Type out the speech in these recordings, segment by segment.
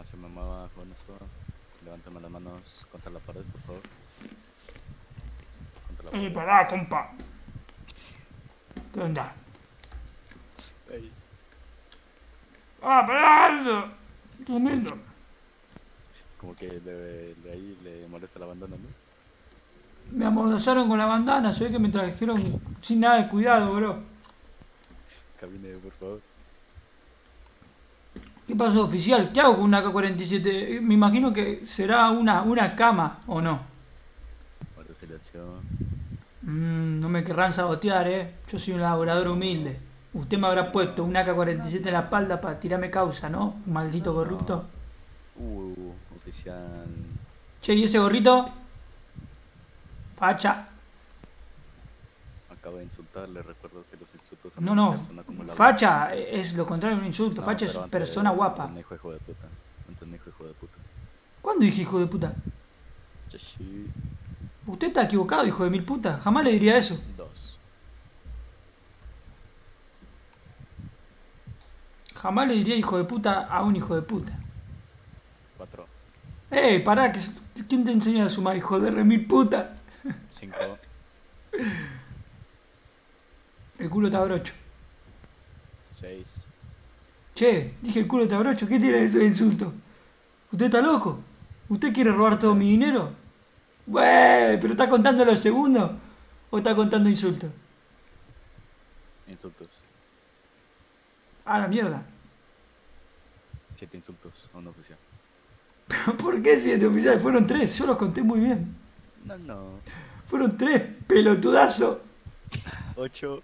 se me mueva con eso. Levántame las manos contra la pared, por favor. Contra la pared. Pará, compa. ¿Qué onda? Ey. Pará. Tremendo. Como que de ahí le molesta la bandana, ¿no? Me amordazaron con la bandana, se ve que me trajeron sin nada de cuidado, bro. Camine, por favor. ¿Qué pasó, oficial? ¿Qué hago con una AK-47? Me imagino que será una cama, ¿o no? Ahora selección. No me querrán sabotear, Yo soy un laborador humilde. Usted me habrá puesto una AK-47 en la espalda para tirarme causa, ¿no? Maldito corrupto. Oficial. Che, ¿y ese gorrito? Facha. Acabo de insultar, le recuerdo que los insultos No. son acumulables. Facha es lo contrario de un insulto. No, Facha es pero antes persona guapa. Antes me dijo hijo de puta. Antes me dijo hijo de puta. ¿Cuándo dije hijo de puta? Sí. Usted está equivocado, hijo de mil puta. Jamás le diría eso. 2. Jamás le diría hijo de puta a un hijo de puta. 4. Pará, ¿quién te enseñó a sumar, hijo de re mil puta? 5. El culo está brocho. 6. Che, dije el culo está brocho. ¿Qué tiene eso de insulto? ¿Usted está loco? ¿Usted quiere robar todo mi dinero? ¿Pero está contando los segundos? ¿O está contando insultos? Insultos. Ah, la mierda. 7 insultos a un oficial. ¿Pero por qué 7 oficiales? Fueron 3, yo los conté muy bien. No. Fueron 3, pelotudazo. 8.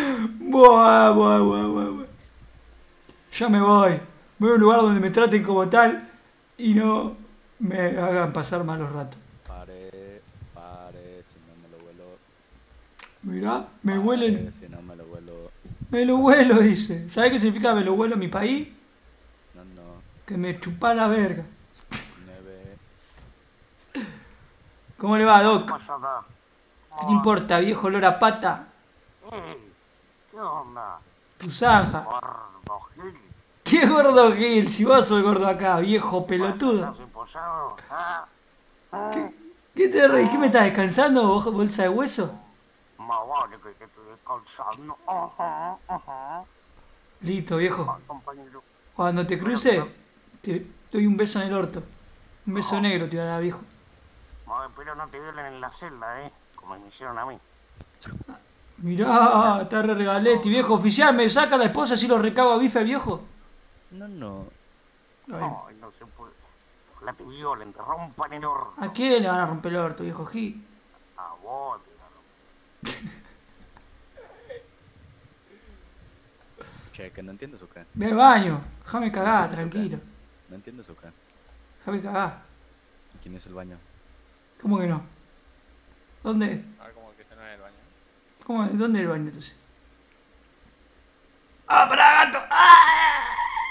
Buah. Ya me voy. Me voy a un lugar donde me traten como tal y no me hagan pasar malos ratos. Pare, si no me lo vuelo. Mirá, me huelen. Si no me lo vuelo. Me lo huelo, dice. ¿Sabés qué significa me lo huelo en mi país? No. Que me chupa la verga. 9. ¿Cómo le va, Doc? ¿Qué pasa acá? ¿Qué te importa, viejo olor a pata? ¿Qué onda? Tu zanja. Gordo Gil. ¿Qué gordo Gil? Si vos sos gordo acá, viejo pelotudo. ¿Estás imposado? ¿Qué te reís? ¿Qué me estás descansando, bolsa de hueso? Más vale que estoy descansando. Ajá. Listo, viejo. Ay, compañero. Cuando te cruce, te doy un beso en el orto. Un beso negro te voy a dar, viejo. Madre, pero no te violen en la celda, como me hicieron a mí. Mirá, está re regalete, viejo. Oficial, ¿me saca la esposa si lo recago a bife, viejo? No. Ay, no se puede. Ojalá te violen, te rompan el orto. ¿A quién le van a romper el orto, viejo Gil? A vos, dígalo. Che, que no entiendes o qué. Ve al baño. Déjame cagar, tranquilo. ¿No entiendes o qué? Déjame cagar. ¿Quién es el baño? ¿Cómo que no? ¿Dónde? A ver, como que este no es el baño. ¿Cómo? ¿Dónde es el baño entonces? ¡Ah, pará, gato! ¡Ah!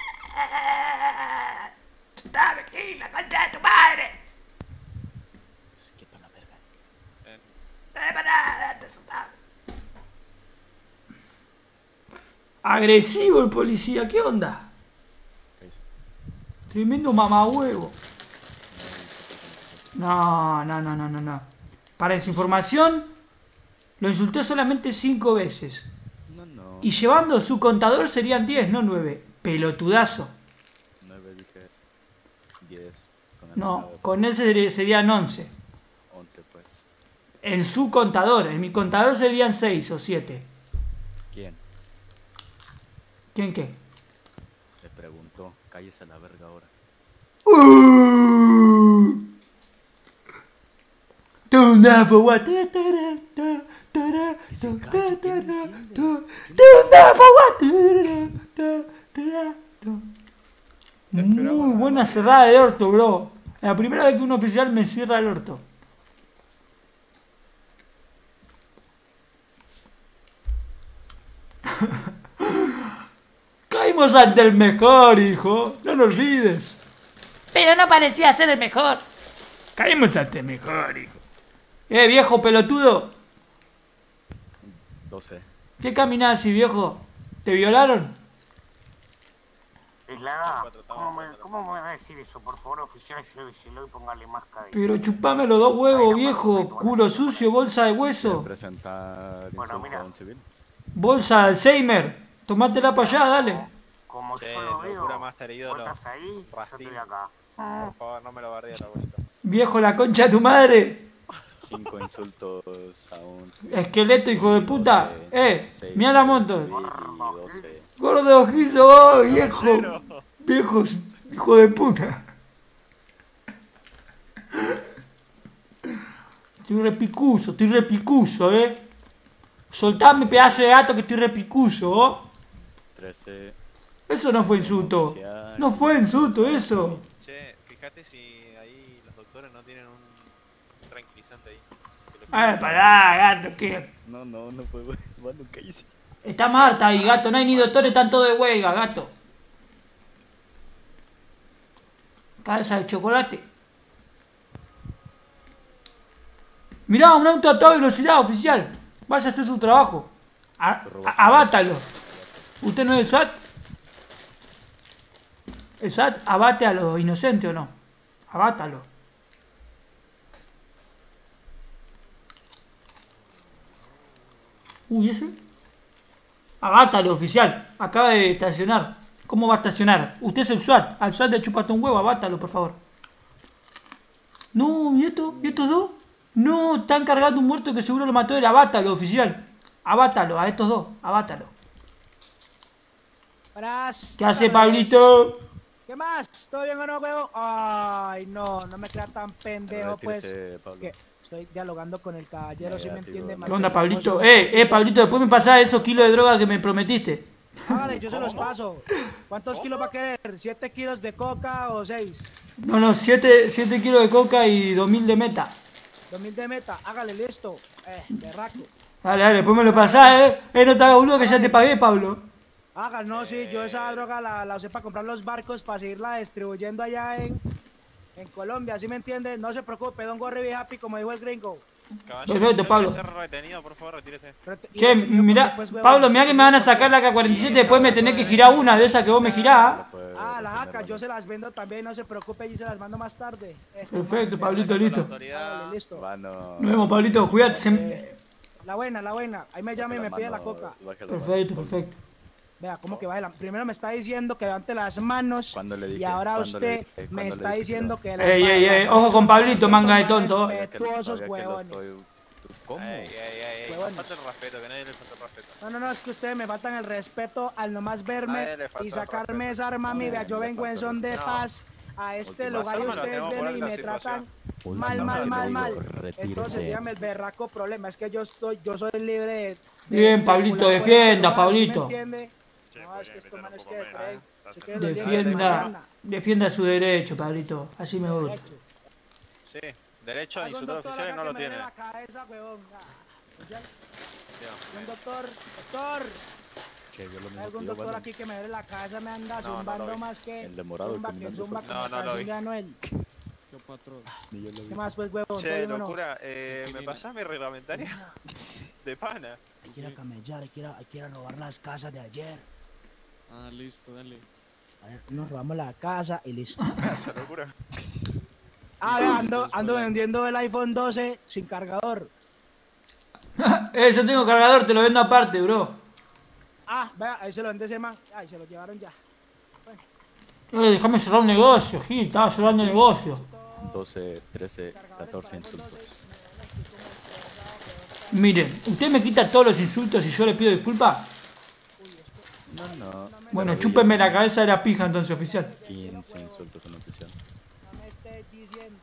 ¡Dame aquí, la concha de tu madre! Quieto la verga. Pará, gato, soltame. Agresivo el policía, ¿qué onda? ¿Qué hizo? Tremendo mamahuevo. No. Para su información, lo insulté solamente 5 veces. No. Y llevando su contador serían 10, no 9. Pelotudazo. 9 dije. 10. No, con él serían 11. 11 pues. En su contador, en mi contador serían 6 o 7. ¿Quién? ¿Quién qué? Le preguntó. Cállese a la verga ahora. Don't ever what. Muy buena cerrada de orto, bro. La primera vez que un oficial me cierra el orto. Caímos ante el mejor, hijo. No lo olvides. Pero no parecía ser el mejor. Caímos ante el mejor, hijo. Viejo pelotudo. 12. ¿Qué caminás así, viejo? ¿Te violaron? Isla, Cuatro, estamos ¿cómo me va a decir eso? Por favor, oficial, si lo y póngale más cadena. Pero chupame los dos huevos, viejo. Culo sucio, bolsa de hueso. Presentar Bueno, insulto mira. a un civil. Bolsa de Alzheimer. Tomátela para allá, dale. Como Che, yo lo veo, locura Master vos ídolo. estás ahí, yo Rastín. estoy acá. Por favor, no me lo bardees, abuelito. Viejo, la concha de tu madre. 5 insultos a un Esqueleto, hijo de puta. 6 Mira la moto. civil y 12. Gordo ojizo vos, viejo. Viejos, hijo de puta. Estoy repicuso, Soltame, pedazo de gato, que estoy repicuso, ¿oh? 13. Eso no fue insulto. No fue insulto eso. Che, fíjate si ahí los doctores no tienen un tranquilizante ahí. Que le Pará, gato, que No puedo. Mano, cállese. está Marta ahí, gato. No hay ni doctores, están todos de huelga, gato. Cabeza de chocolate. Mirá, un auto a toda velocidad, oficial. Vaya a hacer su trabajo. Abátalo. ¿Usted no es el SWAT? ¿El SWAT abate a los inocentes o no? Abátalo. Uy, ¿ese? Abátalo, oficial. Acaba de estacionar. ¿Cómo va a estacionar? Usted es el SWAT. Al SWAT le chupaste un huevo. Abátalo, por favor. No, ¿y esto? ¿Y estos dos? No, están cargando un muerto que seguro lo mató él. Abátalo, oficial. Abátalo, a estos dos. Abátalo. Buenas. ¿Qué hace, Pablito? ¿Qué más? ¿Todo bien o no, huevo? Ay, no me crea tan pendejo, pues. Retírese, Pablo. Que estoy dialogando con el caballero, Ya, si me tío. entiende. ¿Qué onda, Pablito? Pablito, después me pasás esos kilos de droga que me prometiste. Hágale, yo se los paso. ¿Cuántos kilos va a querer? ¿7 kilos de coca o 6? No, 7 kilos de coca y 2000 de meta. 2000 de meta, hágale, listo. Berraco. Dale, después me lo pasás, no te hagas boludo que ya te pagué, Pablo. Hágale, no, sí, yo esa droga la usé para comprar los barcos para seguirla distribuyendo allá en Colombia, ¿sí me entiende? No se preocupe, don't worry, be happy, como dijo el gringo. Caballero, Perfecto, si no Pablo. quiere ser retenido, por favor, retírese. Che, mirá, Pablo, mirá que me van a sacar la K47, después me tenés que girar una de esas que vos me girás. Ah, las acá, yo se las vendo también, no se preocupe, y se las mando más tarde. Perfecto, Pablito, listo. Hágale, listo. Mano. Nos vemos, Pablito, cuídate. La buena, ahí me llama y me pide la coca. Perfecto. Vea, ¿cómo que baila? Primero me está diciendo que levante las manos ¿Cuándo le dije? y ahora ¿Cuándo usted le dije? me ¿Cuándo está le dije? diciendo que las Ey, ojo con Pablito, manga de tonto. Respetuosos huevones. ¿Cómo? Huevones. Falta el respeto, que nadie le falta el respeto. No, es que ustedes me faltan el respeto al nomás verme Nadie le falta y el sacarme respeto. esa arma a mí. Vea, yo le vengo en falta el son de respeto. paz a este Últimas lugar y armas, ustedes tenemos que vienen y poner me la tratan situación. mal. Retírese. Entonces dígame el berraco problema, es que yo soy libre de Bien, Pablito, circular por defienda, este lugar, ¿sí me Pablito. entiende? Che, No, es que podría estos meter manes un que poco creen, menos. si quieren los días de Defienda, mañana. defienda su derecho, Pablito. Así me gusta. Derecho. Sí, derecho a Algún insultar doctor oficiales acá no que lo me duele tiene. la cabeza, huevón. ¿Ya? Tío, Un doctor, Que yo lo mismo hay algún que yo, doctor mano. aquí que me duele la cabeza, me anda No, no lo zumbando vi. más que El de morado zumba, que caminando zumba solo. como No, no lo canción vi. de Anuel. Ni yo lo vi. ¿Qué más, pues, huevón? ¿Todo Che, bien o no? locura, ¿me pasás mi reglamentaria? De pana. Hay que ir a camellar, hay que ir a robar las casas de ayer. Ah, listo, dale. A ver, nos robamos la casa y listo. Esa locura. Ah, vea, ando vendiendo el iPhone 12 sin cargador. Yo tengo cargador, te lo vendo aparte, bro. Ah, vea, ahí se lo vende ese man. Ahí se lo llevaron ya. Déjame cerrar un negocio, Gil, estaba cerrando el negocio. 12, 13, 14 insultos. Miren, usted me quita todos los insultos y yo le pido disculpas. No. Bueno, Pero chúpenme yo- la cabeza de la pija entonces, oficial. 15 insultos en oficial. No me estés diciendo.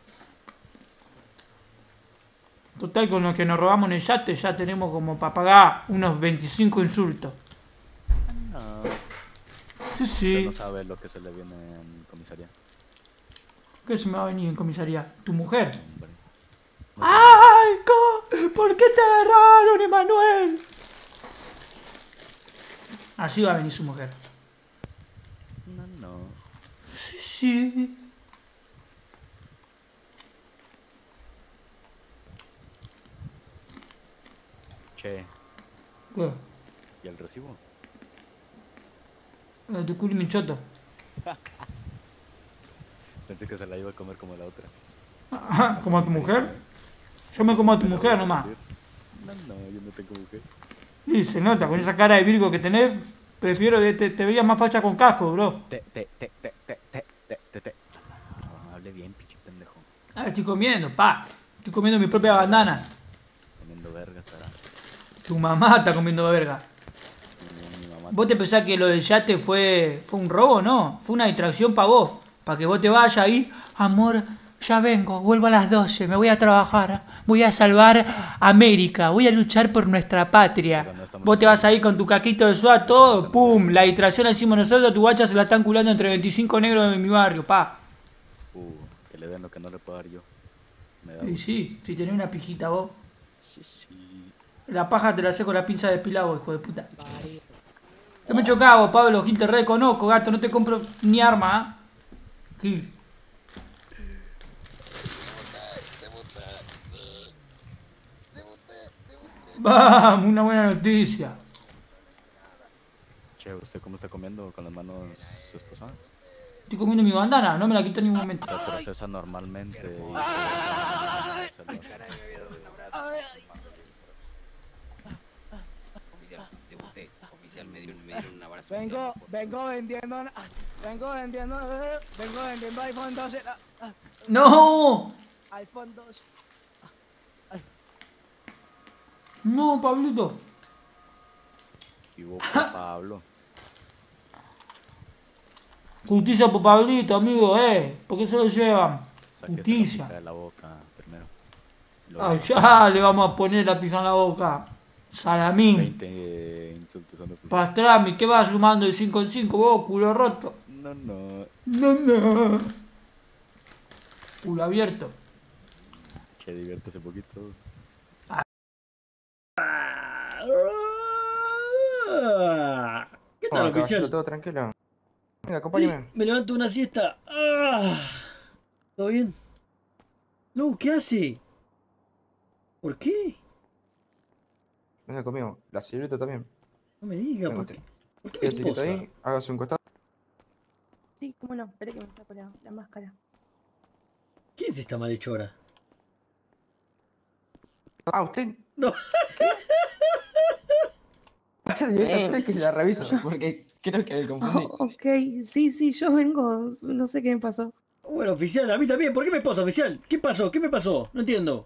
Total, con lo que nos robamos en el yate ya tenemos como para pagar unos 25 insultos. No. Sí, Usted sí. no sabe lo que se le viene en comisaría. ¿Qué se me va a venir en comisaría? ¿Tu mujer? Hombre. ¡Ay, ¿por qué te agarraron, Emanuel? Así va a venir su mujer. No. Sí, sí. Che, ¿Qué? ¿y el recibo? Tu culo y mi choto. Pensé que se la iba a comer como la otra. Ajá, ¿como a tu mujer? Yo me como a tu mujer nomás. No, yo no tengo mujer. Y se nota, con esa cara de Virgo que tenés, prefiero que te veías más facha con casco, bro. Te. No, hable bien, pichi pendejo. Ah, estoy comiendo, pa. Estoy comiendo mi propia bandana. Comiendo verga estará. Tu mamá está comiendo verga. Mi mamá. ¿Vos te pensás que lo del yate fue un robo, no? Fue una distracción para vos. Para que vos te vayas ahí. Amor, ya vengo, vuelvo a las 12, me voy a trabajar. Voy a salvar América, voy a luchar por nuestra patria. Vos te vas ahí con tu caquito de SWAT, todo, pum. La distracción la hicimos nosotros, tu guacha se la están culando entre 25 negros de mi barrio, pa. Que le den lo que no le puedo dar yo. Me da Y gusto. sí, si tenés una pijita vos. Sí. La paja te la hace con la pinza de pilavo, hijo de puta. Yo me chocaba, Pablo, Gil, te reconozco, gato, no te compro ni arma, ¿ah? Gil. Vamos, una buena noticia. Che, ¿usted cómo está comiendo con las manos esposadas? Estoy comiendo mi bandana, no me la quito en ningún momento. O sea, procesa normalmente y Oficial, debuté. Oficial, me dieron un abrazo. Vengo vendiendo iPhone 12. ¡No! iPhone 12. No, Pablito. Y vos, Pablo. Justicia por Pablito, amigo, ¿por qué se lo llevan? Sáquese Justicia. la pija de la boca primero. Ay, ya le vamos a poner la pija en la boca. Salamín. 20 insultos son de puta. Pastrami, ¿qué vas sumando de 5 en 5 vos, culo roto? No. No. Culo abierto. Que diviértese poquito. ¿Qué tal, oficial? Todo tranquilo. Venga, acompáñame. Sí, me levanto una siesta. ¿Todo bien? No, ¿qué hace? ¿Por qué? Venga conmigo. La señorita también. No me diga, Venga, ¿por qué? ¿Por qué la mi señorita esposa? ahí, hágase un costado. Sí, cómo no, espere que me saco la máscara. ¿Quién es esta malhechora? Ah, ¿usted? No. Señorita, espere que se la reviso, porque creo que me confundí. Ok, sí, yo vengo, no sé qué me pasó. Bueno, oficial, a mí también. ¿Por qué me esposa, oficial? ¿Qué pasó? ¿Qué me pasó? No entiendo.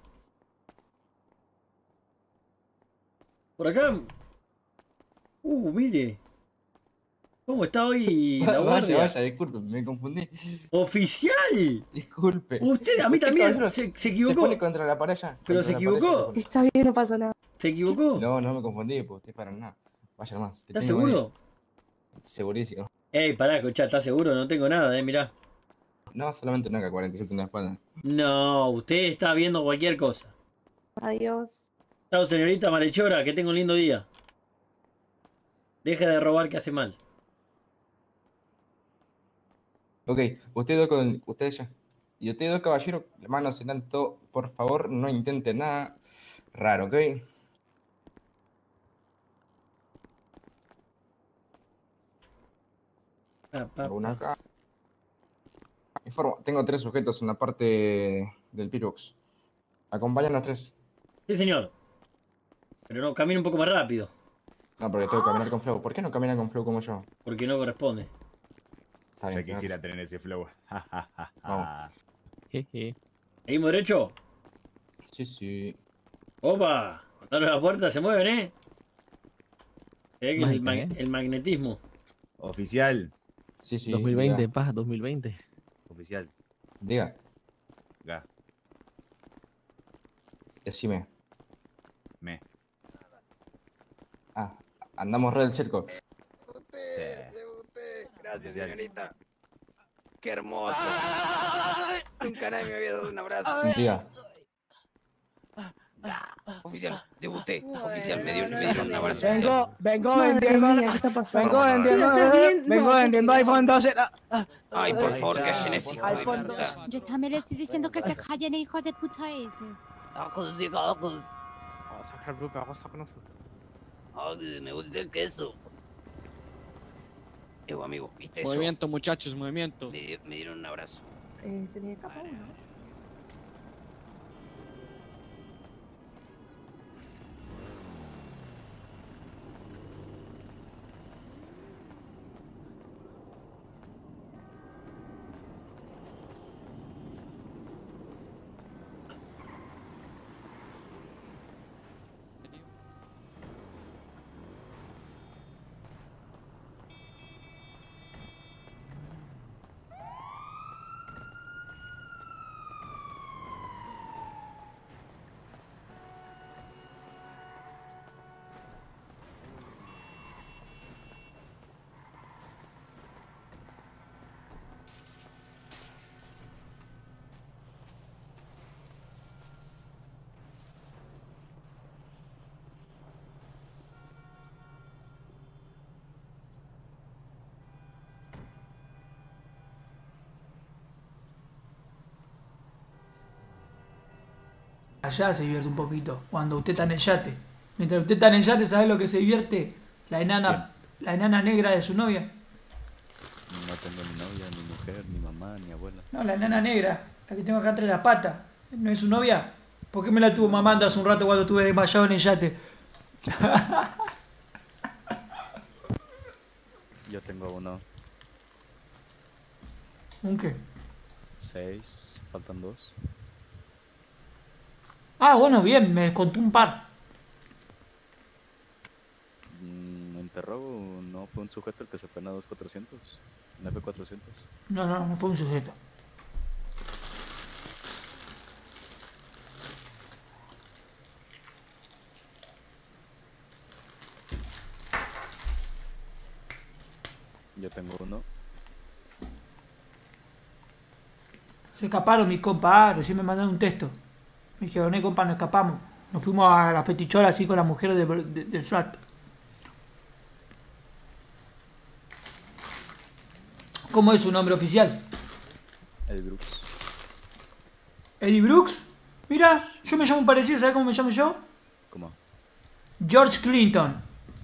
Por acá. Mire. ¿Cómo está hoy la guardia? Vaya, disculpe, me confundí. ¡Oficial! Disculpe. Usted, a mí Usted, también, caballero, se Se equivocó. pone contra la pared ya. ¿Pero Contra se la pared equivocó? ya se pone. Está bien, no pasa nada. ¿Se equivocó? No me confundí, pues estoy para nada. Vaya nomás. que ¿Estás tenga buen seguro? día. Segurísimo. Ey, pará, escuchá, ¿estás seguro? No tengo nada, mirá. No, solamente una K-47 en la espalda. No, usted está viendo cualquier cosa. Adiós. Chao, señorita malhechora, que tenga un lindo día. Deja de robar que hace mal. Ok, usted ya. Y usted dos caballeros, manos en alto, por favor, no intente nada raro, ¿ok? Una acá. Informo, tengo 3 sujetos en la parte del Pirox. Acompáñanos 3. Sí, señor. Pero no, camina un poco más rápido. No, porque tengo que caminar con flow. ¿Por qué no camina con flow como yo? Porque no corresponde. Está bien, Ya quisiera tener ese flow. Vamos. ¿Seguimos derecho? Sí. ¡Opa! Cuando abro la puerta se mueven, ¿eh? Se ve que el magnetismo. Oficial. Sí. 2020, diga. paja, 2020. Oficial. Diga, Ga. decime. Me. Ah, andamos re del cerco. Gracias, señorita. Qué hermoso. Nunca nadie me había dado un abrazo. Diga. Oficial, debuté. Oficial, me dieron un abrazo. Vengo Madre vendiendo. mía, ¿qué está pasando? Vengo vendiendo. Sí, está bien. Vengo No, vendiendo iPhone 12. Ay, por favor, que hacen ese hijo de iPhone puta. Yo también le estoy diciendo que se callen, hijo de puta ese. Ay, me gusta el queso. Amigo, ¿viste eso? Movimiento, muchachos, movimiento. Me dieron un abrazo. Se le escapa uno. Allá se divierte un poquito, cuando usted está en el yate. Mientras usted está en el yate, ¿sabe lo que se divierte? La enana negra de su novia. No tengo ni novia, ni mujer, ni mamá, ni abuela. No, la enana negra, la que tengo acá entre las patas. ¿No es su novia? ¿Por qué me la estuvo mamando hace un rato cuando estuve desmayado en el yate? Yo tengo uno. ¿Un qué? 6, faltan 2. Ah, bueno, bien, me descontó un par. Interrogo, ¿no fue un sujeto el que se fue en la 2400? ¿En F400? No fue un sujeto. Yo tengo uno. Se escaparon mis compas, recién me mandaron un texto. Me dijeron, compa, nos escapamos. Nos fuimos a la fetichola así con las mujeres del SWAT. ¿Cómo es su nombre oficial? Eddie Brooks. ¿Eddie Brooks? Mira, yo me llamo parecido, ¿sabes cómo me llamo yo? ¿Cómo? George Clinton.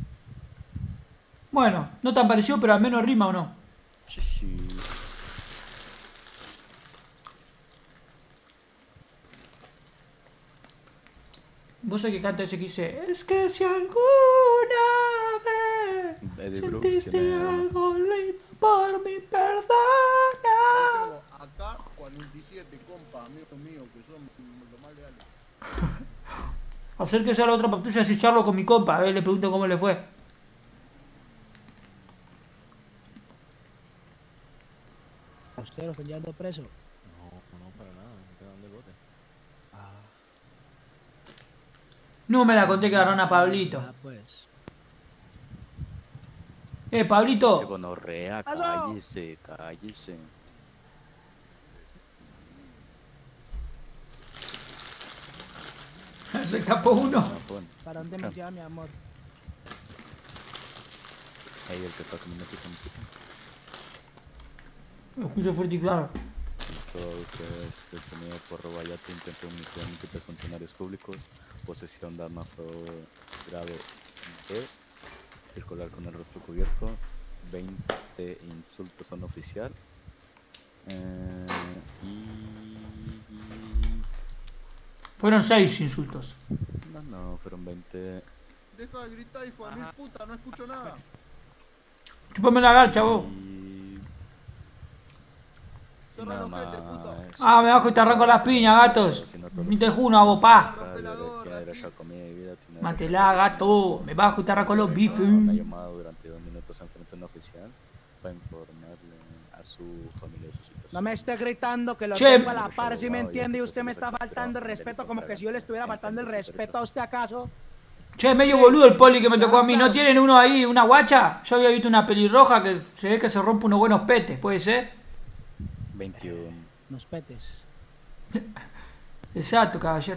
Bueno, no tan parecido, pero al menos rima, ¿o no? Sí. Vos sabés que canta ese que dice, es que si alguna vez Eddie Brooks sentiste tiene... algo lindo por mi perdona. Acá 47 compas, amigos míos, que son los más leales. Acérquese a la otra patrulla y charlo con mi compa, a ver, le pregunto cómo le fue. ¿A usted lo están llevando preso? No, para nada, no te dan del bote. No me la conté que agarraron a Pablito. Pues. Pablito. Se gonorrea, cállese, cállese. Se escapó uno. ¿Para dónde me lleva mi amor? Ahí el que está comiendo pizza en pizza. Lo escucho fuerte y claro. Todo que es detenido por robo a yate, intento de homicidio a múltiples funcionarios públicos, posesión de arma grave B, circular con el rostro cubierto, 20 insultos a un oficial y... Fueron 6 insultos. No, fueron 20... Deja de gritar, hijo de mil puta, no escucho nada. Chúpame la garcha, vos. Nada más... Ah, me bajo y te arranco las piñas, gatos. Ni te juno a vos, pa. Matela, gato. Me bajo y te arranco los bifes. Una llamada durante 2 minutos enfrente a un oficial para informarle a su familia de su situación. No me esté gritando que lo Che. tengo a la par, si me entiende, y usted me está faltando el respeto, como que si yo le estuviera faltando el respeto a usted acaso. Che, medio boludo el poli que me tocó a mí. ¿No tienen uno ahí, una guacha? Yo había visto una pelirroja que se ve que se rompe unos buenos petes, ¿puede ser? 21. Unos petes. Exacto, caballero.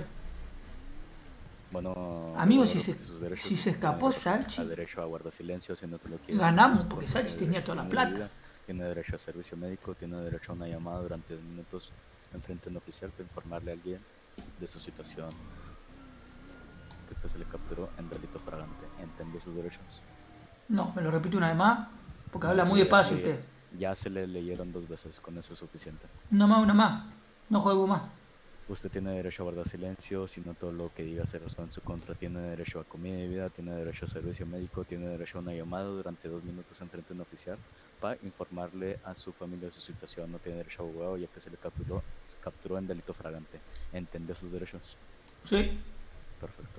Bueno, amigo, si se escapó Salchi, al derecho a guardar silencio si no te lo quieres. ganamos, porque Salchi tenía toda la plata. Tiene derecho a servicio médico, tiene derecho a una llamada durante 2 minutos enfrente a un oficial para informarle a alguien de su situación. Que usted se le capturó en delito flagrante. ¿Entendió sus derechos? No, me lo repito una vez más. Porque habla muy despacio usted. Ya se le leyeron 2 veces, con eso es suficiente. Una más. No jodemos más. Usted tiene derecho a guardar silencio, si no todo lo que diga se razona en su contra. Tiene derecho a comida y vida, tiene derecho a servicio médico, tiene derecho a una llamada durante 2 minutos en frente de un oficial para informarle a su familia de su situación. No tiene derecho a abogado ya que se le capturó en delito flagrante. ¿Entendió sus derechos? Sí. Perfecto.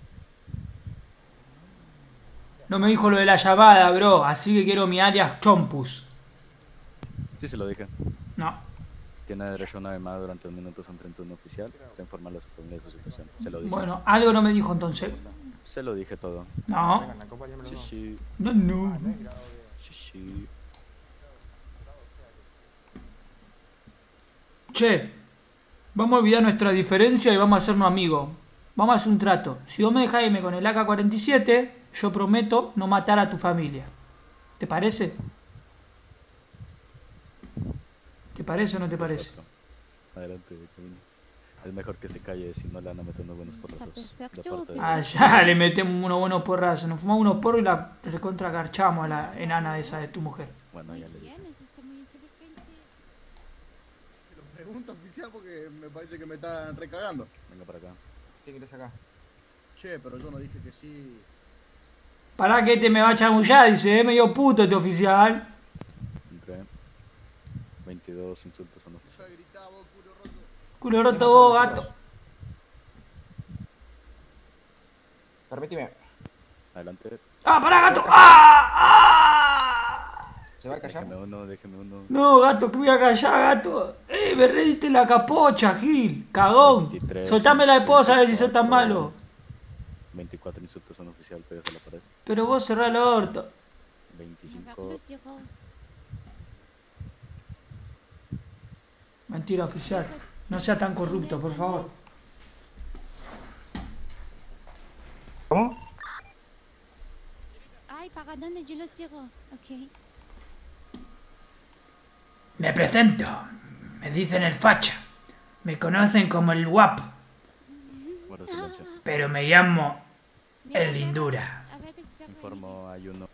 No me dijo lo de la llamada, bro. Así que quiero mi alias Chompus. Sí, se lo dije. No. Tiene derecho a una llamada durante 2 minutos en frente de un oficial para informarle a su familia de su situación. Se lo dije. Bueno, algo no me dijo entonces. Se lo dije todo. No. Sí. No. Sí. Che, vamos a olvidar nuestra diferencia y vamos a hacernos amigos. Vamos a hacer un trato. Si vos me dejás irme con el AK-47, yo prometo no matar a tu familia. ¿Te parece? ¿Te parece o no te parece? Adelante, Camilo. Es mejor que se calle, si no le van a meter unos buenos porrazos. Ah, ya le metemos unos buenos porrazos. Nos fumamos unos porros y la recontra garchamos a la enana esa de tu mujer. Bueno, ya le dije. Se lo pregunto, oficial, porque me parece que me están recagando. Venga para acá. ¿Qué quieres acá? Che, pero yo no dije que sí. Pará que este me va a chamullar, dice, medio puto este oficial. Entré. 22 insultos a un oficial. Culo roto vos, gato. Permíteme. Adelante. ¡Ah, pará, gato! ¡Ah! ¿Se va a callar? Déjeme uno. No, gato, que voy a callar, gato. Me rediste la capocha, Gil. Cagón. 23, Soltame la esposa a ver si sos tan malo. 24 insultos a un oficial, pegas a la pared. Pero vos cerrá el orto. 25. Mentira, oficial. No sea tan corrupto, por favor. ¿Cómo? Ay, ¿para dónde? Yo lo sigo. Ok. Me presento. Me dicen el facha. Me conocen como el guapo. Pero me llamo el lindura. Informo, hay uno.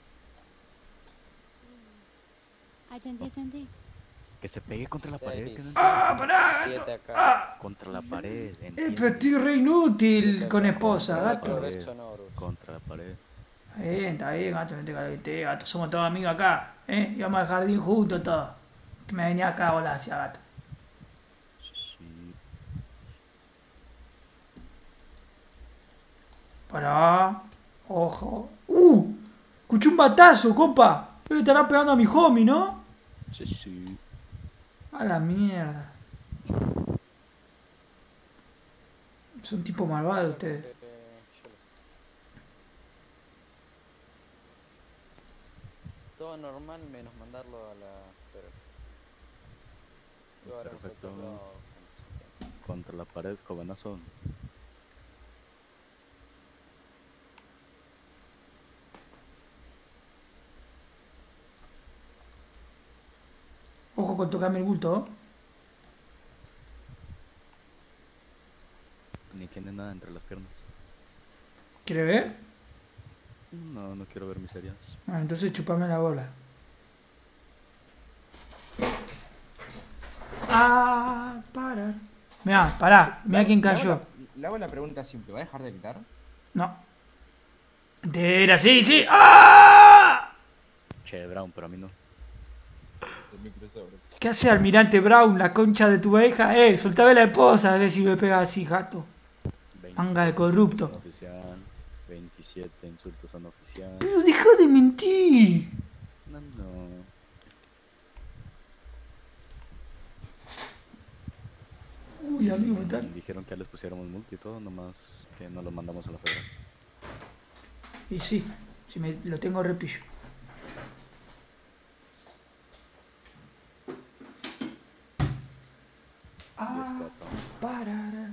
Atendí. Que se pegue contra la pared. ¡Pará, gato! Contra la pared. Pero estoy re inútil con esposa, gato. Contra la pared. Está bien, gato, no te calenté, gato. Somos todos amigos acá, Íbamos al jardín juntos todos. Que me venía acá a volar hacia gato. Sí. Pará. Ojo. Escuché un batazo, compa. Le estará pegando a mi homie, ¿no? Sí. A la mierda. Es un tipo malvado usted. Todo normal menos mandarlo a la... Perfecto. Contra la pared, jovenazo. Ojo con tocarme el bulto. Ni tiene nada entre las piernas. ¿Quiere ver? No, no quiero ver miserias. Ah, entonces chupame la bola. Para. Mirá, pará. Mirá quién cayó. Le hago la pregunta simple. ¿Va a dejar de gritar? No. Era, sí. ¡Ah! Che, Brown, pero a mí no. ¿Qué hace Almirante Brown, la concha de tu hija? Soltame la esposa, a ver si me pega así, gato. Manga de corrupto. Oficial, 27 insultos a un oficial. Pero deja de mentir. No. Uy, amigo, tal. Dijeron que ya les pusiéramos multa y todo, nomás que no los mandamos a la federal. Y sí, si me lo tengo repillo. Parará.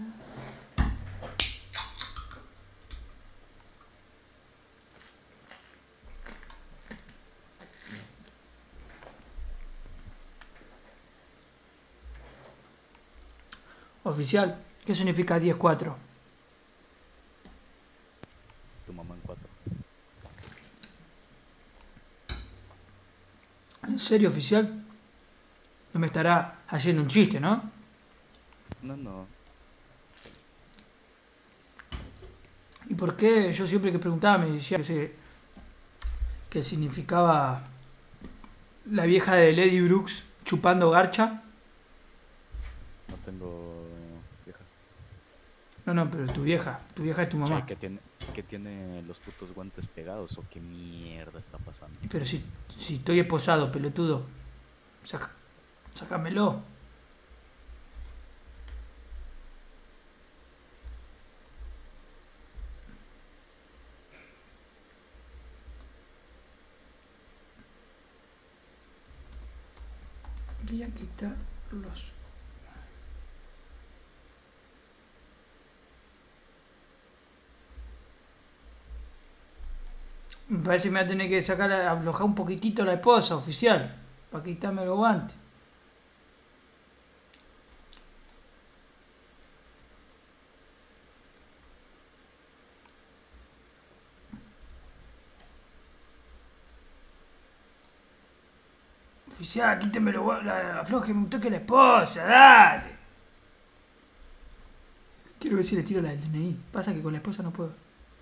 Oficial, ¿qué significa 10-4? Tu mamá en 4. ¿En serio, oficial? No me estará haciendo un chiste, ¿no? No, no. ¿Y por qué yo siempre que preguntaba me decía que significaba la vieja de Lady Brooks chupando garcha? No tengo vieja. No, pero tu vieja es tu mamá. Che, que tiene los putos guantes pegados o qué mierda está pasando. Pero si estoy esposado, pelotudo. Sácamelo. Voy a quitar los... Me parece que me va a tener que aflojar un poquitito la esposa, oficial, para quitarme los guantes. Oficial, quíteme los guantes, aflójeme un toque la esposa, dale. Quiero ver si le tiro la del DNI. Pasa que con la esposa no puedo.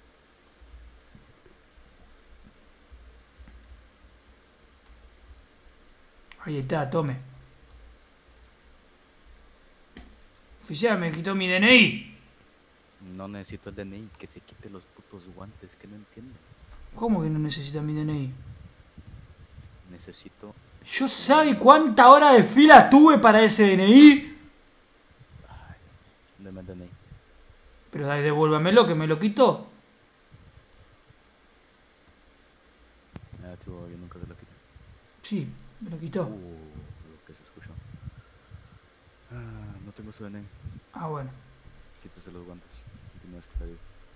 Ahí está, tome. Oficial, me quitó mi DNI. No necesito el DNI, que se quite los putos guantes, que no entiendo. ¿Cómo que no necesita mi DNI? Necesito... ¿Yo sabe cuánta hora de fila tuve para ese DNI? Ay, dame el DNI. Pero dale, devuélvamelo, que me lo quitó. Negativo, yo nunca se lo quité. Sí, me lo quitó. Lo que se escuchó. No tengo su DNI. Ah, bueno. Quítese los guantes. Última vez que la digo.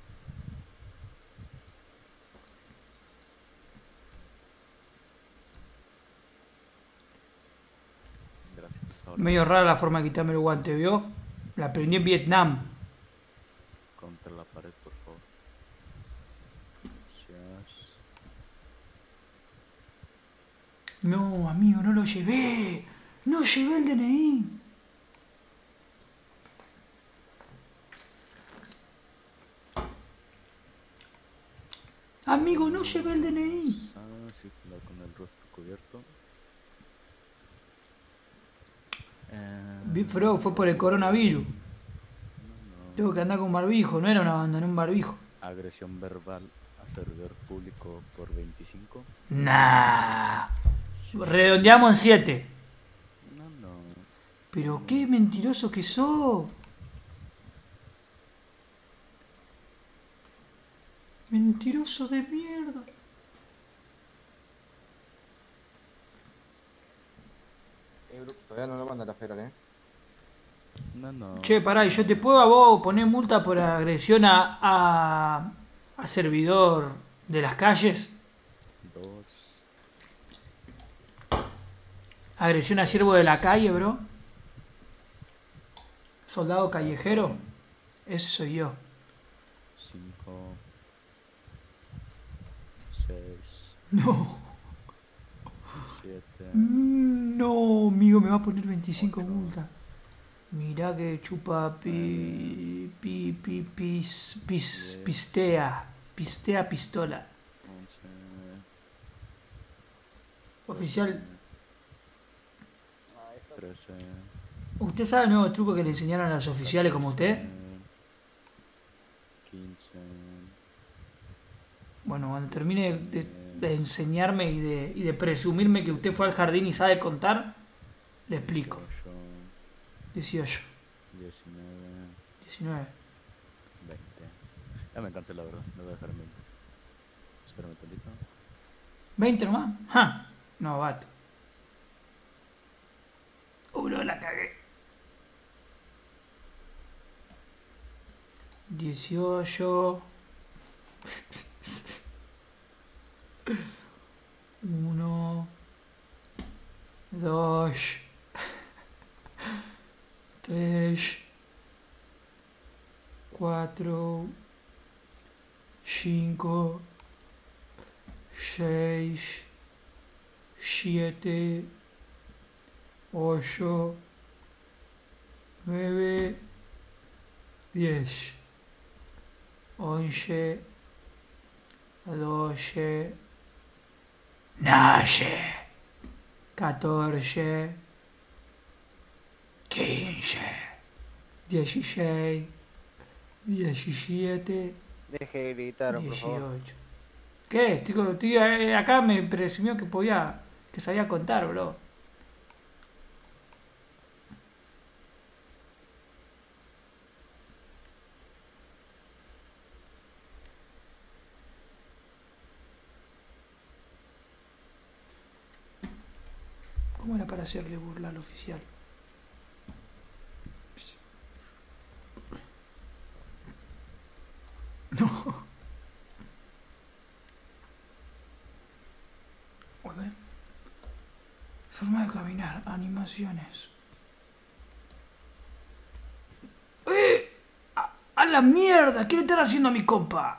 Gracias. Ahora Medio rara la forma de quitarme el guante, ¿vio? La aprendí en Vietnam. contra la pared, por favor. Gracias. No, amigo, no lo llevé. No llevé el DNI. Amigo, no llevé el DNI. Circular con el rostro cubierto. Big Frog fue por el coronavirus. Tengo que andar con barbijo, no era una banda, era un barbijo. Agresión verbal a servidor público por 25. Nah. Redondeamos en 7. No. Pero qué mentiroso que sos. Mentiroso de mierda. Todavía no lo manda la federal, No. Che, pará, ¿y yo te puedo a vos poner multa por agresión a servidor de las calles? 2. Agresión a siervo de la calle, bro. Soldado callejero. Ese soy yo. 5. 6. No. 7. No, amigo, me va a poner 25 multas. Mirá que chupa pistea. Pistea pistola. 11. Oficial, 13. ¿usted sabe el nuevo truco que le enseñaron a los oficiales como usted? 15. Bueno, cuando termine de enseñarme y de presumirme que usted fue al jardín y sabe contar, le explico. 18. 19. 20. Ya me cansé, la verdad. Me voy a dejar en 20. Espérame tantito. 20 nomás. ¡Ja! No, vato. No, la cagué. 18. 1. 2. 3. 4. 5. 6. 7, 8, 9, 10, 11, 12, 14, 15, 16, 17, Deje de gritar, por favor. 18. ¿Qué? Tío, acá me presumió que podía, que sabía contar, bro. ¿Cómo era para hacerle burla al oficial? No. A ver. Forma de caminar, animaciones. ¡A la mierda! ¿Qué le están haciendo a mi compa?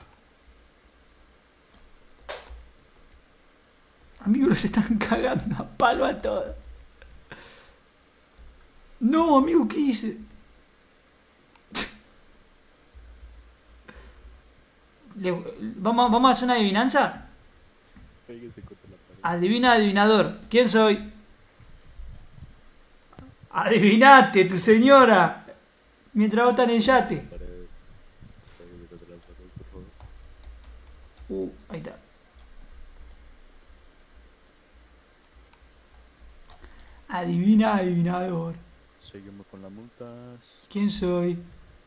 Amigos, los están cagando a palo a todos. No, amigo, ¿qué hice? ¿Vamos a hacer una adivinanza? Adivina, adivinador. ¿Quién soy? Adivinaste, tu señora. Mientras vos estás en el yate. Ahí está. Adivina, adivinador. Seguimos con las multas. ¿Quién soy?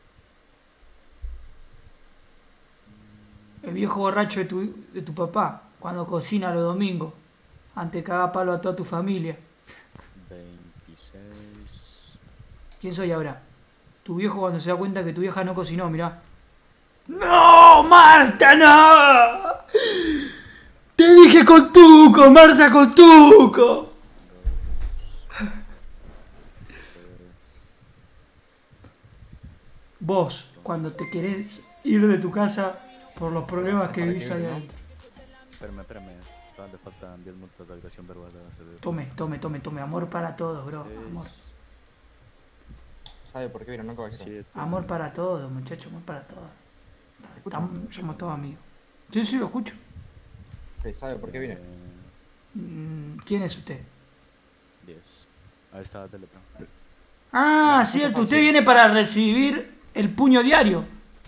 El viejo borracho de tu papá, cuando cocina los domingos, antes de cagar palo a toda tu familia. 26. ¿Quién soy ahora? Tu viejo cuando se da cuenta que tu vieja no cocinó, mirá. ¡No, Marta, no! ¡Te dije con tuco, Marta, con tuco! Vos, cuando te querés ir de tu casa por los problemas que vivís allá adentro. Espérame. Todavía le faltan 10 multas de agresión verbal. Tome. Amor para todos, bro. Amor. ¿Sabe por qué vino, no, caballero? Amor para todos, muchachos. Amor para todos. Somos todos amigos. Sí, lo escucho. ¿Sabe por qué vine? ¿Quién es usted? 10. Ahí está la telepro. Ah, cierto. Usted viene para recibir el puño diario.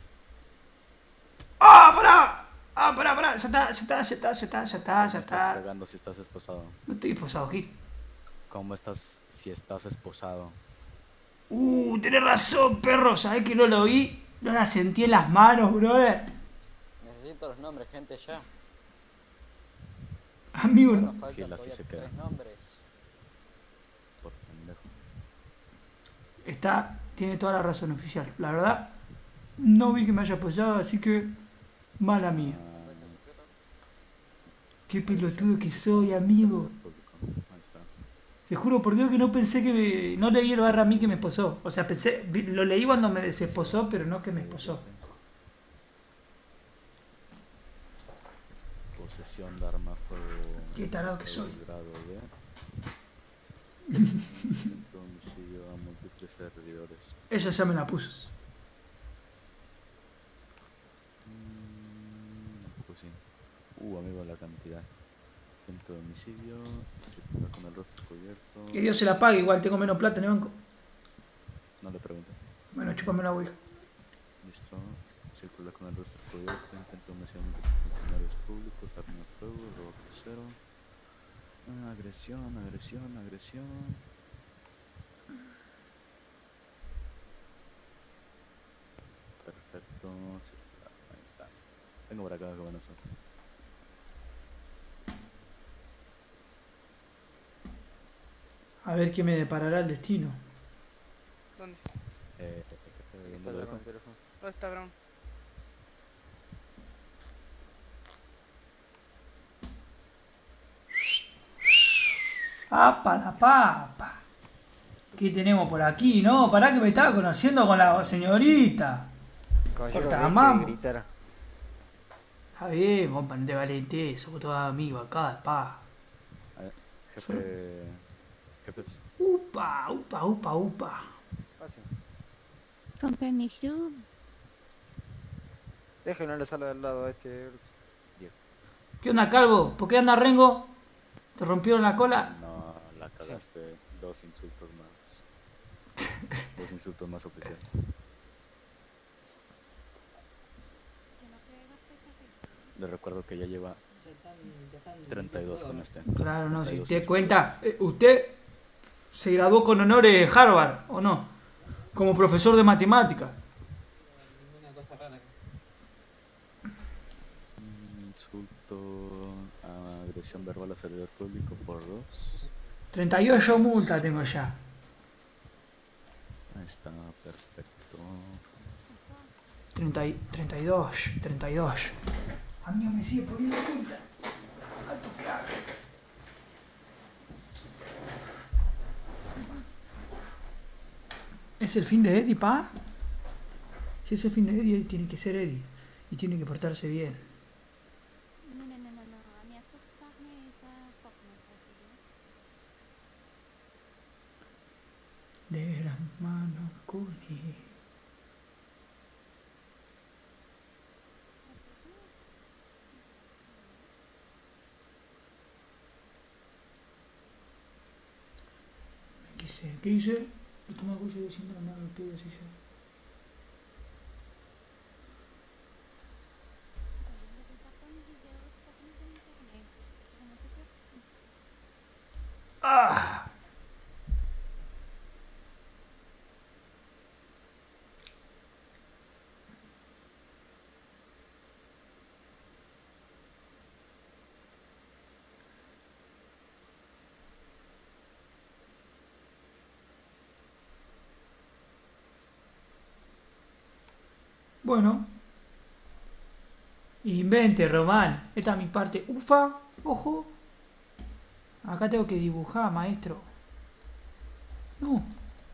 ¡Ah, pará! Ya está. estás pegando si estás esposado? No estoy esposado, Gil. ¿Cómo estás si estás esposado? Tenés razón, perro. ¿Sabés que no lo vi? No la sentí en las manos, brother. Necesito los nombres, gente, ya. Amigo, Bueno, no. faltan Gil, así se queda. 3 nombres. Por pendejo. Tiene toda la razón, oficial. La verdad, no vi que me haya apoyado, así que mala mía. Qué pelotudo que soy, amigo. Ahí está. Te juro por Dios que no pensé que no leí el barra a mí que me esposó. O sea, lo leí cuando me desesposó, pero no que me esposó. Posesión de arma fuego. Qué tarado que soy. Grado de homicidio a múltiples servidores. Ella ya me la puso. Pues sí. Amigo, la cantidad. Intento de homicidio. Circula con el rostro cubierto. Que Dios se la pague, igual tengo menos plata en el banco. No le pregunto. Bueno, chúpame la abuela. Listo. Circula con el rostro cubierto. Intento de homicidio a funcionarios públicos. Arma de fuego. Robo crucero. Agresión. Perfecto. Ahí está. Tengo por acá que van a hacer. A ver qué me deparará el destino. ¿Dónde? ¿Dónde lo dejo? ¿Dónde está Brown? ¡Apa la papa! ¿Qué tenemos por aquí? No, pará que me estaba conociendo con la señorita. Caballero, Corta la deje mama. de gritar. Está bien, compa, no te valente, somos todos amigos acá, pa. Jefes. Upa, upa, upa, upa. Fácil. Con permiso. Déjenlo en la sala del lado a este. ¿Qué onda, Calvo? ¿Por qué anda Rengo? ¿Te rompieron la cola? No, la cagaste. 2 insultos más. 2 insultos más oficiales. Les recuerdo que ya lleva 32 con este. Claro, no, si 32 usted insultos. cuenta, usted se graduó con honores en Harvard, ¿o no? Como profesor de matemáticas. Una cosa rara. Insulto, agresión verbal a servidor público por 2. 38 multas tengo ya. Ahí está, perfecto. 32. A mí no me sigue poniendo multa. Alto crack. ¿Es el fin de Eddie, pa? Si es el fin de Eddie, tiene que ser Eddie. Y tiene que portarse bien. De las manos con él. ¿Qué hice? Lo tomo cuello y diciendo la mano al pie así yo. ¡Ah! Bueno. Invente, Román. Esta es mi parte. Ufa, ojo. Acá tengo que dibujar, maestro. No.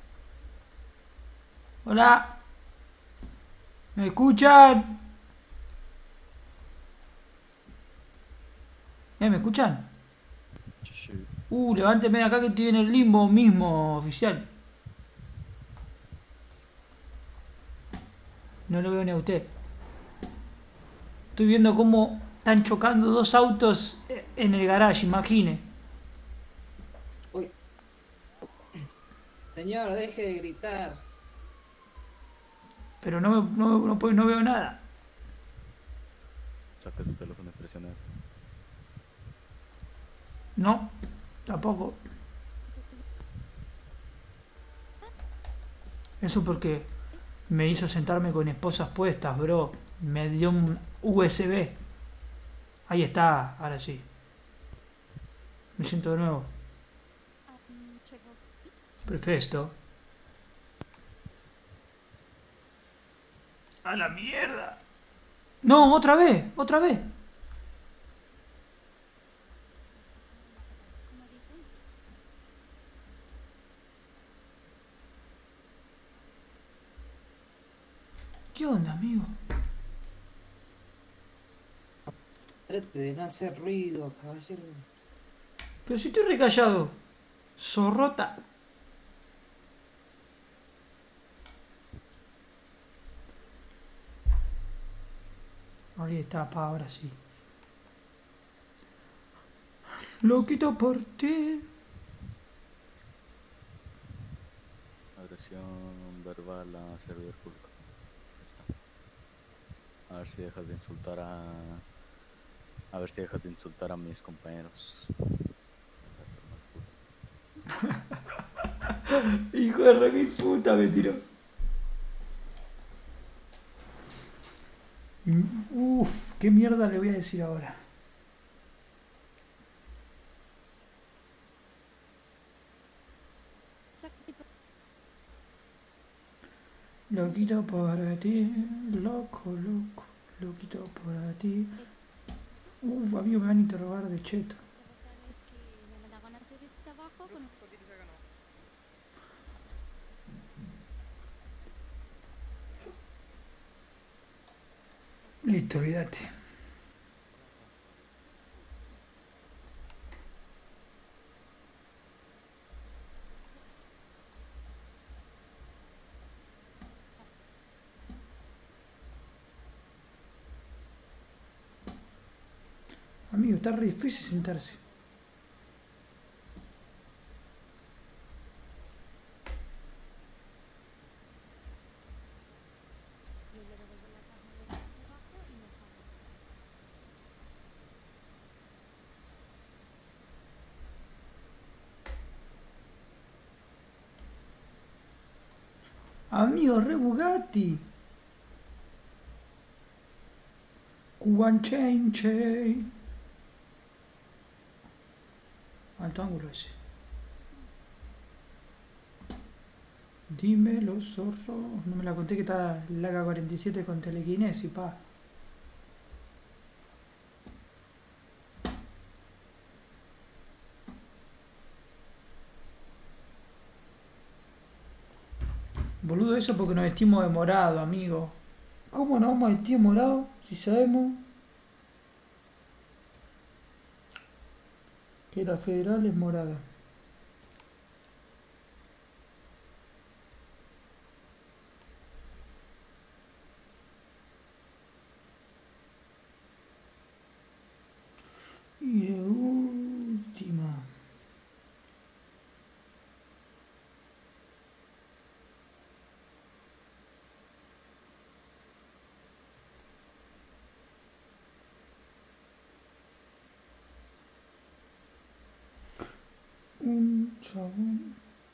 Hola. ¿Me escuchan? ¿Me escuchan? Levánteme de acá que estoy en el limbo mismo, oficial. No lo veo ni a usted. Estoy viendo cómo están chocando 2 autos en el garage, imagine. Uy. Señor, deje de gritar. Pero no veo nada. Saca su teléfono y presiona. No, tampoco. Eso porque me hizo sentarme con esposas puestas, bro. Me dio un USB. Ahí está, ahora sí. Me siento de nuevo. Perfecto. ¡A la mierda! No, otra vez, otra vez. ¿Qué onda, amigo? Trate de no hacer ruido, caballero. Pero si estoy recallado. Zorrota. Ahí está, pa, ahora sí. Lo quito por ti. Agresión verbal a servidor público. Ahí está. A ver si dejas de insultar a ver si dejas de insultar a mis compañeros. Hijo de re mil puta, me tiró. Uff, qué mierda le voy a decir ahora. Lo quito para ti, loco, loco. Lo quito para ti. Uff, amigo, me van a interrogar de cheto. Listo, olvídate. Amigo, está re difícil sentarse. Amigo, re Bugatti. Cuban Chain Chain. Alto ángulo ese. Dímelo, zorro. No me la conté que está la AK-47 con telequinesis, pa. Boludo, eso porque nos vestimos de morado, amigo. ¿Cómo nos vamos a vestir de morado si sabemos que la federal es morada? Y de última. Un chabón.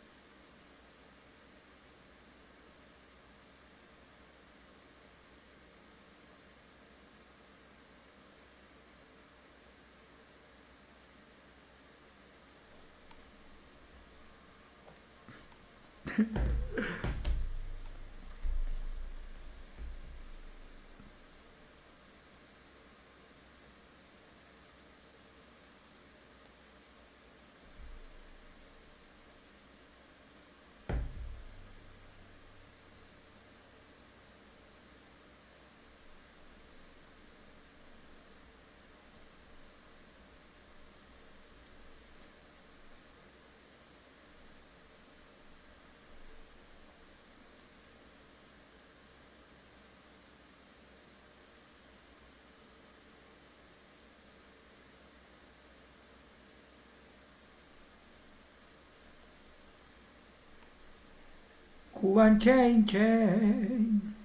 Cuban Chain Chain.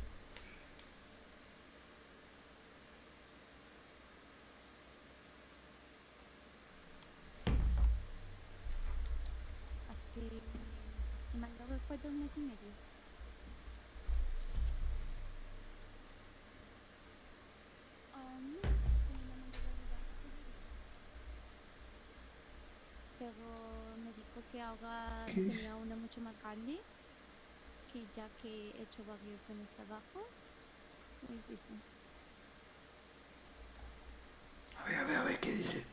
Hace, si mal no recuerdo, un mes y medio. No, como no me llegó el lugar que quería. Pero me dijo que ahora ¿Qué dice? tenía una mucho más grande, que ya que he hecho varios buenos trabajos, pues eso. A ver, ¿qué dice?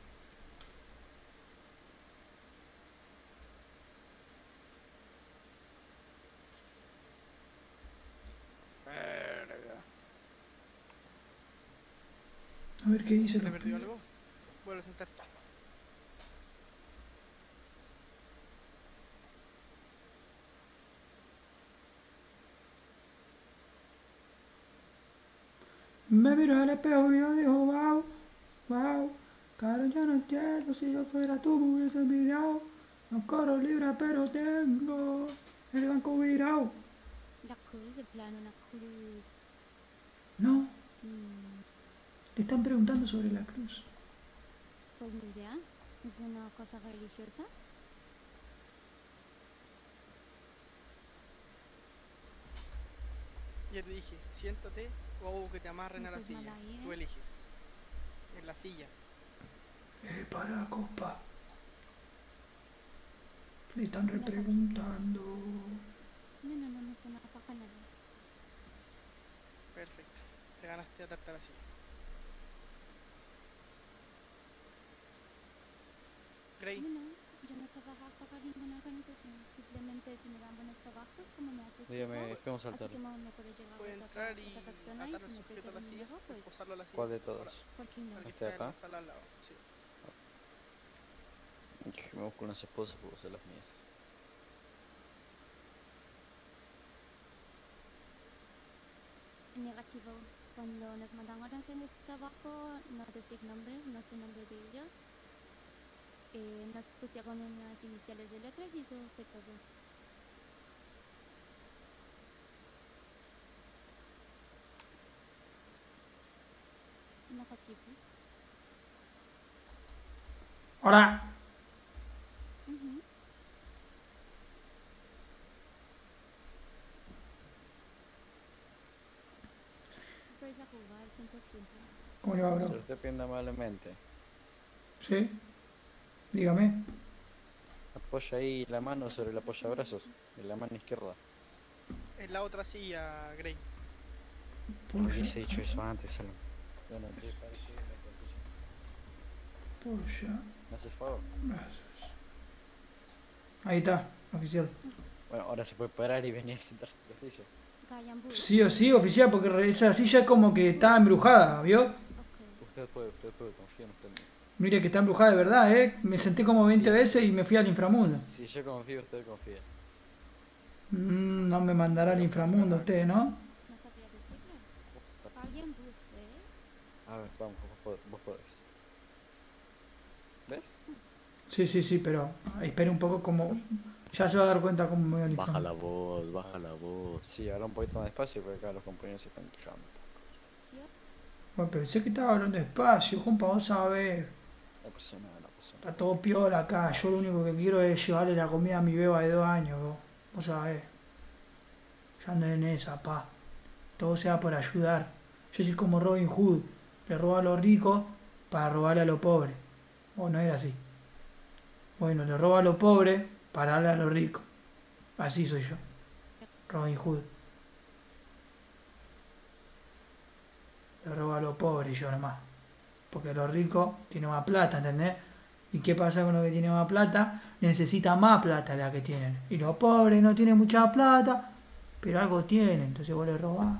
Verga. A ver qué dice ¿Te los perdió pibes. algo? Vuelve a sentarte. Me miro al espejo y yo digo, wow, wow. Claro, yo no entiendo, si yo fuera tú me hubiese envidiado. No corro libre, pero tengo el banco virado. La cruz, de plano, una cruz. No, le están preguntando sobre la cruz. Pues ni idea, es una cosa religiosa. Ya te dije, siéntate o que te amarren a la Pues silla. mala ahí, Tú ¿eh? eliges. En la silla. Para, compa. Le están repreguntando. No me suena para nada. Perfecto. Te ganaste atarte a la silla. Grey. No, yo no trabajo para ninguna organización. Simplemente si me dan buenos trabajos, como me hace Dígame, chico, ¿qué vamos a así saltar? que me puede llegar Puede otra entrar y persona y atar si al me sujeto pese a la el silla, dinero, pues, posarlo a la silla. ¿Cuál de todos? ¿por qué no? Al que ¿Este de está en acá? la sala al lado. Sí. Me busco unas esposas porque son las mías. Negativo, cuando nos mandaron a hacer este trabajo, no decir nombres, no sé nombre de ellos. Nos pusieron unas iniciales de letras y eso fue todo. Una patipo. Ahora. Sorpresa jugar al 100%. ¿Cómo le va, bro? Se lo estoy pidiendo amablemente. Sí. Dígame. Apoya ahí la mano sobre el apoyabrazos, en la mano izquierda. En la otra silla, Grey. Hubiese dicho eso antes, Salom. Bueno, ¿qué parece en la casilla? Polla. ¿Me haces favor? Gracias. Ahí está, oficial. Bueno, ahora se puede parar y venir a sentarse en la silla. Sí o sí, oficial, porque esa silla como que está embrujada, ¿vio? Usted puede, confío en usted. Mire que está embrujada de verdad, ¿eh? Me senté como 20 veces y me fui al inframundo. Si yo confío, usted confía. No me mandará al inframundo usted, ¿no? No sabría decirle. Alguien busque. A ver, vamos, vos podés. ¿Ves? Sí, pero espere un poco como... Ya se va a dar cuenta cómo me voy al Baja la inframundo. voz, baja la voz. Sí, habla un poquito más despacio porque acá los compañeros se están quejando. Bueno, pensé que estaba hablando despacio, compa, vos sabés. No pasa nada, Está todo piola acá, yo lo único que quiero es llevarle la comida a mi beba de 2 años, vos sabés. Ya ando en esa, pa. Todo sea por ayudar. Yo soy como Robin Hood, le robo a los ricos para robarle a los pobres. O no era así. Bueno, le robo a los pobres para darle a los ricos. Así soy yo. Robin Hood. Le robo a los pobres yo nomás. Porque los ricos tienen más plata, ¿entendés? ¿Y qué pasa con los que tienen más plata? Necesita más plata la que tienen. Y los pobres no tienen mucha plata, pero algo tienen, entonces vos le robás.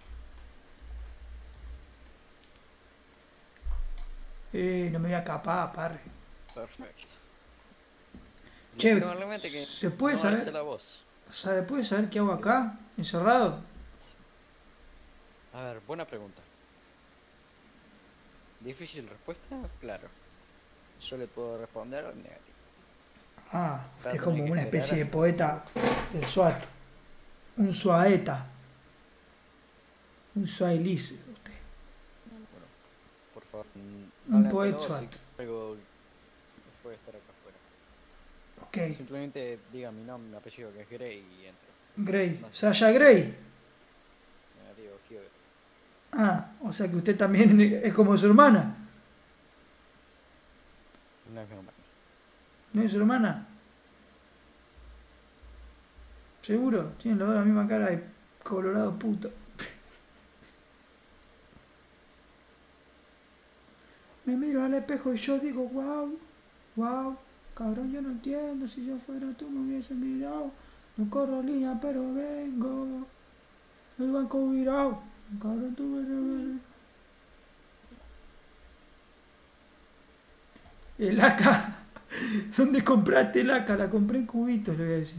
No me voy a escapar, parre. Perfecto. Che, Probablemente que ¿se puede no saber? alce la voz. ¿Se puede saber qué hago acá? ¿Encerrado? A ver, buena pregunta. ¿Difícil respuesta? Claro. Yo le puedo responder negativo. Ah, usted Claro, es como tenés que una esperar especie a- de poeta del SWAT. Un suaeta. Un suailice, usted. Por favor. Un poet SWAT. Algo puede estar acá afuera. Ok. Simplemente diga mi nombre, mi apellido, que es Grey, y entro. Gray. No sé. Sasha Gray. Negativo, Hugh. Ah, o sea que usted también es como su hermana. No es mi hermano. ¿No es su hermana? ¿Seguro? Tienen los dos la misma cara de colorado puto. Me miro al espejo y yo digo, wow, cabrón, yo no entiendo, si yo fuera tú me hubiese mirado. No corro línea, pero vengo. El banco virado. Cabrón, tú me... El AK. ¿Dónde compraste el AK? La compré en cubitos, le voy a decir.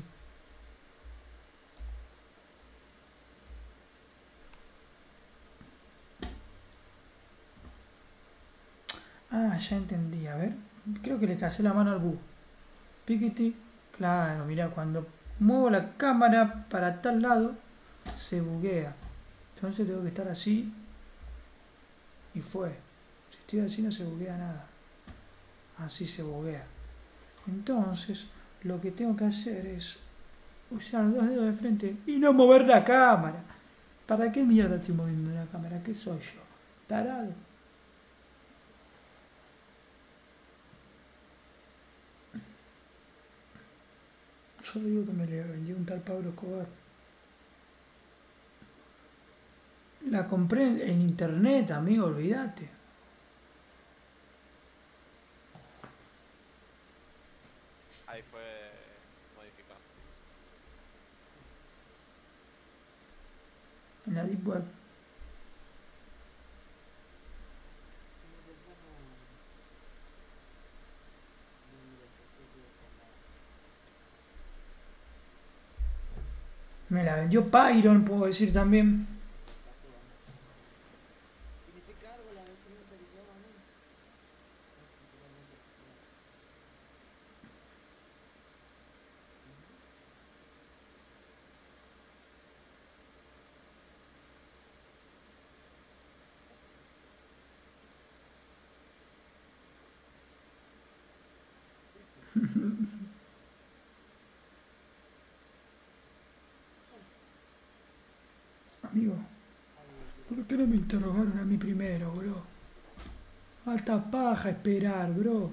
Ah, ya entendí. A ver. Creo que le casé la mano al bus. Piquiti. Claro, mira, cuando muevo la cámara para tal lado, se buguea. Entonces tengo que estar así. Y fue. Si estoy así no se buguea nada. Así se buguea. Entonces, lo que tengo que hacer es usar 2 dedos de frente y no mover la cámara. ¿Para qué mierda estoy moviendo la cámara? ¿Qué soy yo? ¿Tarado? Yo le digo que me le vendió un tal Pablo Escobar. La compré en internet, amigo, olvídate. Ahí fue modificado. En la Deep Web. Me la vendió Pyron, puedo decir también. Amigo, ¿por qué no me interrogaron a mí primero, bro? Alta paja esperar, bro.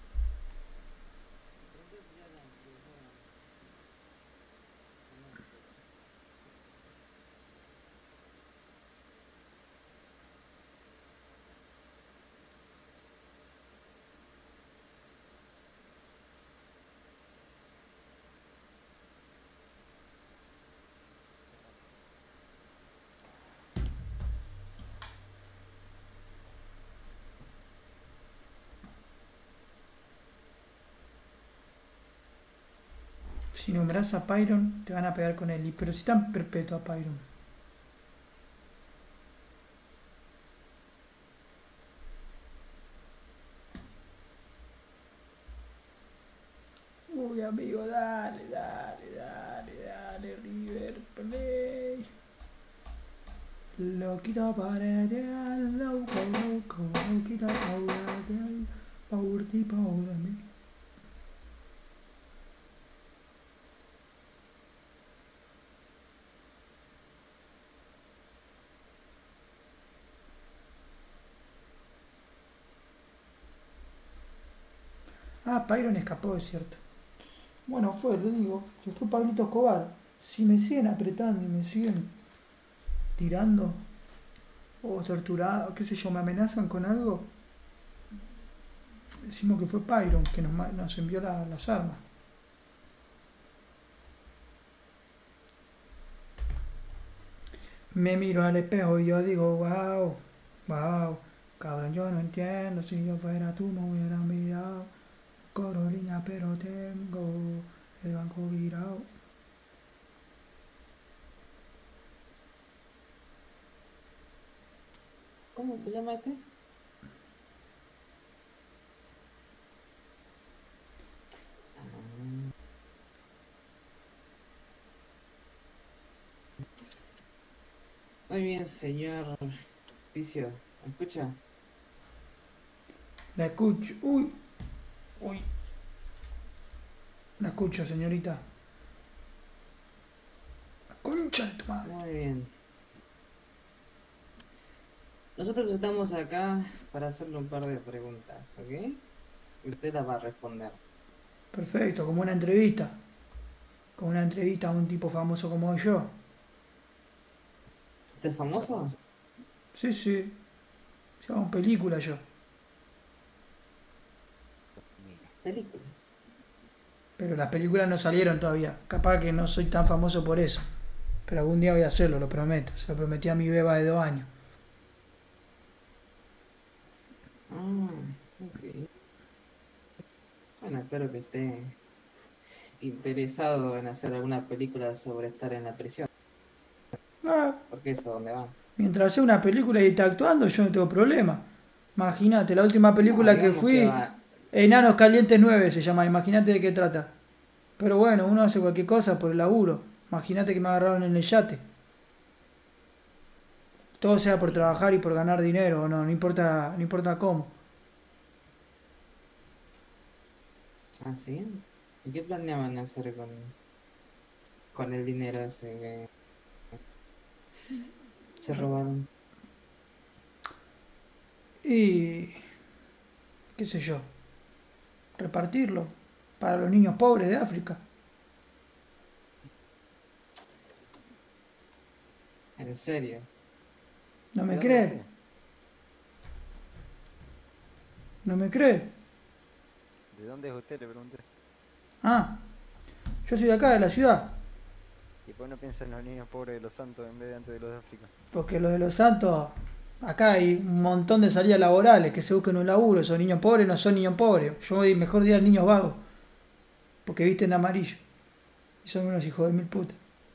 Si nombras a Pyron, te van a pegar con él. Pero si tan perpetuo a Pyron. Uy, amigo, dale, River Play. Loquito para real, loquito para real, por ti, por mí. Ah, Pyron escapó, es cierto. Bueno, lo digo, que fue Pablito Escobar. Si me siguen apretando y me siguen tirando o torturando, qué sé yo, me amenazan con algo, decimos que fue Pyron que nos envió las armas. Me miro al espejo y yo digo, wow, cabrón, yo no entiendo, si yo fuera tú me hubiera enviado Coroliña, pero tengo el banco virado. ¿Cómo se llama este? Muy bien, señor Picio. ¿Me escucha? La escucho. Uy. La escucho, señorita. La concha de tu madre. Muy bien. Nosotros estamos acá para hacerle un par de preguntas, ¿ok? Y usted las va a responder. Perfecto, como una entrevista. Como una entrevista a un tipo famoso como yo. ¿Usted es famoso? Sí, sí. Yo hago películas yo. Películas. Pero las películas no salieron todavía. Capaz que no soy tan famoso por eso. Pero algún día voy a hacerlo, lo prometo. Se lo prometí a mi beba de 2 años. Ok. Bueno, espero que esté interesado en hacer alguna película sobre estar en la prisión. Porque eso es donde va. Mientras sea una película y está actuando, yo no tengo problema. Imagínate, la última película que fui, Enanos Calientes 9 se llama. Imagínate de qué trata. Pero bueno, uno hace cualquier cosa por el laburo. Imagínate que me agarraron en el yate. Todo sea por trabajar y por ganar dinero, no importa cómo. ¿Ah, sí? ¿Y qué planeaban hacer con el dinero ese que se robaron? Y qué sé yo, repartirlo para los niños pobres de África. ¿En serio? ¿No me crees? ¿No me crees? ¿De dónde es usted? Le pregunté. Ah, yo soy de acá, de la ciudad. ¿Y por qué no piensa en los niños pobres de los Santos en vez de antes de los de África? Porque los de los Santos, acá hay un montón de salidas laborales, que se busquen un laburo. Esos niños pobres no son niños pobres. Yo mejor diría niños vagos. Porque visten de amarillo. Y son unos hijos de mil putas.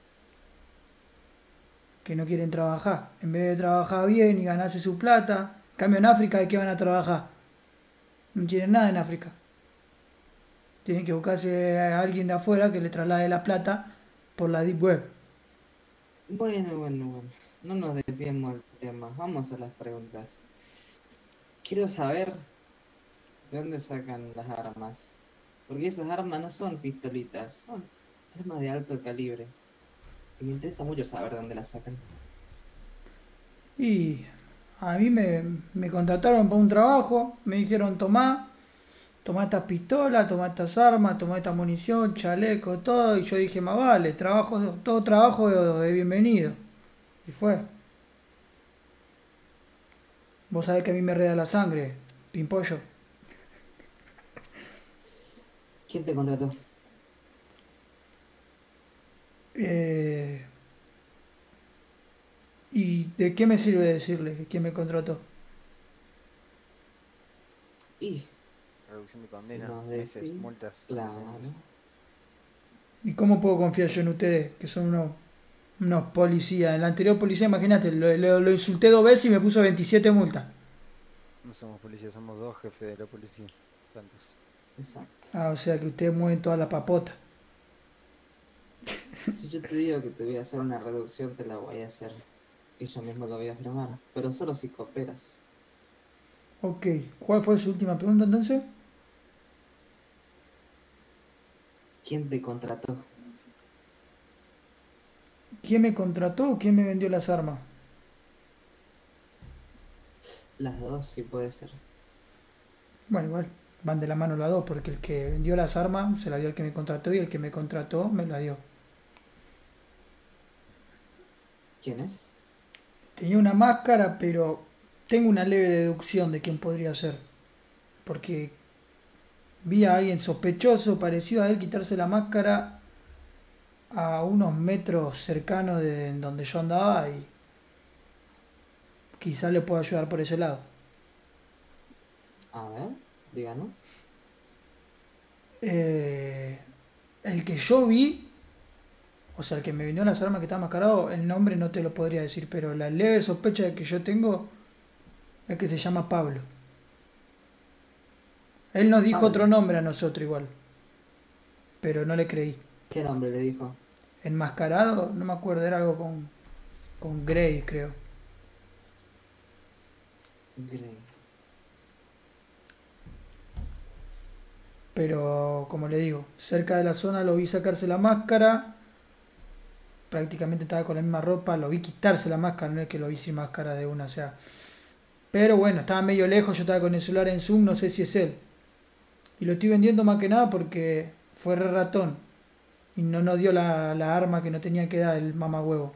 Que no quieren trabajar. En vez de trabajar bien y ganarse su plata. En cambio en África, ¿de qué van a trabajar? No quieren nada en África. Tienen que buscarse a alguien de afuera que le traslade la plata por la Deep Web. Bueno. No nos desviemos del tema. Vamos a las preguntas. Quiero saber de dónde sacan las armas. Porque esas armas no son pistolitas, son armas de alto calibre. Y me interesa mucho saber de dónde las sacan. Y a mí me contrataron para un trabajo, me dijeron tomá estas pistolas, tomá estas armas, tomá esta munición, chaleco, todo, y yo dije, más vale, todo trabajo de bienvenido. Y fue. Vos sabés que a mí me reda la sangre, pimpollo. ¿Quién te contrató? ¿Y de qué me sirve decirle quién me contrató? Y Reducción de si condena, nos meses, decís, multas. claro. antecedentes. ¿Y cómo puedo confiar yo en ustedes, que son unos policías? El anterior policía, imagínate, lo insulté 2 veces y me puso 27 multas. No somos policías, somos 2 jefes de la policía. Santos. Exacto. Ah, o sea que ustedes mueven toda la papota. Si yo te digo que te voy a hacer una reducción, te la voy a hacer. Y yo mismo lo voy a firmar. Pero solo si cooperas. Ok, ¿cuál fue su última pregunta entonces? ¿Quién te contrató? ¿Quién me contrató o quién me vendió las armas? Las dos, sí puede ser. Bueno, igual van de la mano las dos, porque el que vendió las armas se las dio al que me contrató y el que me contrató me la dio. ¿Quién es? Tenía una máscara, pero tengo una leve deducción de quién podría ser. Porque vi a alguien sospechoso, parecido a él, quitarse la máscara a unos metros cercanos de donde yo andaba y quizás le pueda ayudar por ese lado. A ver, díganos. El que yo vi, o sea, el que me vendió las armas que estaba mascarado, el nombre no te lo podría decir, pero la leve sospecha de que yo tengo es que se llama Pablo. Él nos dijo Pablo. otro nombre a nosotros igual, pero no le creí. ¿Qué nombre le dijo? Enmascarado, no me acuerdo, era algo con Grey, creo. Grey. Pero, como le digo, cerca de la zona lo vi sacarse la máscara. Prácticamente estaba con la misma ropa. Lo vi quitarse la máscara, no es que lo vi sin máscara de una, o sea. Pero bueno, estaba medio lejos, yo estaba con el celular en zoom, no sé si es él. Y lo estoy vendiendo más que nada porque fue re ratón. Y no nos dio la arma que no tenía que dar el mamagüevo.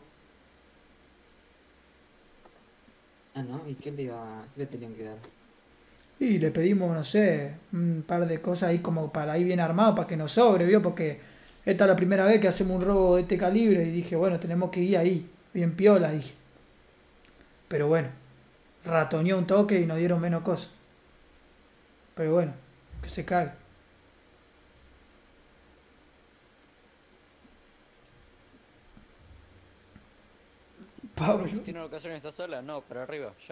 Ah, ¿no? ¿Y qué le tenían que dar? Y le pedimos, no sé, un par de cosas ahí como para ir bien armado, para que nos sobre, ¿vio? Porque esta es la primera vez que hacemos un robo de este calibre y dije, bueno, tenemos que ir ahí, bien piola, dije. Pero bueno, ratoneó un toque y nos dieron menos cosas. Pero bueno, que se cague. Pablo. ¿Tiene locación esta sola? No, para arriba, ya.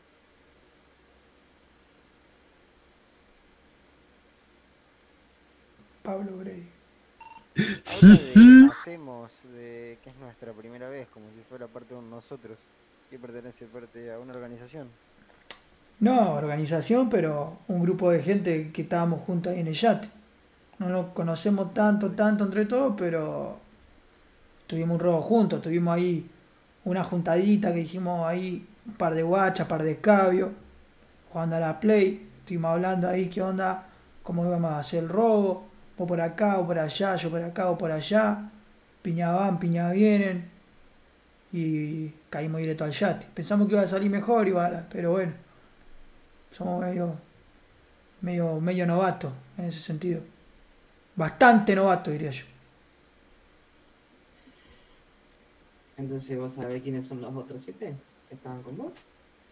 Pablo Grey. Habla de hacemos, de que es nuestra primera vez, como si fuera parte de nosotros, que pertenece parte a una organización. No, organización, pero un grupo de gente que estábamos juntos ahí en el yate. No nos conocemos tanto entre todos, pero tuvimos un robo juntos, tuvimos ahí una juntadita que hicimos ahí, un par de guachas, par de escabios, jugando a la Play, estuvimos hablando ahí qué onda, cómo íbamos a hacer el robo, vos por acá o por allá, yo por acá o por allá, piña van, piña vienen, y caímos directo al yate. Pensamos que iba a salir mejor, pero bueno, somos medio novatos en ese sentido. Bastante novatos, diría yo. Entonces, ¿vos sabés quiénes son los otros 7 que estaban con vos?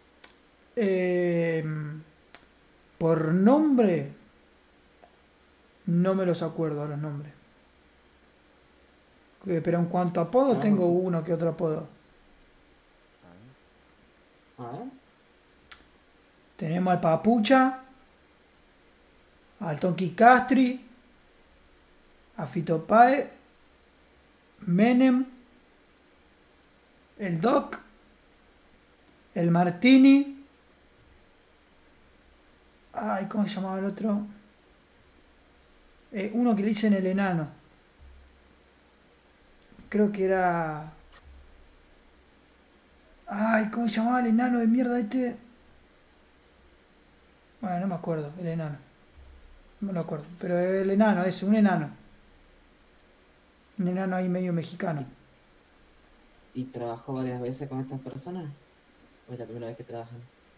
Por nombre, no me los acuerdo a los nombres. Pero en cuanto a apodo, tengo uno que otro apodo. A ver. Tenemos al Papucha, al Tonki Castri, a Fito Páez, Menem, el Doc, el Martini. Ay, ¿cómo se llamaba el otro? Uno que le dicen el enano. Creo que era... Ay, ¿cómo se llamaba el enano de mierda este? Bueno, no me acuerdo, el enano. No me lo acuerdo. Pero el enano, ese, un enano. Un enano ahí medio mexicano. ¿Y trabajó varias veces con estas personas? ¿O es la primera vez que trabajan?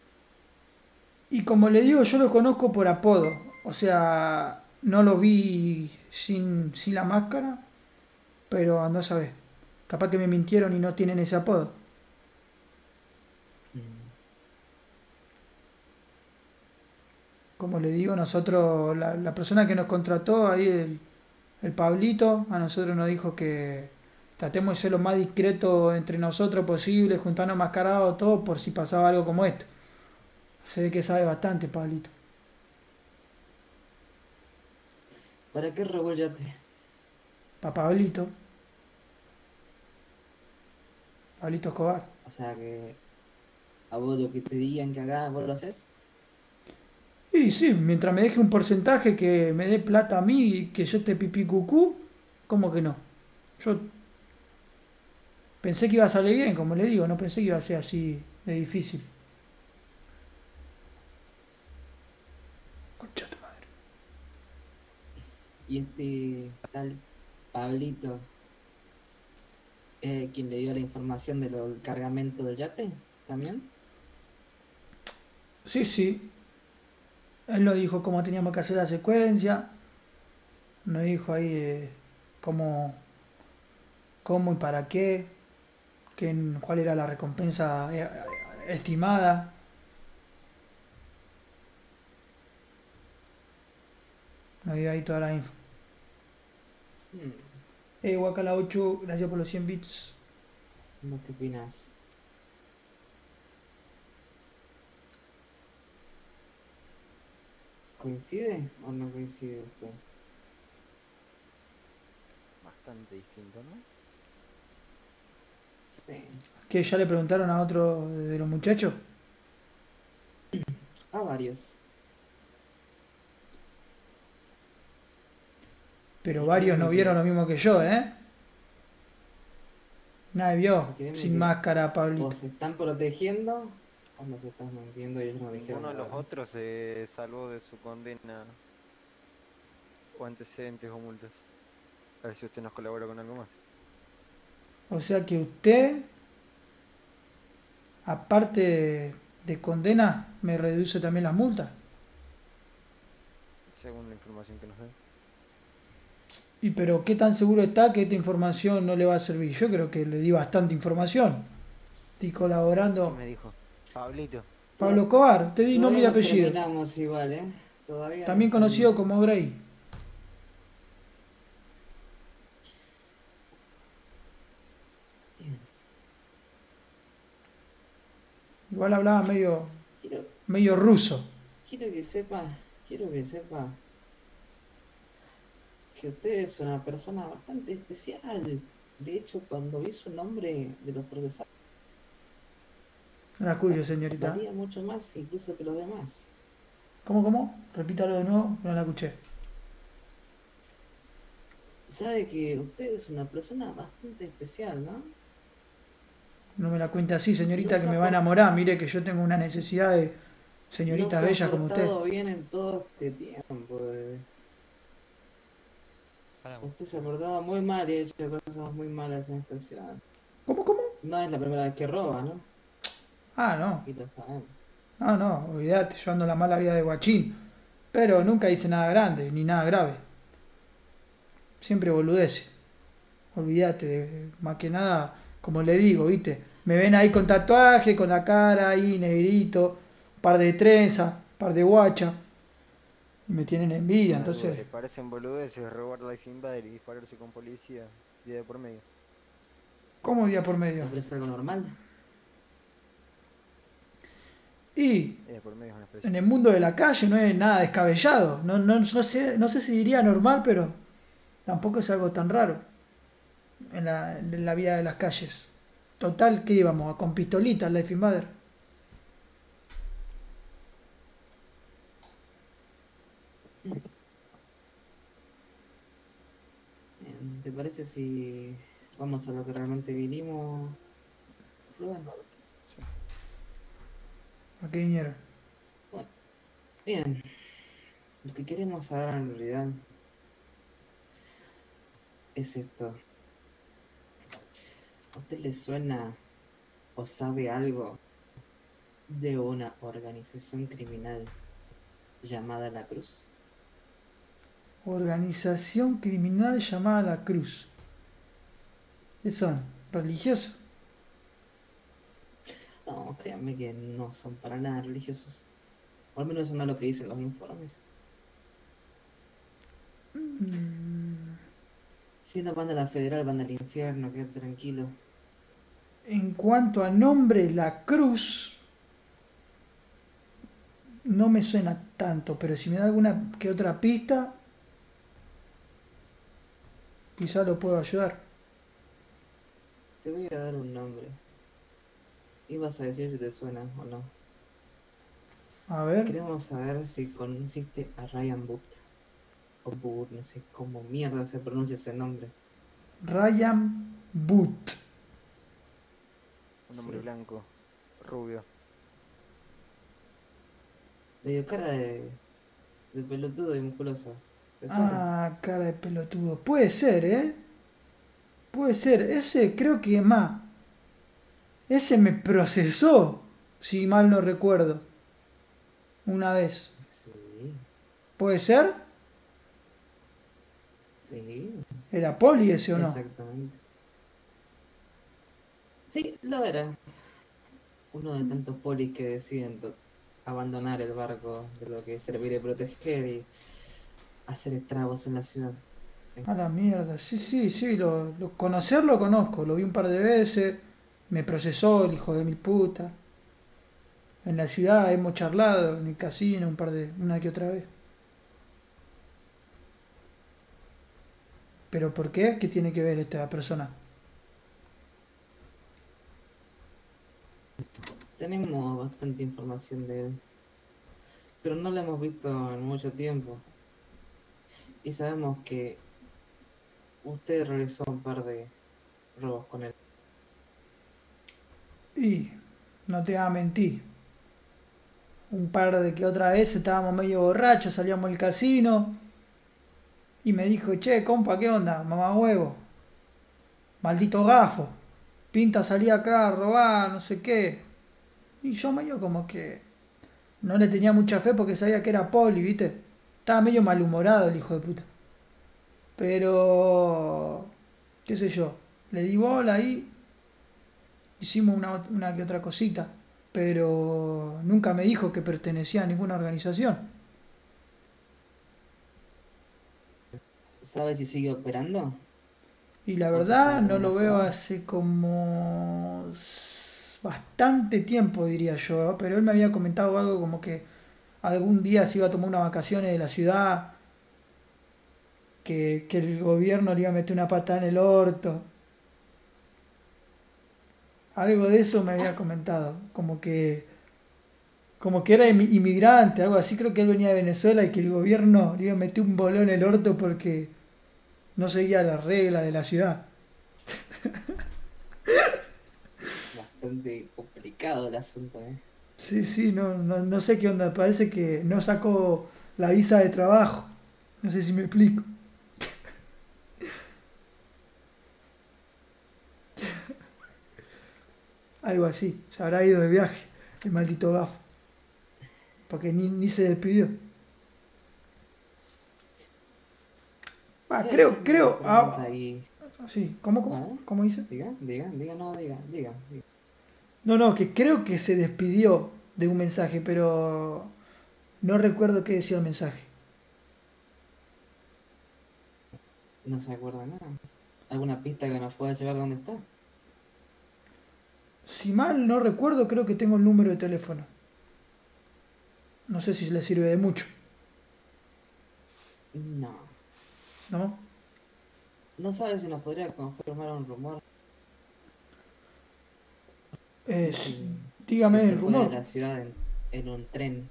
Y como le digo, yo lo conozco por apodo. O sea, no lo vi sin la máscara. Pero andá a saber. Capaz que me mintieron y no tienen ese apodo. Como le digo, nosotros, la persona que nos contrató ahí, el Pablito, a nosotros nos dijo que tratemos de ser lo más discreto entre nosotros posible, juntarnos mascarados, todo, por si pasaba algo como esto. Se ve que sabe bastante, Pablito. ¿Para qué robó el yate? Pa' Pablito. Pablito Escobar. O sea que a vos lo que te digan que hagas, vos lo haces. Y sí, mientras me deje un porcentaje que me dé plata a mí y que yo esté pipí cucú, ¿cómo que no? Yo pensé que iba a salir bien, como le digo, no pensé que iba a ser así de difícil. Concha tu madre. Y este tal Pablito, quien le dio la información del cargamento del yate, ¿también? Sí, sí. Él nos dijo cómo teníamos que hacer la secuencia. Nos dijo ahí cómo y para qué. Cuál era la recompensa estimada. Nos dio ahí toda la info. Guacala 8, gracias por los 100 bits. ¿Vos qué opinas? ¿Coincide o no coincide esto? Bastante distinto, ¿no? Sí. ¿Que ya le preguntaron a otro de los muchachos? A varios. Pero varios no vieron lo mismo que yo, ¿eh? Nadie vio sin máscara, Pablito. ¿O se están protegiendo o nos estás mintiendo y ellos no dijeron Ninguno de nada? los otros se salvó de su condena o antecedentes o multas. A ver si usted nos colabora con algo más. O sea que usted, aparte de condena, me reduce también las multas. Según la información que nos da. Y pero ¿qué tan seguro está que esta información no le va a servir? Yo creo que le di bastante información. Estoy colaborando. ¿Qué me dijo? Pablito. Pablo Escobar, te di nombre y Todavía no apellido. terminamos igual, ¿eh? Todavía También no conocido como Grey. Igual hablaba medio ruso. Quiero que sepa que usted es una persona bastante especial. De hecho, cuando vi su nombre de los procesados, No la escucho, señorita. valía mucho más incluso que los demás. ¿Cómo? Repítalo de nuevo, no la escuché. Sabe que usted es una persona bastante especial, ¿no? No me la cuente así, señorita, Nos que ha me va a enamorar. Mire que yo tengo una necesidad de señorita Nos ha bella como usted. portado bien en todo este tiempo. Usted se ha portado muy mal y ha hecho cosas muy malas en esta ciudad. ¿Cómo? No es la primera vez que roba, ¿no? Ah, no. Y lo sabemos. No, olvídate, yo ando la mala vida de guachín. Pero nunca hice nada grande, ni nada grave. Siempre boludece. Olvídate, más que nada, como le digo, ¿viste? Me ven ahí con tatuaje, con la cara ahí, negrito, par de trenzas, par de guacha. Y me tienen envidia, entonces... ¿Le parecen boludeces robar Life Invader y dispararse con policía día de por medio? ¿Cómo día por medio? ¿Me parece algo normal? Y Día por medio es una expresión. en el mundo de la calle no es nada descabellado. No sé si diría normal, pero tampoco es algo tan raro en la vida de las calles. Total, ¿qué íbamos? Con pistolitas, Life Invader. ¿te parece si vamos a lo que realmente vinimos? Rubén? ¿A qué vinieron? Bueno, bien. Lo que queremos saber en realidad es esto. ¿A usted le suena o sabe algo de una organización criminal llamada La Cruz? Organización criminal llamada La Cruz. ¿Qué son? ¿Religiosos? No, créanme que no son para nada religiosos. O al menos eso no es lo que dicen los informes. Si no van a la federal, van al infierno, quédate tranquilo. En cuanto a nombre, La Cruz no me suena tanto, pero si me da alguna que otra pista, quizá lo puedo ayudar. Te voy a dar un nombre. Y vas a decir si te suena o no. A ver. Queremos saber si conociste a Ryan Booth. O Booth, no sé cómo mierda se pronuncia ese nombre. Ryan Booth. Un hombre blanco, rubio. Medio cara de pelotudo y musculoso. ¿Te suena? Ah, cara de pelotudo. Puede ser, ¿eh? Puede ser. Ese creo que más. Ese me procesó, si mal no recuerdo. Una vez. Sí. ¿Puede ser? Sí. ¿Era poli ese o no? Exactamente. Sí, lo era. Uno de tantos polis que deciden abandonar el barco de lo que servir y proteger y hacer estragos en la ciudad. A la mierda. Sí, sí, sí. Conocerlo conozco. Lo vi un par de veces. Me procesó el hijo de mi puta. En la ciudad hemos charlado, en el casino, una que otra vez. ¿Pero por qué? ¿Qué tiene que ver esta persona? Tenemos bastante información de él, pero no lo hemos visto en mucho tiempo. Y sabemos que usted realizó un par de robos con él. Y no te voy a mentir. Un par de que otra vez estábamos medio borrachos, salíamos del casino. Y me dijo, che, compa, ¿qué onda? Mamá huevo. Maldito gafo. Pinta salía acá a robar, no sé qué. Y yo medio como que no le tenía mucha fe porque sabía que era poli, ¿viste? Estaba medio malhumorado el hijo de puta. Pero, qué sé yo, le di bola ahí. Hicimos una que otra cosita. Pero nunca me dijo que pertenecía a ninguna organización. ¿Sabe si sigue operando? Y la ¿O se verdad fue no lo veo relacionado? hace como bastante tiempo, diría yo. Pero él me había comentado algo como que algún día se iba a tomar unas vacaciones de la ciudad. Que el gobierno le iba a meter una patada en el orto. Algo de eso me había comentado. Como que era inmigrante, algo así. Creo que él venía de Venezuela y que el gobierno le iba a meter un bolón en el orto porque no seguía las reglas de la ciudad. Bastante complicado el asunto, ¿eh? Sí, sí, no sé qué onda. Parece que no sacó la visa de trabajo. No sé si me explico. Algo así. Se habrá ido de viaje, el maldito gafo. Porque ni se despidió. Sí, Creo. sí, una pregunta ahí. Sí, ¿cómo dice? Diga, diga. No, que creo que se despidió de un mensaje, pero no recuerdo qué decía el mensaje. No se acuerda nada. ¿Alguna pista que nos pueda llevar dónde está? Si mal no recuerdo, creo que tengo el número de teléfono. No sé si le sirve de mucho. No. ¿No? ¿No sabe si nos podría confirmar un rumor? Dígame Que se el fue de rumor. la ciudad en un tren.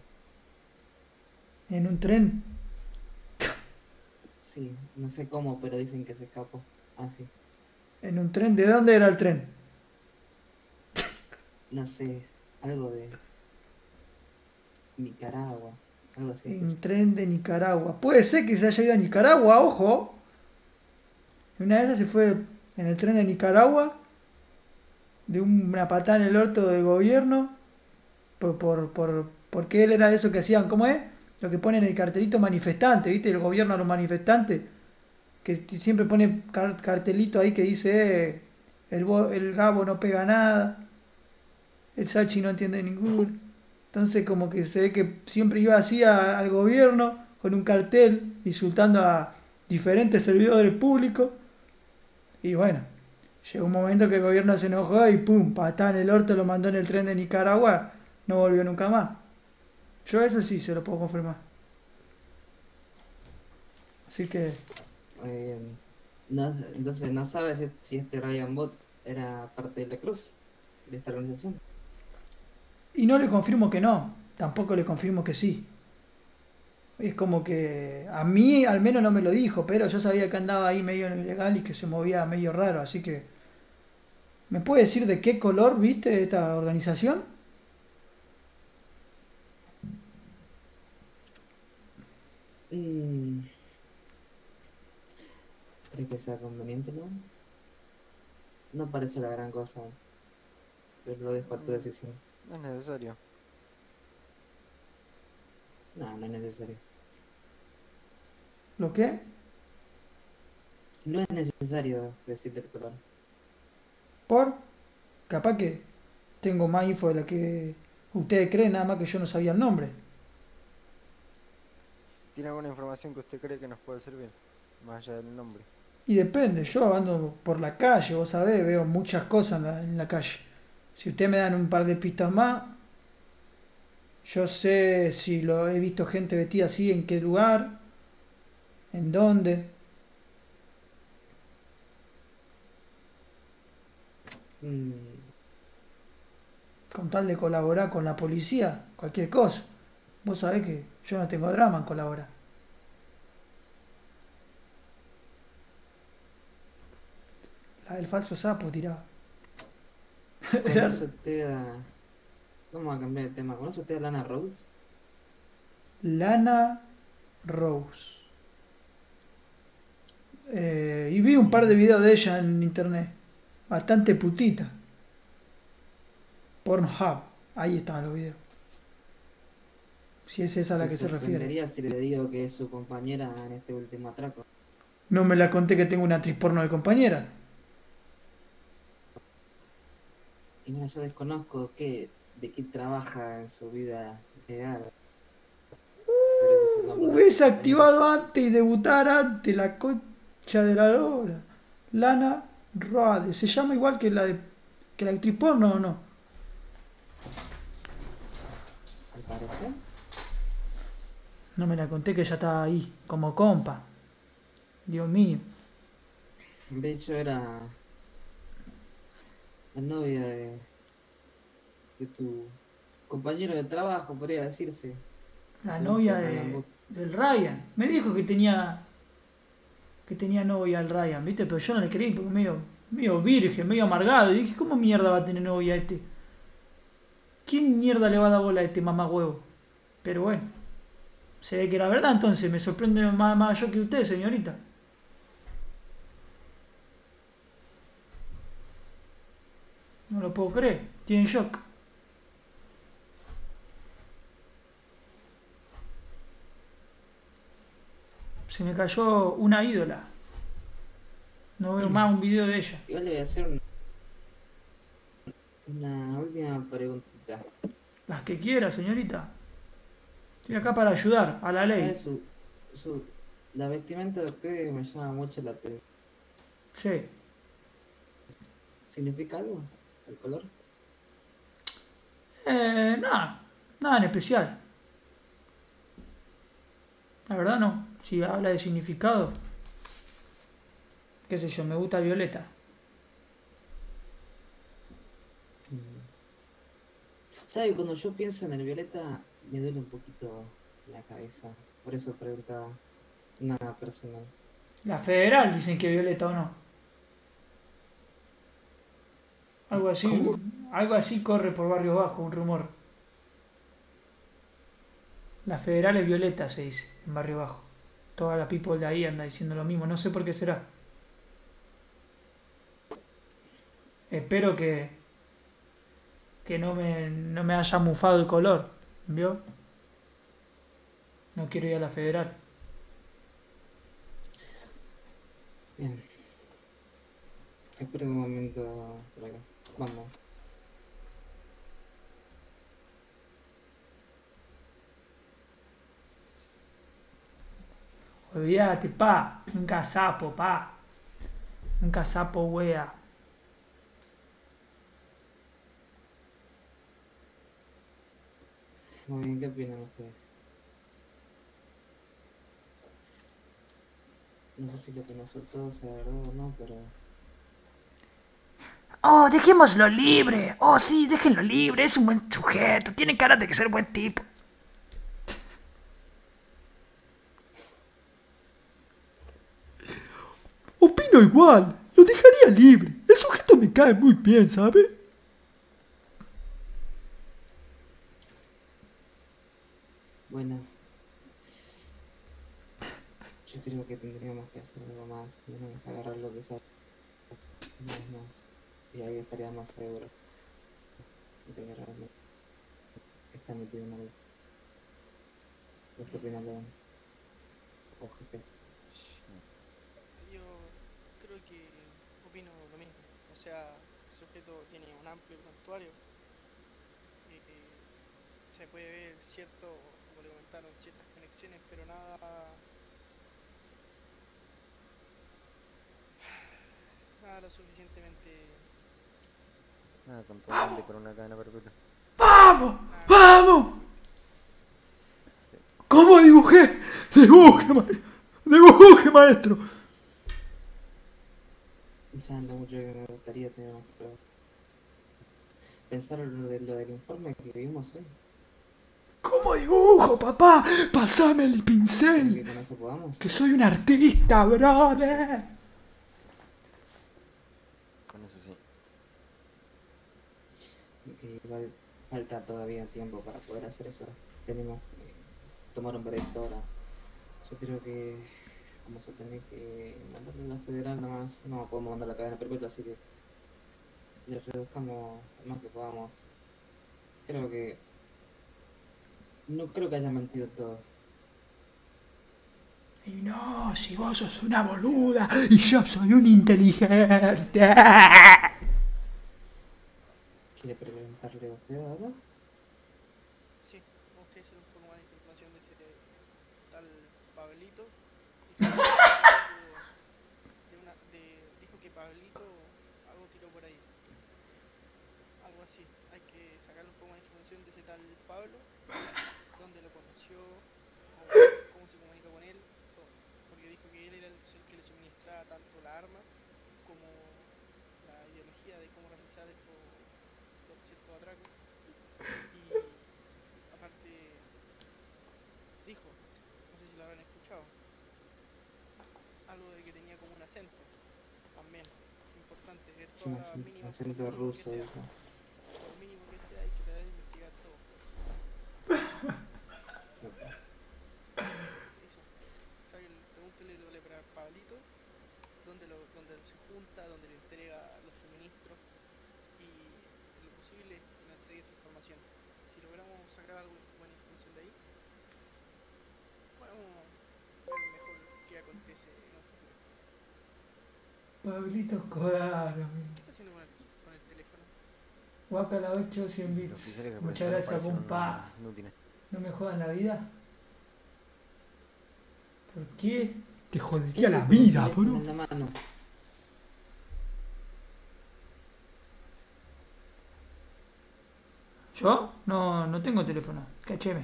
¿En un tren? Sí, no sé cómo, pero dicen que se escapó. Ah, sí. ¿En un tren? ¿De dónde era el tren? No sé, algo de Nicaragua, algo así. En tren de Nicaragua. Puede ser que se haya ido a Nicaragua, ojo. Una de esas se fue en el tren de Nicaragua, de una patada en el orto del gobierno, porque él era eso que hacían, ¿cómo es? Lo que ponen el cartelito manifestante, ¿viste? El gobierno a los manifestantes, que siempre pone cartelito ahí que dice, el Gabo no pega nada, el Sachi no entiende ninguno. Entonces como que se ve que siempre iba así al gobierno con un cartel insultando a diferentes servidores públicos. Y bueno, llegó un momento que el gobierno se enojó y pum, patada en el orto, lo mandó en el tren de Nicaragua, no volvió nunca más. Yo eso sí se lo puedo confirmar. Así que... No, entonces no sabes si este Ryan Bot era parte de la Cruz, de esta organización. Y no le confirmo que no, tampoco le confirmo que sí. Es como que a mí al menos no me lo dijo, pero yo sabía que andaba ahí medio ilegal y que se movía medio raro, así que... ¿Me puede decir de qué color viste esta organización? ¿Crees que sea conveniente, no? No parece la gran cosa, pero lo dejo a tu decisión. No es necesario. No, no es necesario. ¿Lo qué? No es necesario decirle el color. ¿Por? Capaz que tengo más info de la que ustedes creen, nada más que yo no sabía el nombre. ¿Tiene alguna información que usted cree que nos puede servir? Más allá del nombre. Y depende, yo ando por la calle, vos sabés, veo muchas cosas en la calle. Si ustedes me dan un par de pistas más, yo sé si lo he visto gente vestida así, en qué lugar, en dónde. Con tal de colaborar con la policía, cualquier cosa. Vos sabés que yo no tengo drama en colaborar. La del falso sapo tiraba. ¿Conoce usted a... Vamos a cambiar de tema. ¿Conoce usted a Lana Rhoades? Lana Rhoades. Y vi un par de videos de ella en internet. Bastante putita. Pornhub. Ahí estaban los videos. Si es esa a la que se refiere. sorprendería si le digo que es su compañera en este último atraco. No me la conté que tengo una actriz porno de compañera. Y mira, yo desconozco de qué trabaja en su vida real. Pero ese es el nombre de Hubiese su activado antes y debutar antes, la concha de la lora. Lana Rhoades. ¿Se llama igual que la actriz porno o no? Al parecer. No me la conté que ella estaba ahí, como compa. Dios mío. De hecho era la novia de tu compañero de trabajo, podría decirse. La novia del Ryan. Me dijo que tenía novia el Ryan, ¿viste? Pero yo no le creí porque medio virgen, medio amargado. Y dije, ¿cómo mierda va a tener novia este? ¿Quién mierda le va a dar bola a este mamahuevo? Pero bueno, se ve que era verdad, entonces me sorprende más yo que usted, señorita. No lo puedo creer, estoy en shock. Se me cayó una ídola. No veo más un video de ella. Igual le voy a hacer una última preguntita. Las que quiera, señorita. Estoy acá para ayudar a la ley. ¿Sabe la vestimenta de ustedes me llama mucho la atención? Sí. ¿Significa algo el color? Nada en especial. La verdad no. Si habla de significado, qué sé yo, me gusta violeta. ¿Sabe? Cuando yo pienso en el violeta me duele un poquito la cabeza. Por eso preguntaba nada personal. La federal dicen que violeta o no. Algo así corre por Barrio Bajo, un rumor. La federal es violeta, se dice, en Barrio Bajo. Toda la people de ahí anda diciendo lo mismo, no sé por qué será. Espero que no me haya mufado el color, ¿vio? No quiero ir a la federal. Bien. Espera un momento por acá. Vamos. Olvídate, pa. Nunca sapo, pa. Nunca sapo, wea. Muy bien, ¿qué opinan ustedes? No sé si lo que nos soltó sea verdad o no, pero... Oh, dejémoslo libre. Oh, sí, déjenlo libre. Es un buen sujeto. Tiene cara de que ser buen tipo. Opino igual. Lo dejaría libre. El sujeto me cae muy bien, ¿sabe? Bueno, yo creo que tendríamos que hacer algo más. Tenemos que agarrar lo que sale. No es más. Y ahí estaríamos seguros de que realmente está metido en algo. ¿Qué opinas, León? O jefe. Yo creo que opino lo mismo. O sea, el sujeto tiene un amplio prontuario. Se puede ver cierto, como le comentaron, ciertas conexiones, pero nada lo suficientemente... Nada contundente para una cadena perpetua. ¡Vamos! ¡Vamos! ¿Cómo dibujé? ¡Dibuje, maestro! Y saben lo mucho que me gustaría tener más pruebas. Pensar lo del informe que vimos hoy. ¿Cómo dibujo, papá? Pasame el pincel. Que con eso podamos. Que soy un artista, brother. Con eso sí. Que igual falta todavía tiempo para poder hacer eso. Tenemos que tomar un veredicto ahora. Yo creo que vamos a tener que mandarle a la federal nomás. No podemos mandar la cadena perpetua, así que le reduzcamos lo más que podamos. Creo que... No creo que haya mentido todo. Y no, si vos sos una boluda y yo soy un inteligente. ¿Quiere preguntarle a usted ahora? Sí, me gustaría hacer un poco más de información de ese tal Pablito. Dijo que Pablito algo tiró por ahí. Algo así. Hay que sacarle un poco más de información de ese tal Pablo. Dónde lo conoció, cómo se comunica con él, porque dijo que él era el que le suministraba tanto la arma como la ideología de cómo realizar estos ciertos atracos. Y aparte dijo, no sé si lo habrán escuchado, algo de que tenía como un acento, también importante, ver todas las mínimas, acento ruso, dijo. Lo mínimo que sea, hay que tratar de investigar todo. Eso. O sea, pregúntele para Pablito dónde se junta, dónde le entrega los suministros y en lo posible que nos entregue esa información. Si logramos sacar algo buena información de ahí, podemos ver mejor qué acontece en un futuro. Pablito Escobar, ¿Qué está haciendo con el teléfono? Guacala 8, 100 bits. Muchas gracias, compa. ¿No me jodan la vida? ¿Por qué? Te jodería la vida, bro. ¿Yo? No tengo teléfono. Cacheme.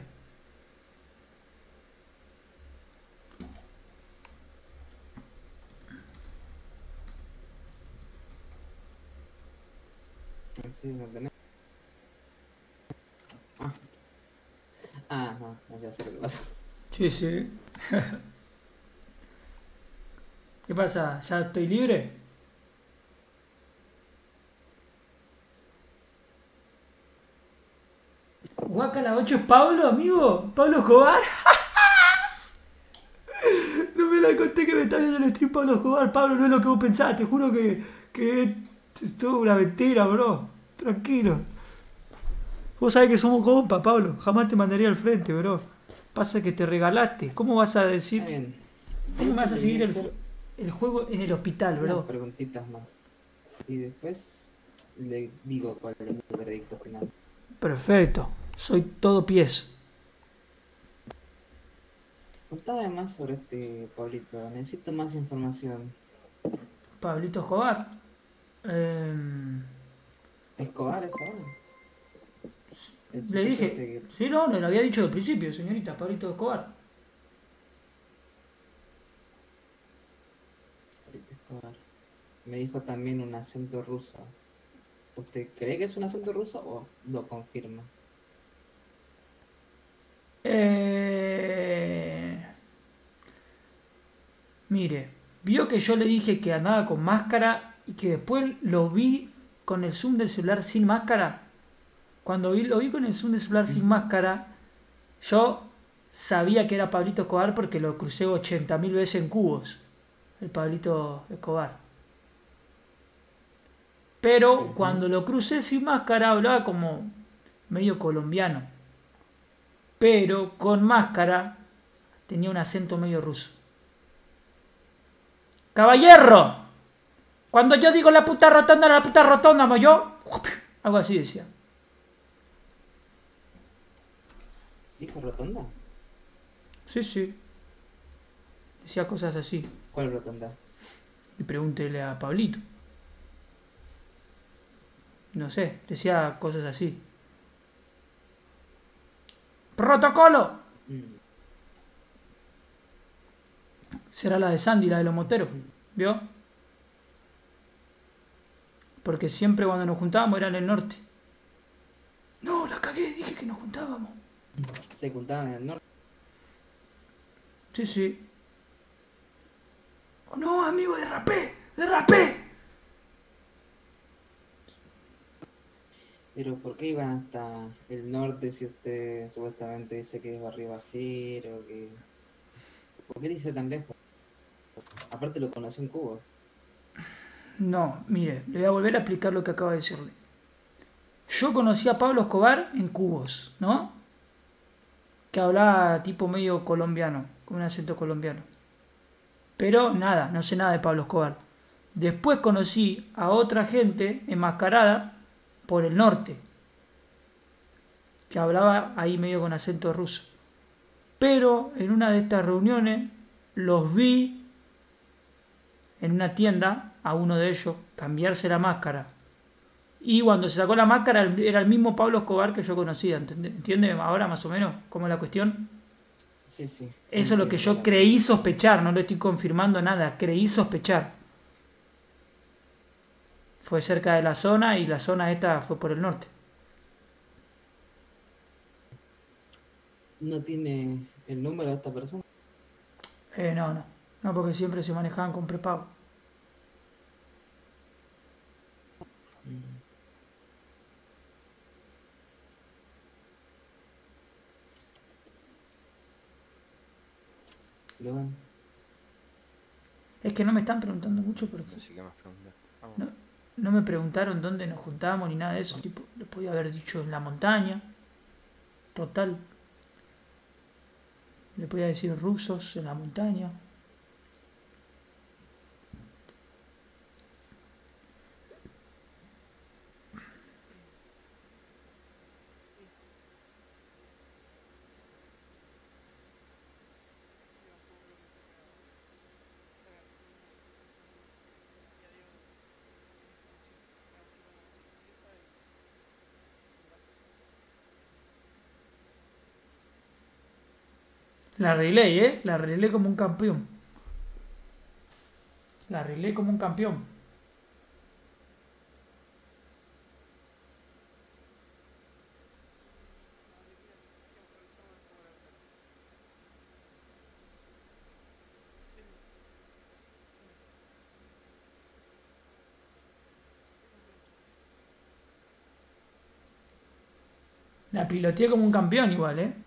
Sí, no tenés. No, ya sé lo que pasa. Sí. ¿Qué pasa? ¿Ya estoy libre? Guacala 8 es Pablo, amigo. Pablo Escobar. No me la conté que me está viendo el stream Pablo Escobar. Pablo, no es lo que vos pensás. Te juro que es toda una mentira, bro. Tranquilo. Vos sabés que somos compas, Pablo. Jamás te mandaría al frente, bro. Pasa que te regalaste. ¿Cómo vas a decir? ¿Cómo vas a seguir el juego en el hospital, bro? Unas preguntitas más. Y después le digo cuál es mi veredicto final. Perfecto. Soy todo pies. Contame más sobre este Pablito. Necesito más información. Pablito Escobar. ¿Escobar es ahora? Le dije. Sí, no, le lo había dicho al principio, señorita. Pablito Escobar. Pablito Escobar. Me dijo también un acento ruso. ¿Usted cree que es un acento ruso o lo confirma? Mire, vio que yo le dije que andaba con máscara y que después lo vi con el zoom del celular sin máscara. Cuando lo vi con el zoom del celular sin máscara, yo sabía que era Pablito Escobar porque lo crucé 80.000 veces en cubos. El Pablito Escobar. Pero cuando lo crucé sin máscara hablaba como medio colombiano. Pero con máscara tenía un acento medio ruso. ¡Caballero! Cuando yo digo la puta rotonda, ¿mo yo? Algo así decía. ¿Dijo rotonda? Sí, sí. Decía cosas así. ¿Cuál rotonda? Y pregúntele a Pablito. No sé, decía cosas así. ¡Protocolo! Será la de Sandy, la de los moteros. ¿Vio? Porque siempre cuando nos juntábamos era en el norte. No, la cagué, dije que nos juntábamos. ¿Se juntaban en el norte? Sí, sí. Oh, no, amigo, derrapé. Pero ¿por qué iban hasta el norte si usted supuestamente dice que es barrio bajero? Que... ¿Por qué dice tan lejos? Aparte lo conoció en Cuba. No, mire, le voy a volver a explicar lo que acabo de decirle. Yo conocí a Pablo Escobar en Cubos, ¿no? Que hablaba tipo medio colombiano, con un acento colombiano. Pero nada, no sé nada de Pablo Escobar. Después conocí a otra gente enmascarada por el norte, que hablaba ahí medio con acento ruso. Pero en una de estas reuniones los vi en una tienda a uno de ellos cambiarse la máscara. Y cuando se sacó la máscara era el mismo Pablo Escobar que yo conocía. ¿Entiende ahora más o menos cómo es la cuestión? Sí, sí. Eso es lo que yo creí sospechar, no le estoy confirmando nada, creí sospechar. Fue cerca de la zona y la zona esta fue por el norte. ¿No tiene el número de esta persona? No, porque siempre se manejaban con prepago. Logan. Es que no me están preguntando mucho porque no me preguntaron dónde nos juntábamos ni nada de eso. Tipo, lo podía haber dicho en la montaña. Total. Le podía decir rusos en la montaña. La arreglé, La arreglé como un campeón. La arreglé como un campeón. La piloteé como un campeón igual, ¿eh?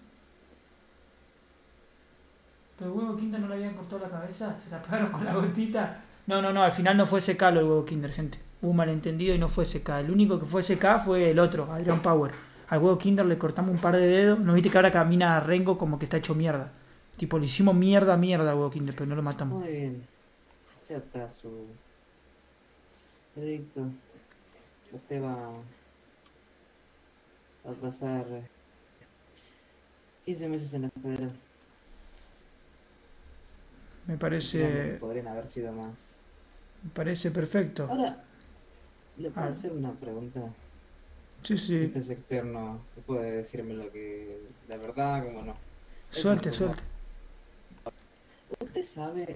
¿Pero el huevo Kinder no le habían cortado la cabeza? ¿Se la pegaron con la gotita? No, al final no fue SK el huevo Kinder, gente. Hubo un malentendido y no fue SK. El único que fue SK fue el otro, Adrian Power. Al huevo Kinder le cortamos un par de dedos. ¿No viste que ahora camina a Rengo como que está hecho mierda? Tipo, le hicimos mierda al huevo Kinder, pero no lo matamos. Muy bien. Ya está su veredicto. Usted va a pasar 15 meses en la federal. Me parece... No, podrían haber sido más. Me parece perfecto. Ahora, ¿le puedo hacer una pregunta? Sí. Este es externo. Puede decirme lo que... La verdad, como no. Suelte. Usted sabe...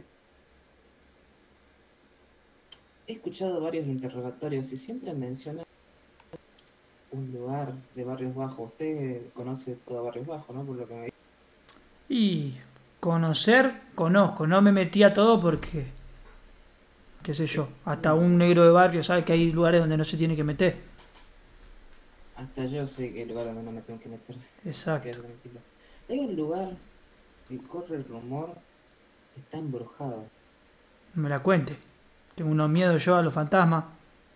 He escuchado varios interrogatorios y siempre menciona un lugar de Barrios Bajos. Usted conoce todo Barrios Bajos, ¿no? Por lo que me dice. Y conozco. No me metí a todo porque... qué sé yo. Hasta un negro de barrio sabe que hay lugares donde no se tiene que meter. Hasta yo sé que hay lugares donde no me tengo que meter. Exacto. Hay un lugar que corre el rumor que está embrujado. Me la cuente. Tengo unos miedos yo a los fantasmas.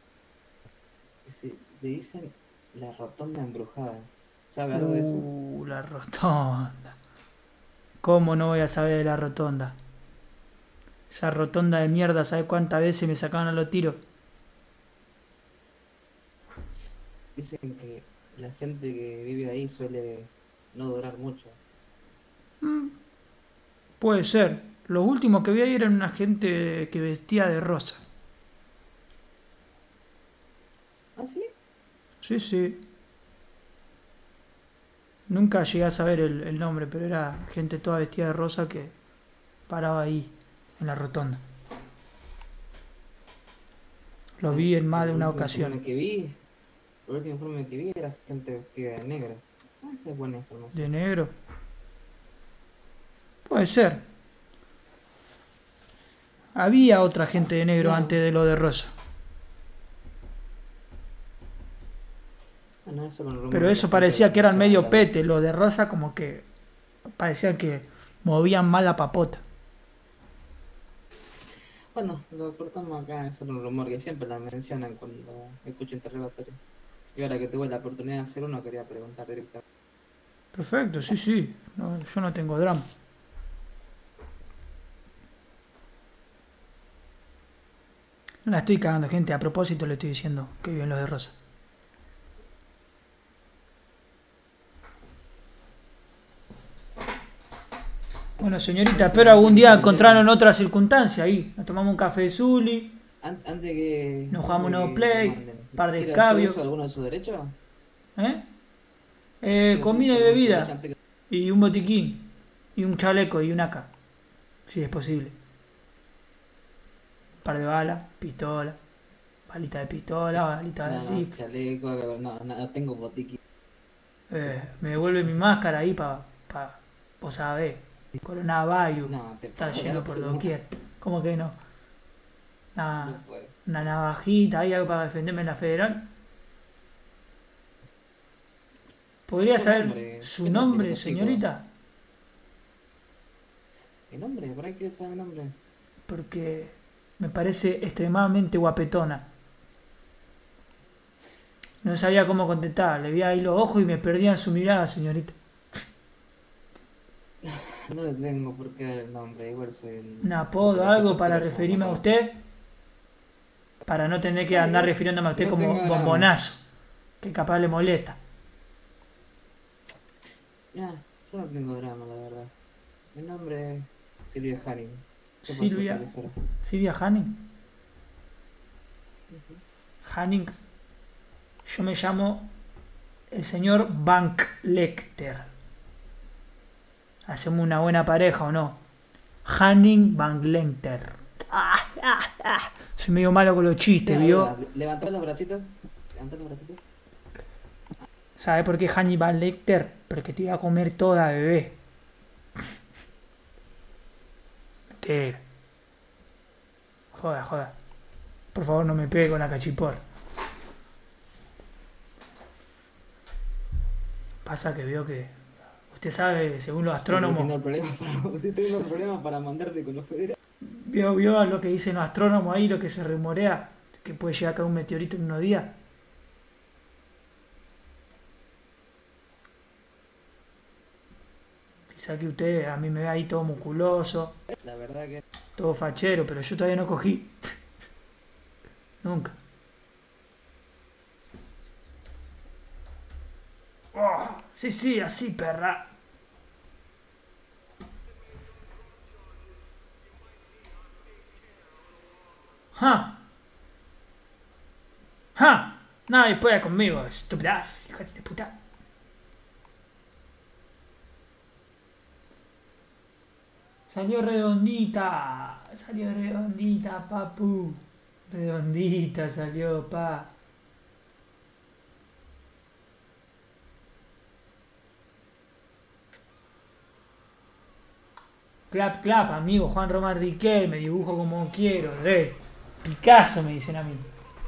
Le dicen la rotonda embrujada. ¿Sabe algo de eso? La rotonda. ¿Cómo no voy a saber de la rotonda? Esa rotonda de mierda, ¿sabe cuántas veces me sacaban a los tiros? Dicen que la gente que vive ahí suele no durar mucho. Puede ser. Los últimos que vi ahí eran una gente que vestía de rosa. ¿Ah, sí? Sí. Nunca llegué a saber el nombre, pero era gente toda vestida de rosa que paraba ahí, en la rotonda. Lo vi en más de una ocasión. El último informe que vi era gente vestida de negro. Esa es buena información. ¿De negro? Puede ser. Había otra gente de negro antes de lo de rosa. Bueno, pero eso parecía que eran medio pete. Lo de rosa como que parecía que movían mal la papota. Bueno, lo cortamos acá, es solo un rumor que siempre la mencionan cuando escucho interrogatorio. Y ahora que tuve la oportunidad de hacer uno, quería preguntar directamente. Perfecto, sí. No, yo no tengo drama. No la estoy cagando, gente. A propósito le estoy diciendo que viven los de rosa. Bueno, señorita, espero algún día encontrarnos en otra circunstancia ahí. Nos tomamos un café de Zuli. Antes que... Nos jugamos un nuevo play. Un par de escabios. ¿Alguno de sus derechos? Comida y bebida. Y un botiquín. Y un chaleco y un AK. Si es posible. Un par de balas, pistola. Balita de pistola, balita de rifle. Chaleco, no tengo botiquín. Me devuelve mi máscara ahí para vos sabés. Coronavirus. Está lleno por doquier. ¿Cómo que no? Una navajita ahí, algo para defenderme en la federal. ¿Podría saber su nombre, señorita? ¿Mi nombre? ¿Por ahí quieres saber mi nombre? Porque me parece extremadamente guapetona. No sabía cómo contestar. Le vi ahí los ojos y me perdía en su mirada, señorita. No le tengo por qué dar el nombre, igual soy ¿Un apodo, algo para referirme a usted? Para no tener que andar refiriéndome a usted como bombonazo, que capaz le molesta. Ya, yo no tengo drama, la verdad. Mi nombre es Silvia Hanning. ¿Silvia Hanning? Hanning. Yo me llamo el señor Bank Lecter. ¿Hacemos una buena pareja o no? Hanning Van Lecter. Soy medio malo con los chistes, ¿vio? Levantá los bracitos. ¿Sabe por qué Hanning Van Lecter? Porque te iba a comer toda, bebé. Mentira. Joda. Por favor, no me pegue con la cachipor. Pasa que veo que usted sabe, según los astrónomos, Estoy teniendo problemas para mandarte con los federales. vio lo que dicen los astrónomos ahí, lo que se rumorea, que puede llegar a caer un meteorito en unos días. Quizá que usted a mí me ve ahí todo musculoso, La verdad que... todo fachero, pero yo todavía no cogí. Nunca. Oh, sí, así, perra. ¡Ja! ¡Ja! Nadie puede conmigo, estúpidas, hijas de puta. Salió redondita, papu. Redondita salió, pa. Clap, clap, amigo Juan Román Riquel, me dibujo como quiero, Picasso me dicen a mí.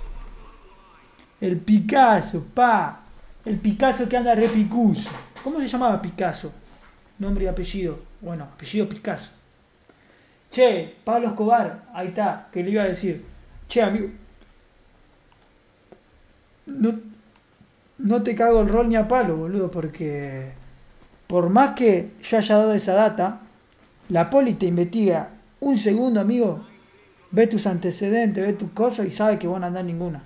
El Picasso, pa. El Picasso que anda re picuso. ¿Cómo se llamaba Picasso? Nombre y apellido. Bueno, apellido Picasso. Che, Pablo Escobar, ahí está, que le iba a decir. Che, amigo. No te cago el rol ni a palo, boludo, porque por más que yo haya dado esa data, la poli te investiga un segundo, amigo, ve tus antecedentes, ve tus cosas y sabe que vos no andás ninguna.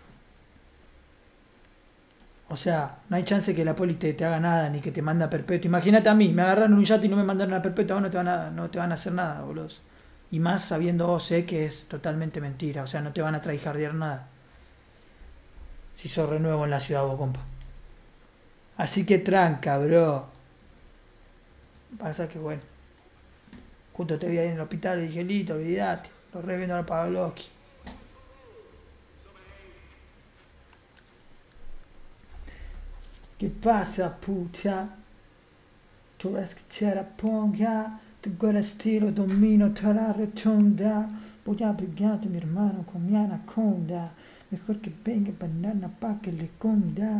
O sea, no hay chance que la poli te haga nada ni que te manda a perpetuo. Imagínate a mí, me agarraron un yate y no me mandaron a perpetuo, vos no te van a hacer nada, boludo. Y más sabiendo vos, que es totalmente mentira, o sea, no te van a traijardear nada. Si sos re nuevo en la ciudad, vos, compa. Así que tranca, bro. Pasa que bueno. Justo te vi ahí en el hospital y dije, listo, olvidate. Lo re viendo al Pavlovsky. ¿Qué pasa, puta? Tu ves que te la ponga. Tu guarda estilo domino toda la rotonda. Voy a pegarte, mi hermano, con mi anaconda. Mejor que venga banana pa' que le esconda.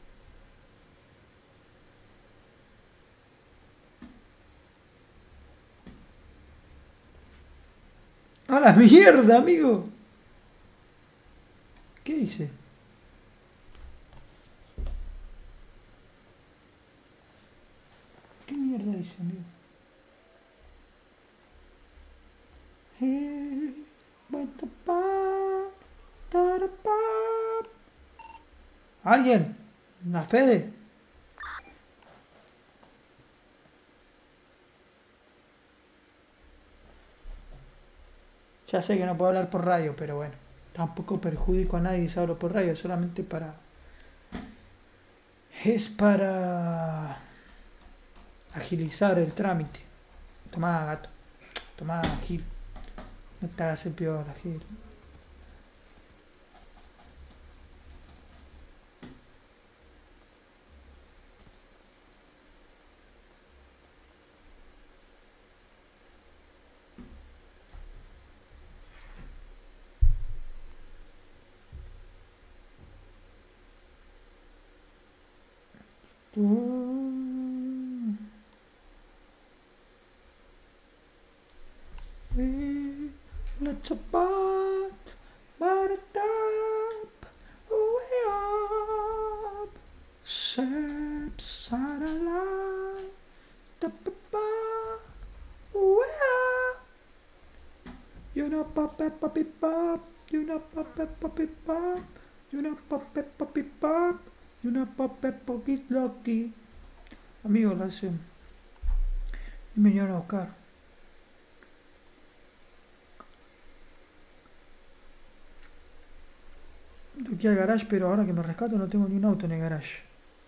¡A la mierda, amigo! ¿Qué hice? ¿Qué mierda hice, amigo? ¿Alguien? ¿La Fede? Ya sé que no puedo hablar por radio, pero bueno. Tampoco perjudico a nadie si hablo por radio, solamente para... Es para... agilizar el trámite. Tomá, gato. Tomá, Gil. No te hagas el peor, Gil. Let's apart, but it up, way up, shapes satellite, the papa, way up. You know, pop, puppy, pop, you know, pop, puppy, pop, you know, pop, puppy, pop, you know, pop, puppy, lucky. Amigo, la hace. Y me vinieron a buscar. Aquí al garage, pero ahora que me rescato no tengo ni un auto en el garage.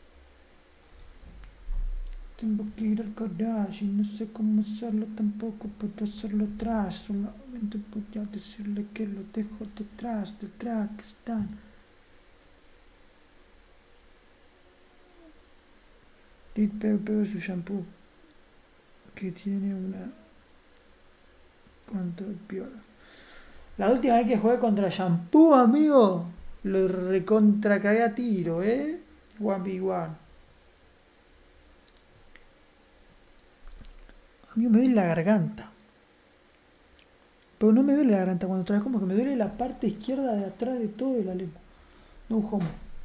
Tengo que ir al garage y no sé cómo hacerlo tampoco, puedo hacerlo atrás. Solamente voy a decirle que lo dejo detrás del track stand. Dit Pepe su shampoo, que tiene una control piola. La última vez que jugué contra shampoo, amigo, lo recontra cagué a tiro, 1v1. Amigo, me duele la garganta. Pero no me duele la garganta cuando traes, como que me duele la parte izquierda de atrás de todo de la lengua. No homo.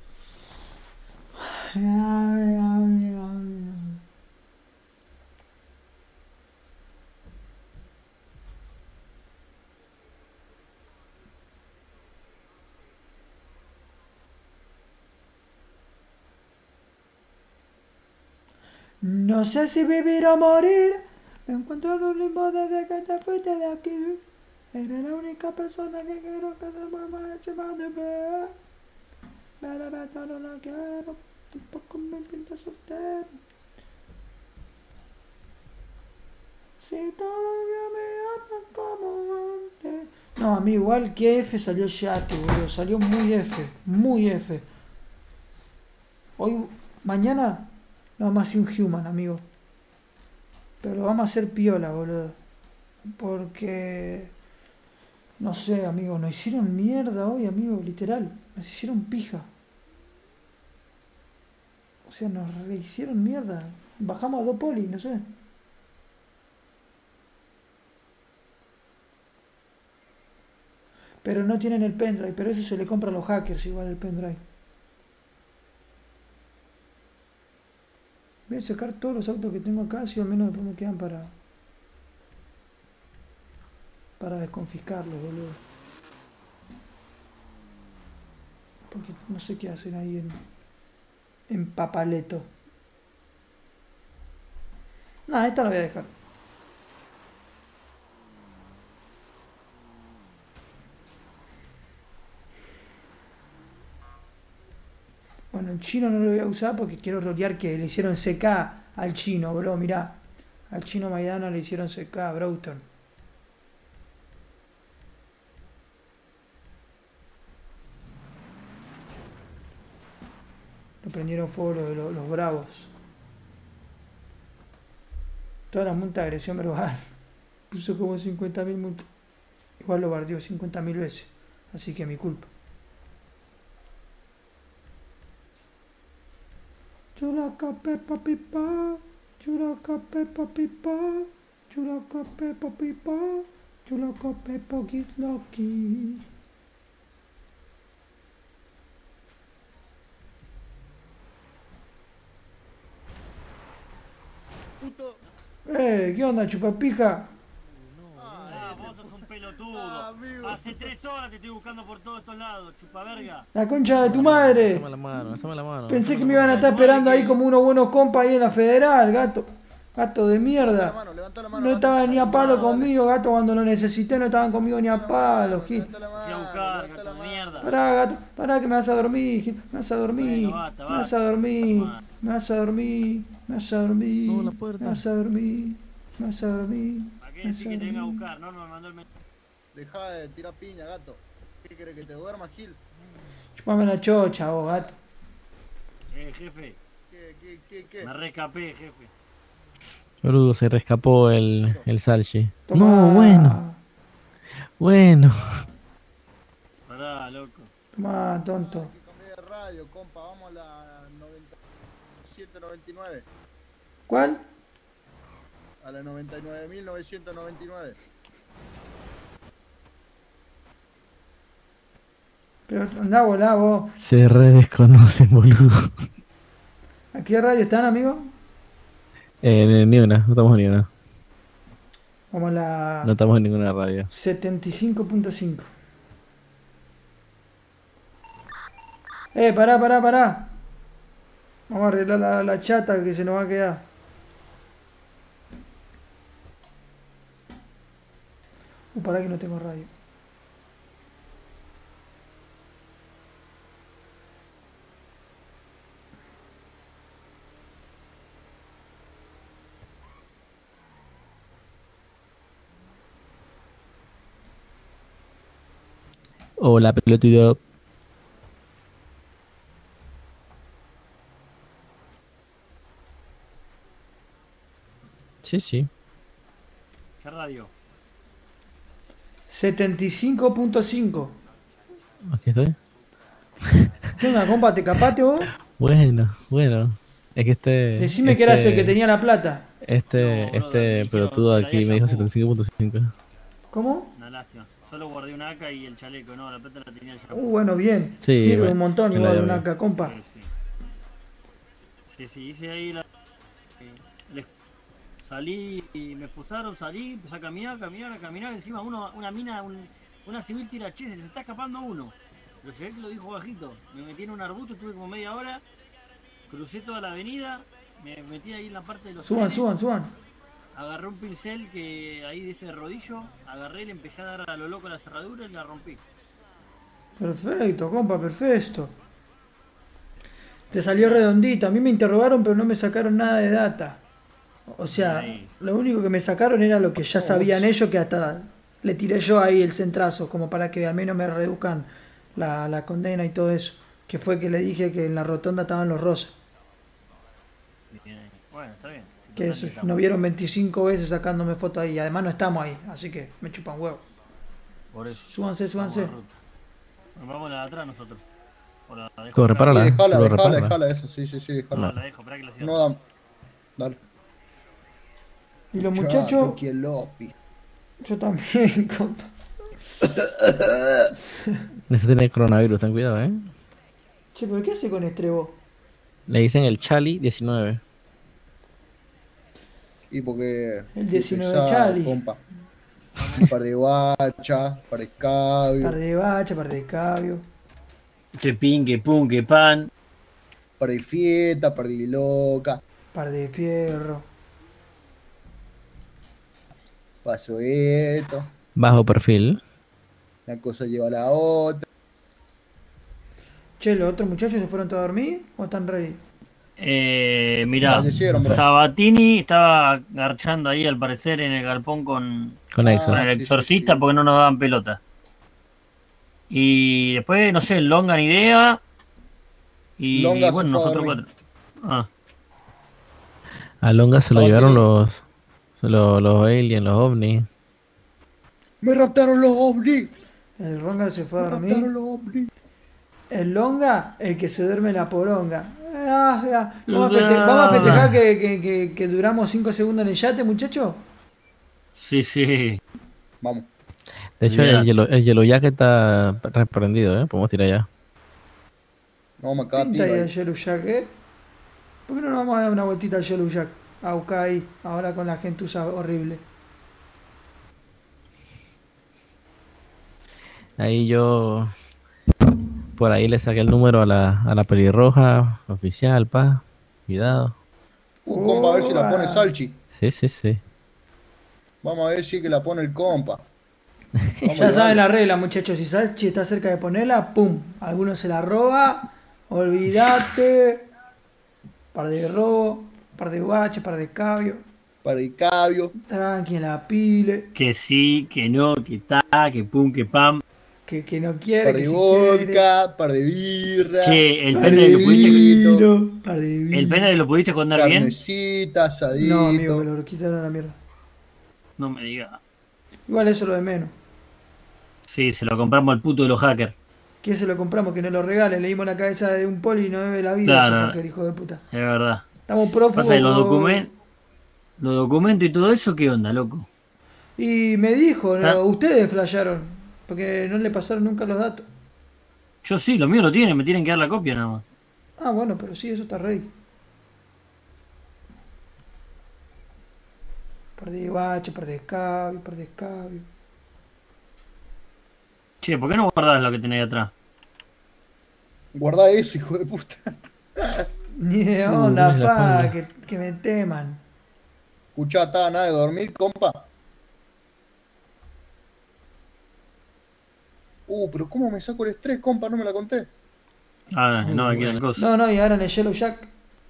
No sé si vivir o morir. Me encuentro en un limbo desde que te fuiste de aquí. Eres la única persona que quiero que se mueva encima de mí. Pero no la quiero. Tampoco me pinta soltero. Si todavía me aman como antes. No, amigo, igual que F salió Yate, boludo. Salió muy F. Muy F. Hoy, mañana, no vamos a hacer un human, amigo. Pero lo vamos a hacer piola, boludo. Porque... no sé, amigo. Nos hicieron mierda hoy, amigo. Literal. Nos hicieron pija. O sea, nos hicieron mierda. Bajamos a 2 polis, no sé. Pero no tienen el pendrive. Pero eso se le compra a los hackers igual el pendrive. Voy a sacar todos los autos que tengo acá, si al menos después me quedan para desconfiscarlos, boludo. Porque no sé qué hacen ahí en Papaleto. Nah, esta la voy a dejar. Bueno, el chino no lo voy a usar porque quiero rolear que le hicieron CK al chino, bro. Mirá, al chino Maidana le hicieron CK a Broughton. Le prendieron fuego los bravos. Toda la multa de agresión verbal. Puso como 50.000 multas. Igual lo bardeó 50.000 veces. Así que mi culpa. Churaca Peppa Pipa, Churaca Peppa Pipa, Churaca Peppa Pipa, Churaca Peppa Get Lucky. Puto. ¿Qué onda, chupapija? Vos sos un pelotudo. Hace 3 horas te estoy buscando por todos estos lados, chupaverga. La concha de tu madre. Dame la mano. Pensé que me iban a estar esperando ahí como unos buenos compas ahí en la federal, gato. Gato de mierda. No estaban ni a palo conmigo, gato. Cuando lo necesité no estaban conmigo ni a palo, Gil. Voy a buscar, gato de mierda. Pará, gato. Pará que me vas a dormir, Gil. Me vas a dormir. Me vas a dormir. Me vas a dormir. Me vas a dormir. Me vas a dormir. Me vas a dormir. ¿Para qué decir que te venga a buscar? No, me mandó el mensaje. Deja de tirar piña, gato. ¿Qué querés que te duerma, Gil? Chupame la chocha, vos, gato. Jefe. ¿Qué? Me rescapé, jefe. Boludo, se rescapó el Salchi. Tomá. No, bueno. Pará, loco. Tomá, tonto. Hay que cambiar de radio, compa. Vamos a la 9799. ¿Cuál? A la 99.999. Pero andá a volar, vos. Se re desconocen, boludo. ¿A qué radio están, amigo? Ni una, no estamos en ni una. Vamos a la... No estamos en ninguna radio. 75.5. Pará. Vamos a arreglar la chata que se nos va a quedar. Pará que no tengo radio. Hola, pelotudo. Sí. ¿Qué radio? 75.5. Aquí estoy. ¿Qué onda, compa? ¿Te capaste vos? Bueno. Es que Decime que eras el que tenía la plata. Este pelotudo aquí me dijo 75.5. ¿Cómo? Una lástima. Solo guardé una AK y el chaleco, no, la plata la tenía ya. Bueno, bien. Sí, Sirve un montón me igual la una llevé. AK, compa. Sí, hice ahí la... Salí y me expulsaron, salí, empecé a caminar, encima una civil tira, che, se le está escapando uno. Pero se ve que lo dijo bajito. Me metí en un arbusto, estuve como media hora, crucé toda la avenida, me metí ahí en la parte de los Suban. agarré un pincel que ahí dice rodillo, agarré, le empecé a dar a lo loco la cerradura y la rompí. Perfecto, compa, perfecto. Te salió redondito. A mí me interrogaron, pero no me sacaron nada de data. O sea, lo único que me sacaron era lo que ya sabían ellos, que hasta le tiré yo ahí el centrazo, como para que al menos me reduzcan la condena y todo eso. Que fue que le dije que en la rotonda estaban los rosas. Bueno, está bien. Que eso, nos vieron 25 veces sacándome fotos ahí. Además no estamos ahí, así que me chupan huevo. Por eso. Súbanse. Vamos a la de atrás nosotros. O la dejo Corre, acá. parala. Dejala, eso, sí, dejala. No, la dejo, esperá que la cierre. No, dale. Y los Chato, muchachos. que lopi. Yo también, compa. Ese tiene coronavirus, ten cuidado, Che, ¿pero qué hace con Estrebo? Le dicen el Chali 19. Y porque... El 19 sabe, Chali. Compa. Un par de guachas, par de cabio. Par de bacha, par de cabio. Que pin, que pum, que pan. Par de fiesta, par de loca. Par de fierro. Pasó esto. Bajo perfil. Una cosa lleva a la otra. Che, ¿los otros muchachos se fueron todos a dormir o están ready? Mirá, Fallecieron, bro. Sabatini estaba garchando ahí al parecer en el galpón con Exo. el exorcista porque no nos daban pelota. Y después, no sé, Longa ni idea. Y Longa se bueno, fue a nosotros dormir. cuatro. A Longa se lo Sabatini. llevaron los aliens, los ovnis. Me raptaron los ovnis. El Ronga se fue a Me dormir. raptaron los ovnis. El Longa, el que se duerme la poronga. Vamos a festejar que duramos 5 segundos en el yate, muchachos. Sí. Vamos. De hecho, el Yellow Jacket está reprendido, Podemos tirar ya. No, me acaba Pinta ahí tiro el ahí. Yellow Jack, ¿Por qué no nos vamos a dar una vueltita al Yellow Jack? A buscar ahí, ahora con la gentuza horrible. Ahí yo... Por ahí le saqué el número a la pelirroja oficial, pa. Cuidado. Compa, a ver si la pone Salchi. Sí. Vamos a ver si es que la pone el compa. Ya saben la regla, muchachos. Si Salchi está cerca de ponerla, pum. Alguno se la roba. Olvídate. Par de robo, par de guaches, par de cabio. Par de cabio. Tranqui en la pile. Que sí, que no, que ta, que pum, que pam. Que no quiere, Par que de si quiere. vodka, par de birra. Che, el Par pene de lo pudiste. vino, par de vino. ¿El pene lo pudiste esconder bien? Carnecita, asadito. No, amigo, me lo quitaron a la mierda. No me diga. Igual eso es lo de menos. Sí, se lo compramos al puto de los hackers. ¿Qué se lo compramos? Que nos lo regalen. Le dimos la cabeza de un poli y no debe la vida. Claro. ese hacker, hijo de puta. Es verdad. Estamos prófugos. Pasa que los documentos y todo eso, ¿qué onda, loco? Y me dijo, ¿Ah? ustedes flashearon. Porque no le pasaron nunca los datos. Yo sí, los míos lo tienen, me tienen que dar la copia nada más. Ah, bueno, pero sí, eso está ready. Par de bache, par de escabio, par de escabio. Che, ¿por qué no guardás lo que tenés ahí atrás? Guarda eso, hijo de puta. Ni de onda, la pa, espalda. que me teman. Escuchá, ¿estaba nada de dormir, compa? Pero ¿cómo me saco el estrés, compa? No me la conté. Ah, no, aquí en el coso. No, y ahora en el Yellow Jack.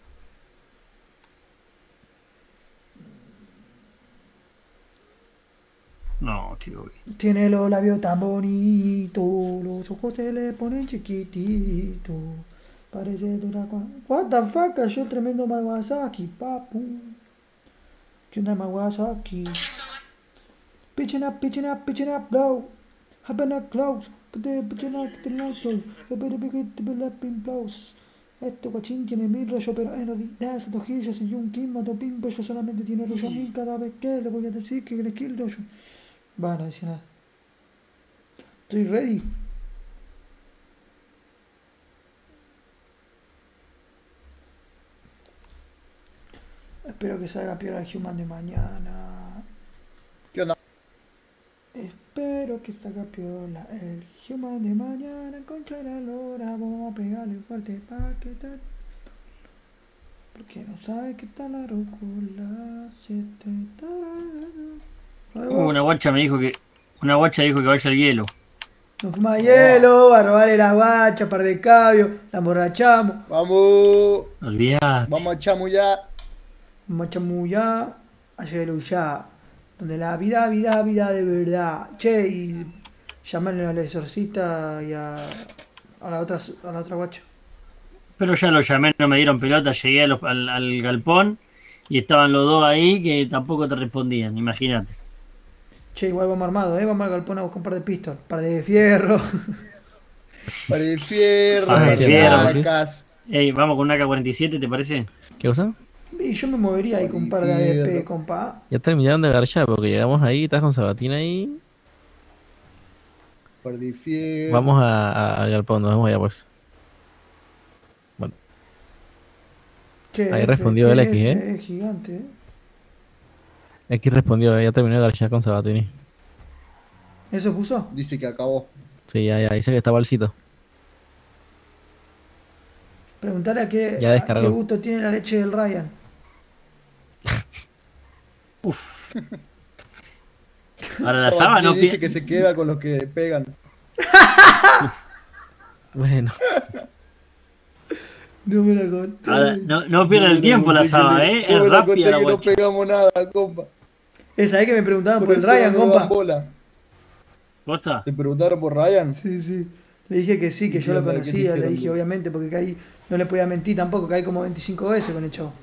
No, tío. Tiene los labios tan bonitos, los ojos se le ponen chiquititos. Parece de una... What the fuck, cayó el tremendo Mawasaki, papu. ¿Qué onda Mawasaki? Pitching up, blow. Happen up close. Pitching up, the local. The better be good to be left in blows. Este guachín tiene 1000 rollos, pero en realidad ese tojillo si un Kim Matopimpo, yo solamente tiene rollo 1000 cada vez que le voy a decir que le kill rollo. Va, no dice nada. Estoy ready. Espero que salga piola el Human de mañana. ¿Qué onda? Espero que salga piola el Human de mañana. Concha de la lora, vamos a pegarle fuerte pa' que tal. Porque no sabe que está la rocola. Una guacha me dijo que. Una guacha dijo que vaya al hielo. Nos fuimos a hielo, a robarle la guacha, par de cabios, la emborrachamos. Vamos. Olvidate. Vamos a chamullar. Vamos a chamullar, a Yeruyá, donde la vida de verdad. Che, y llamarle al exorcista y a la otra guacha. Pero ya lo llamé, no me dieron pelota, llegué al galpón y estaban los dos ahí que tampoco te respondían, imagínate. Che, igual vamos armados, vamos al galpón a buscar un par de pistols, par de fierro. Par de fierro, Par de fierro. placas. Ey, vamos con una AK-47, ¿te parece? ¿Qué cosa? Y yo me movería ahí con un par de ADP, compa. Ya terminaron de garchar porque llegamos ahí, estás con Sabatina ahí. Par de fierro. Vamos al galpón, nos vemos allá pues. Bueno. Che, Ahí respondió el X, es gigante, X respondió, ya terminó de garchar con Sabatini. ¿Eso puso? Dice que acabó. Sí, ya, dice que está balsito. Preguntale a qué descargó. gusto tiene la leche del Ryan. Uf. Ahora la Saba no dice que se queda con los que pegan. Bueno. No me la conté. Ahora, no pierda el tiempo la Saba, es rápida la que no guacha. pegamos nada, compa. Esa, que me preguntaban por el eso Ryan, no dan compa. bola. ¿Posta? ¿Te preguntaron por Ryan? Sí. Le dije que sí, que yo lo conocía, le dije obviamente, porque que ahí no le podía mentir tampoco, caí como 25 veces con el chavo.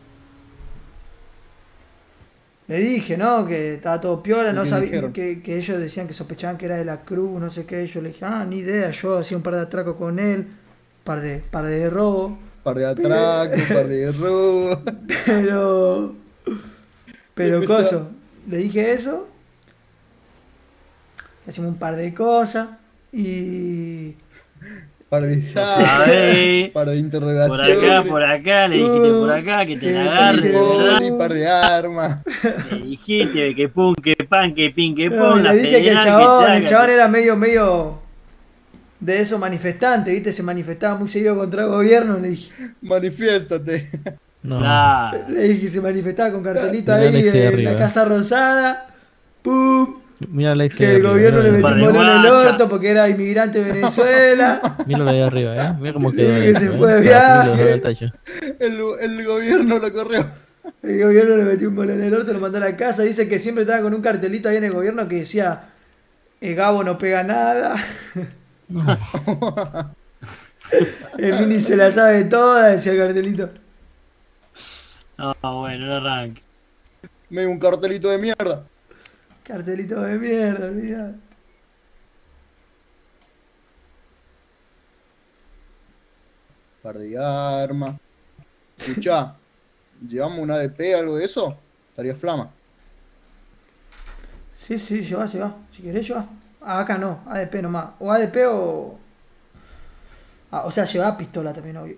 Le dije, ¿no? Que estaba todo piola, no sabía, que ellos decían que sospechaban que era de la Cruz, no sé qué. Yo le dije, ni idea, yo hacía un par de atracos con él, par de robo. Par de atracos, par de robo. Pero coso, le dije eso, hacemos un par de cosas y... Par de sabe, par de interrogación. Por acá, le dijiste por acá, que te la agarre. Y par de armas. Le dijiste que pum, que pan, que pin, que pum. Le dije que el chabón era medio de esos manifestantes, ¿viste? Se manifestaba muy seguido contra el gobierno, le dije. Manifiéstate. No. Le dije que se manifestaba con cartelito ahí en la Casa Rosada. ¡Pum! Mira Alex. Que el gobierno le metió un bolón en el orto porque era inmigrante de Venezuela. Míralo ahí arriba, Mira cómo quedó. Que se fue de viaje. El gobierno lo corrió. El gobierno le metió un bolón en el orto, lo mandó a la casa. Dice que siempre estaba con un cartelito ahí en el gobierno que decía: Gabo no pega nada. No. El Mini se la sabe toda, decía el cartelito. Bueno, no arranque. Me dio un cartelito de mierda. Cartelito de mierda, olvidate. Par de armas. Escuchá, ¿llevamos un ADP, algo de eso? Estaría flama. Sí, lleva. Si querés, lleva. Acá no, ADP nomás. O ADP o... o sea, lleva pistola también, obvio.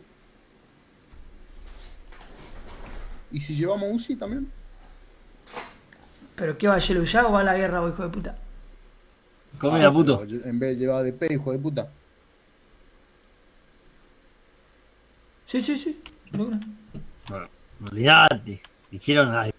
¿Y si llevamos UCI también? ¿Pero qué va a Yeruyá o va a la guerra, hijo de puta? Comida, puto. En vez de llevar ADP, hijo de puta. Sí. Bueno, olvidate. Dijeron ahí.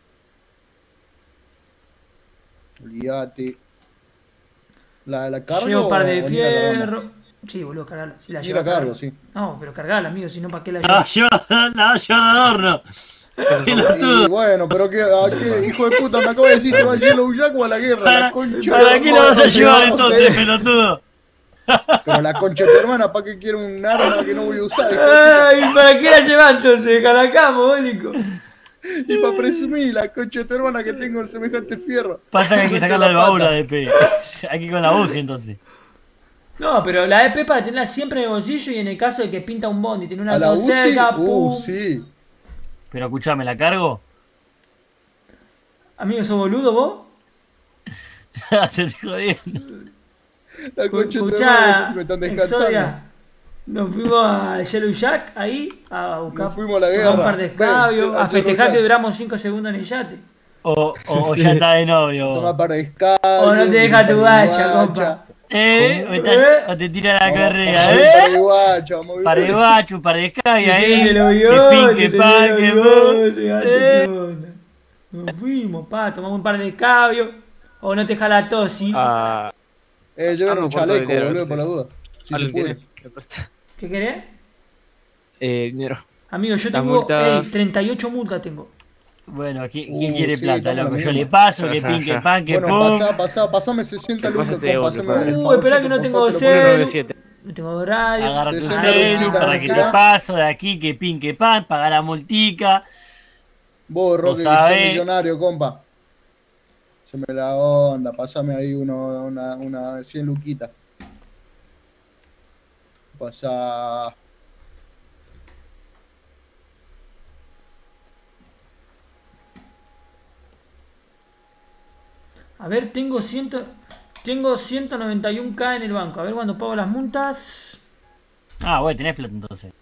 Olvidate. ¿La cargo? Llevo un par de fierro. Sí, boludo, cargala. Si la llevo. Sí, la cargo, sí. No, pero cargala, amigo, si no, ¿para qué la llevo? Yo no adorno. Y bueno, pero ¿qué, hijo de puta, me acabo de decir que va al Yellow Jack o a la guerra? La concha ¿Para qué lo vas a llevar entonces, pelotudo? Pero la concha de tu hermana, ¿para qué quiero un arma que no voy a usar? Ay, ¿para qué la llevas entonces? Caracamo, bólico. Y para presumir la concha de tu hermana que tengo el semejante fierro. Pasa que hay que sacar la armadura de P. Hay que ir con la UCI entonces. No, pero la EP para tenerla siempre en el bolsillo y en el caso de que pinta un bondi, tiene una ¿A la tos UCI? seca, pum. Sí. Pero escuchame, ¿la cargo? Amigo, ¿sos boludo vos? Te estoy jodiendo. La concha de tu madre, no sé Escuchá, si me están Exodia, descansando. nos fuimos a Yellow Jack ahí a buscar Nos fuimos a la un guerra. par de escabios, Ven, a a festejar Yellow que Jack. duramos 5 segundos en el yate. O ya está de novio. Toma par de escabios. O no te deja tu gacha, compa. O te tira la carrera, Par de guacho, vamos a ver. Par de guacho, par de escabia Que ahí. lo Que vio, pin, que pan, que boom. Nos fuimos, tomamos un par de escabios. O no te jala tosi. Llevar un chaleco, dinero, boludo, sí. por la duda. Si se Alan puede. tiene. ¿Qué querés? Dinero. Amigo, yo Las tengo multas. 38 multas tengo. Bueno, ¿quién quiere sí, plata, estamos loco? en la Yo le misma. paso, que Ya, pin, ya. que pan, que Bueno, pum. pasame 60 lucas, Pásate compa. otro, Haceme padre. el Espera favorcito, que no por tengo favor, te lo pongo. celu. 97. No tengo radio. Agarra tu 60 celu luquitas, para que te tranquila. paso de aquí, que pin, que pan, paga la multica. Vos, Roque, que sos sabés. millonario, compa. Se me la onda, pasame ahí una 100 luquitas. Pasa. A ver, tengo 191k en el banco. A ver cuando pago las multas. Ah, bueno, tenés plata entonces.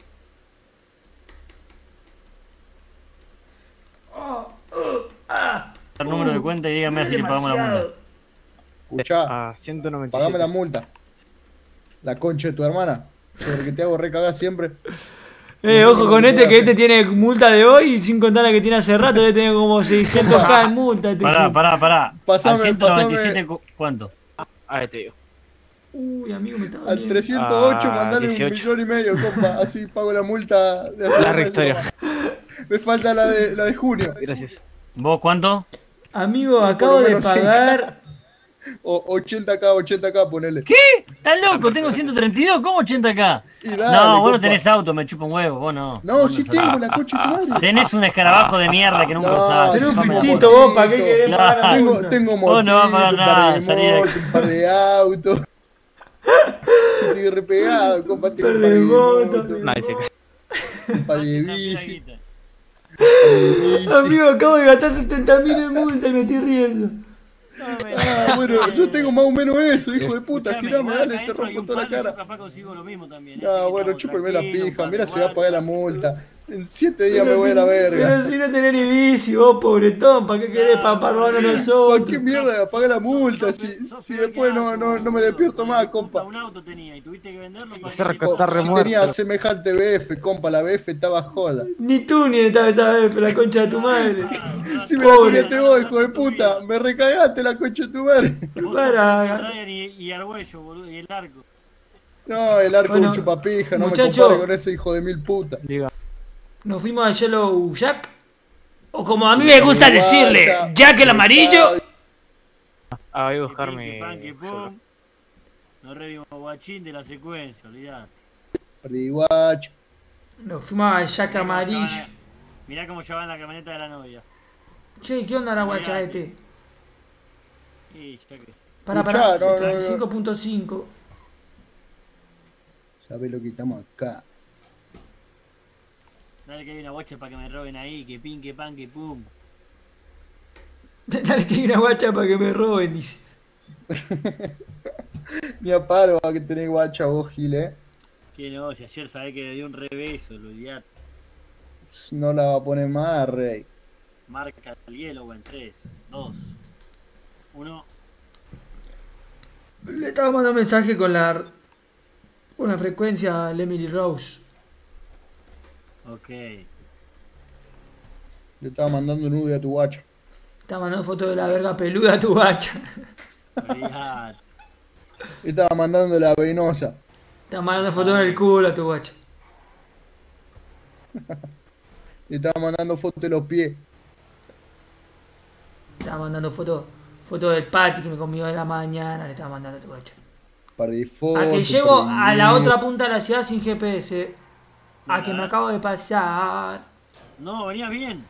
El número de cuenta y dígame si le pagamos la multa. Escuchá, 197. pagame la multa. La concha de tu hermana. Sobre que te hago recagar siempre. Ojo con este, que este tiene multa de hoy y sin contar la que tiene hace rato, debe tener como 600k en multa. Este Pará. Pasame, Al 197, ¿cuánto? Ahí te digo. Uy, amigo, me estaba Al viendo. 308 mandale 18. 1,5 millones, compa. Así pago la multa de hace La dos meses, rectoria. compa. Me falta la de junio. Gracias. ¿Vos cuánto? Amigo, Por acabo lo de menos 100K. pagar. O 80k, ponele. ¿Qué? ¿Estás loco? Tengo 132, ¿cómo 80k? Y dale, No, vos no compa. tenés auto, me chupa un huevo, vos no. No, Vos sí sos- tengo la concha de tu madre. Tenés un escarabajo de mierda que nunca No, usaste. Tenés un chupame la fitito, bola. vos, ¿para qué querés No, pagar la multa? Tengo Vos no vas a motito, pagar un par nada, de salí de motos, un par de autos. Si estoy repegado, compa, tengo un Par par de de motos. motos, Nadie se un par de bici. Amigo, acabo de gastar 70.000 en multa y me estoy riendo. Ah, bueno, yo tengo más o menos eso, hijo de puta. Escuchame, Tirame, igual dale, acá te adentro hay rompo un toda la pan y yo cara. capaz consigo lo mismo también, Ah, bueno, estamos chúpame la tranquilos, pija. un Mira, par se de va a pagar la guachos. multa. En 7 días me voy a la verga. Pero si no tenés ni bici, vos, pobretón, ¿para qué querés papá robando a ¿Por nosotros? qué mierda pagar la multa si después no me despierto más, compa? Un auto tenía y tuviste que venderlo para Cerca que- está Si remuerto. tenía semejante BF, compa, la BF estaba joda. Ni tú ni estaba esa vez, la concha de tu madre. Si me la Pobre. tiraste vos, hijo de puta, me recagaste la concha de tu madre. Vos Para. sos Ryan y Argüello, boludo, y el arco. No, el arco Bueno, un chupapija, no me muchacho. compare con ese hijo de mil puta. Diga. Nos fuimos a Yellow Jack. O como a mí me gusta decirle, Jack el amarillo. Ah, voy a Que buscar pin, que mi. pan, que pum. Nos revimos guachín de la secuencia, olvidate. Perdí guacho. Nos fuimos a Jack amarillo. Mirá cómo llevan la camioneta de la novia. Che, ¿qué onda la guacha este? Y ya que... Para, Escuchá, no, 5.5. ¿Sabés lo que estamos acá? Dale que hay una guacha para que me roben ahí, que pin, que pan, que pum. Dale que hay una guacha para que me roben, dice. Ni a paro va que tenés guacha vos, Gil, Que no, si ayer sabés que le dio un rebeso, lo olvidate. No la va a poner más, rey. Marca el hielo en 3, 2, 1. Le estaba mandando mensaje con la frecuencia al Emily Rose. Ok. Le estaba mandando un nude a tu guacho. Estaba mandando fotos de la verga peluda a tu guacha. Olvidate. Le estaba mandando la venosa. Estaba mandando fotos del culo a tu guacha. Le estaba mandando fotos de los pies. Estaba mandando fotos del patty que me comió de la mañana. Le estaba mandando a tu guacha. Par de fotos. A que llego par de a la videos. otra punta de la ciudad sin GPS. A que me acabo de pasar. No, venía bien.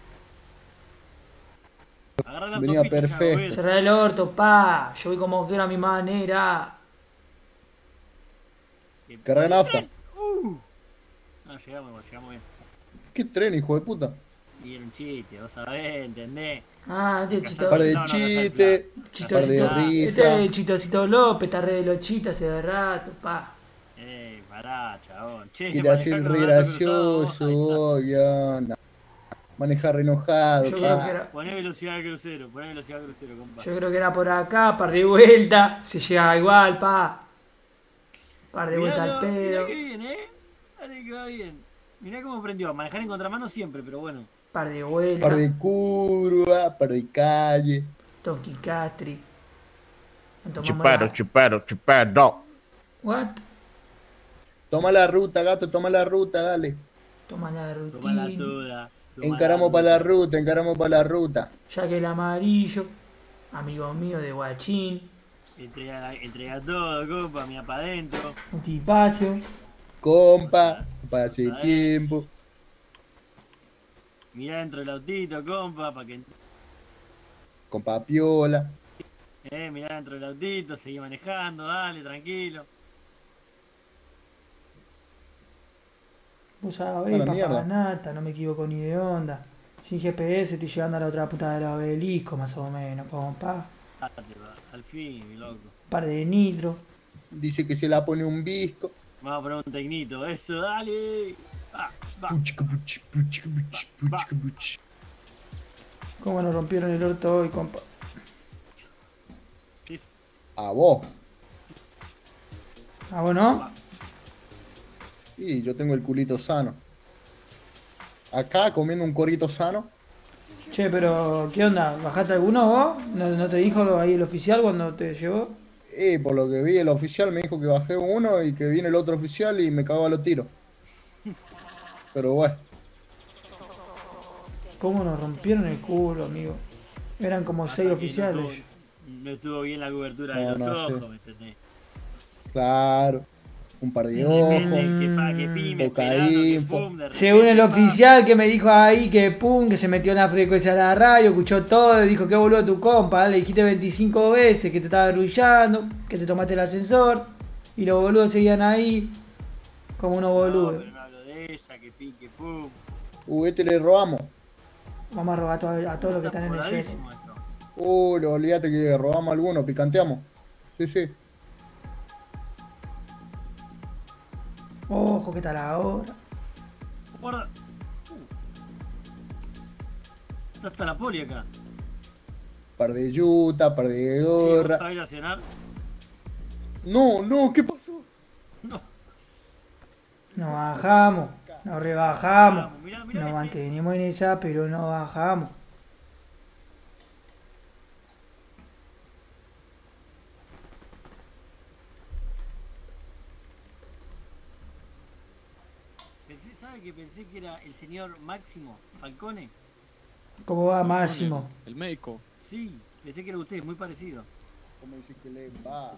Agarrá la Venía autopista, perfecto. ya, Cerrá el orto, pa. Yo voy como quiero a mi manera. Carga nafta. No, llegamos bien. ¿Qué tren, hijo de puta? Y era un chiste, vos sabés, ¿entendés? Ah, este es Chito. Par de chistes, par de risa. Este es Chitocito López, está re de los chistes hace de rato, pa. Pará, chabón. Che, Quiere hacer re gracioso, ya anda. Manejar re enojado, Yo creo que pa. era- Poné velocidad de crucero, compa. Yo creo que era por acá, par de vuelta, se llega igual, pa. Par de vuelta al Mirá pedo. que bien, Dale que va bien. Mirá cómo prendió. Manejar en contramano siempre, pero bueno. Par de vuelta. Par de curva, par de calle. Tonki Castri. Nos tomamos Chuparo. What? Toma la ruta, gato, toma la ruta, dale. Toma la rutina. Tomala toda. Encaramos para la ruta. Ya que el amarillo, amigo mío de Guachín, Entrega todo, compa, mira para adentro. un tipazo. Compa, pase tiempo. Mirá dentro del autito, compa, para que. Compa piola. Mirá dentro del autito, seguí manejando, dale, tranquilo. Vos sabés, A la mierda. papanata, no me equivoco ni de onda. Sin GPS estoy llegando a la otra punta del obelisco, más o menos, compa. Al fin, mi loco. Par de nitro. Dice que se la pone un visco. Vamos a poner un tecnito, eso, dale. Va. ¿Cómo nos rompieron el orto hoy, compa? A vos. ¿Ah, vos no? Sí, yo tengo el culito sano. Acá comiendo un corito sano. Che, pero, ¿qué onda? ¿Bajaste alguno vos? ¿No te dijo ahí el oficial cuando te llevó? Por lo que vi, el oficial me dijo que bajé uno y que viene el otro oficial y me cagó a los tiros. Pero bueno. ¿Cómo nos rompieron el culo, amigo? Eran como 6 oficiales. No estuvo bien la cobertura de No, los no ojos, sé. ¿me entendés? Claro. Un par de ojos. Poca info. Según el oficial que me dijo ahí que pum, que se metió en la frecuencia de la radio, escuchó todo y dijo que boludo tu compa, le dijiste 25 veces que te estaba arrullando, que te tomaste el ascensor y los boludos seguían ahí como unos boludos. Pero no hablo de esa, que pique, pum. Le robamos. Vamos a robar a todos los que están en el jet. Olvídate que robamos a alguno, picanteamos. Sí. Ojo, ¿qué tal ahora? Guarda. Está hasta la poli acá. Par de yuta, par de gorra. ¿Vas a ir a cenar? No, ¿qué pasó? No. Nos bajamos, nos rebajamos, nos mantenemos en esa, pero no bajamos. ¿Sabe que pensé que era el señor Máximo Falcone? ¿Cómo va, Máximo? El médico. Sí, pensé que era usted, muy parecido. ¿Cómo dices que le va?